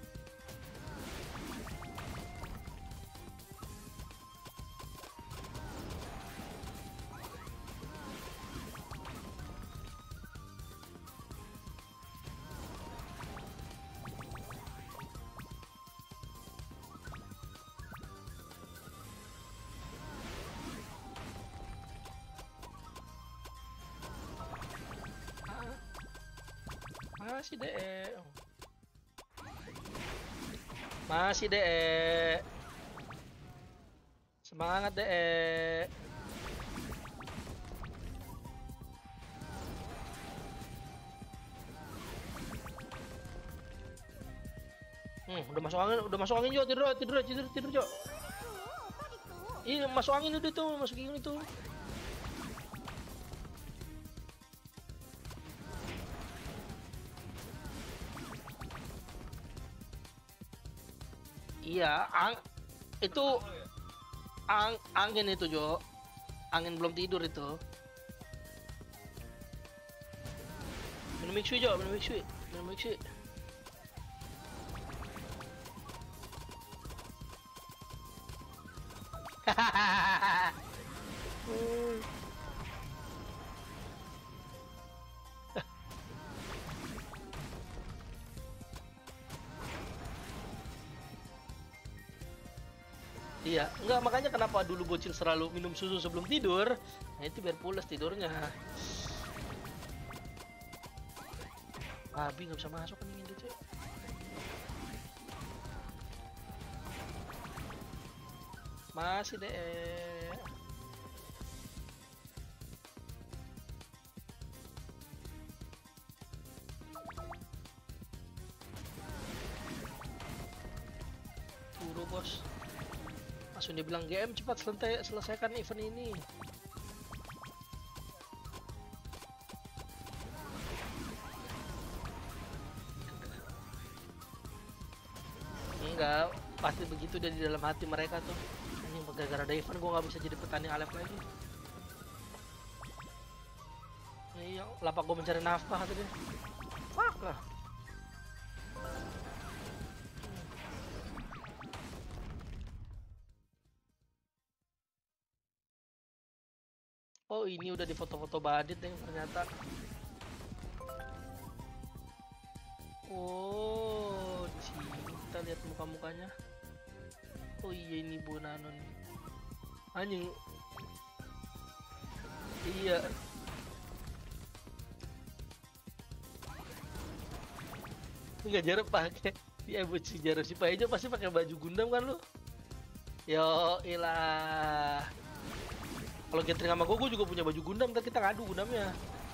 Masih DE. Masih DE. Semangat DE. Udah masuk angin Jo, tidur Jo. Iya, masuk angin udah tuh, masuk angin itu. Iya, itu angin itu Jo. Angin belum tidur itu. Minum mixui Jo, minum mixui. Iya, enggak, makanya kenapa dulu bocil selalu minum susu sebelum tidur. Nah itu biar pulas tidurnya. Babi nggak bisa masuk kan ini DC. Masih deh. Turu bos. Langsung dia bilang GM cepat selesaikan event ini. Pasti begitu dia di dalam hati mereka tuh. Anjing gara-gara ada Ivan gue nggak bisa jadi petani Alef lagi. Iya, lapak gue mencari nafkah kata dia. Fuck lah. Oh ini udah di foto-foto Badit nih ternyata. Oh, di sini kita lihat muka-mukanya. Oh iya ini Bu Nanon. Anjing. Iya. Enggak Jarep pakai. Dia buat si Jarep si Paejo pasti pakai baju Gundam kan lu? Yo ilah. Kalau gathering sama gue juga punya baju Gundam, ntar kita ngadu Gundamnya.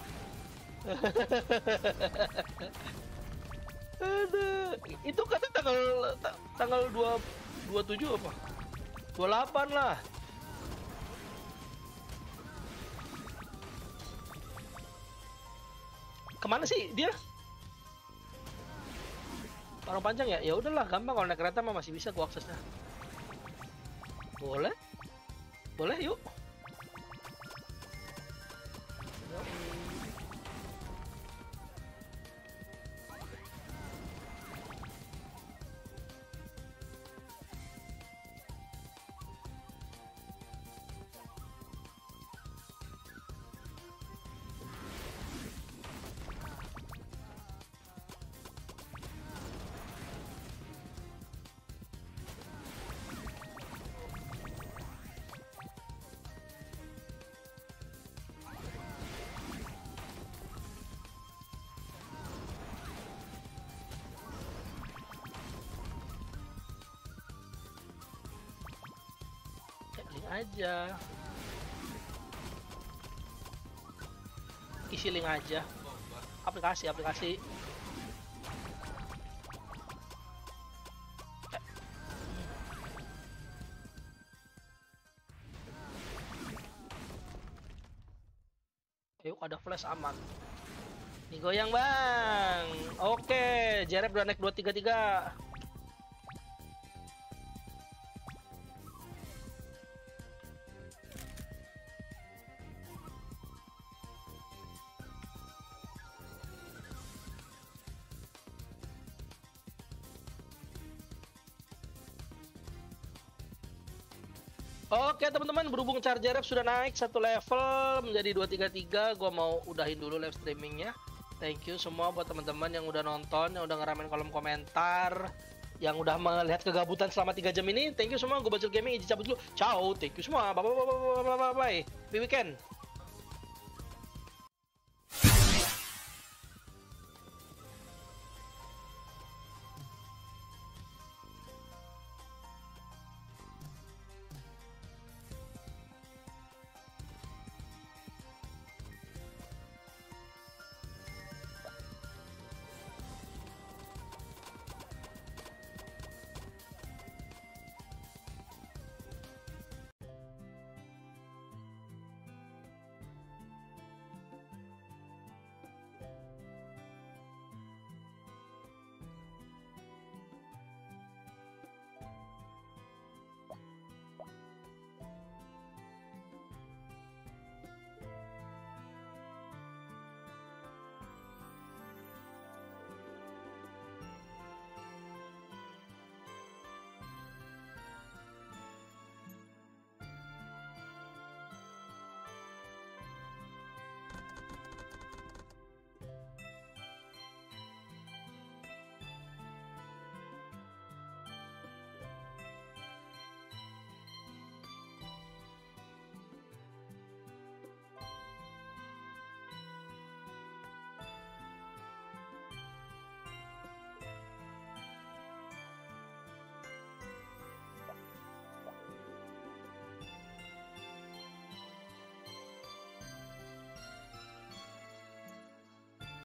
Aduh, itu katanya tanggal 27 apa? 28 lah. Kemana sih dia? Parang Panjang ya? Ya udahlah, gampang kalau naik kereta mah masih bisa gua aksesnya. Boleh? Boleh yuk. Link aja. Isi link aja. Aplikasi. Yuk ada flash aman. Digoyang bang. Oke, Jarep udah naik 233. Oke teman-teman, berhubung charger rep sudah naik satu level menjadi 233, gua mau udahin dulu live streamingnya. Thank you semua buat teman-teman yang udah nonton, yang udah ngeramein kolom komentar, yang udah melihat kegabutan selama 3 jam ini. Thank you semua, gue Bacil Gaming izin cabut dulu. Ciao, thank you semua, bye bye bye bye bye bye bye. Happy weekend.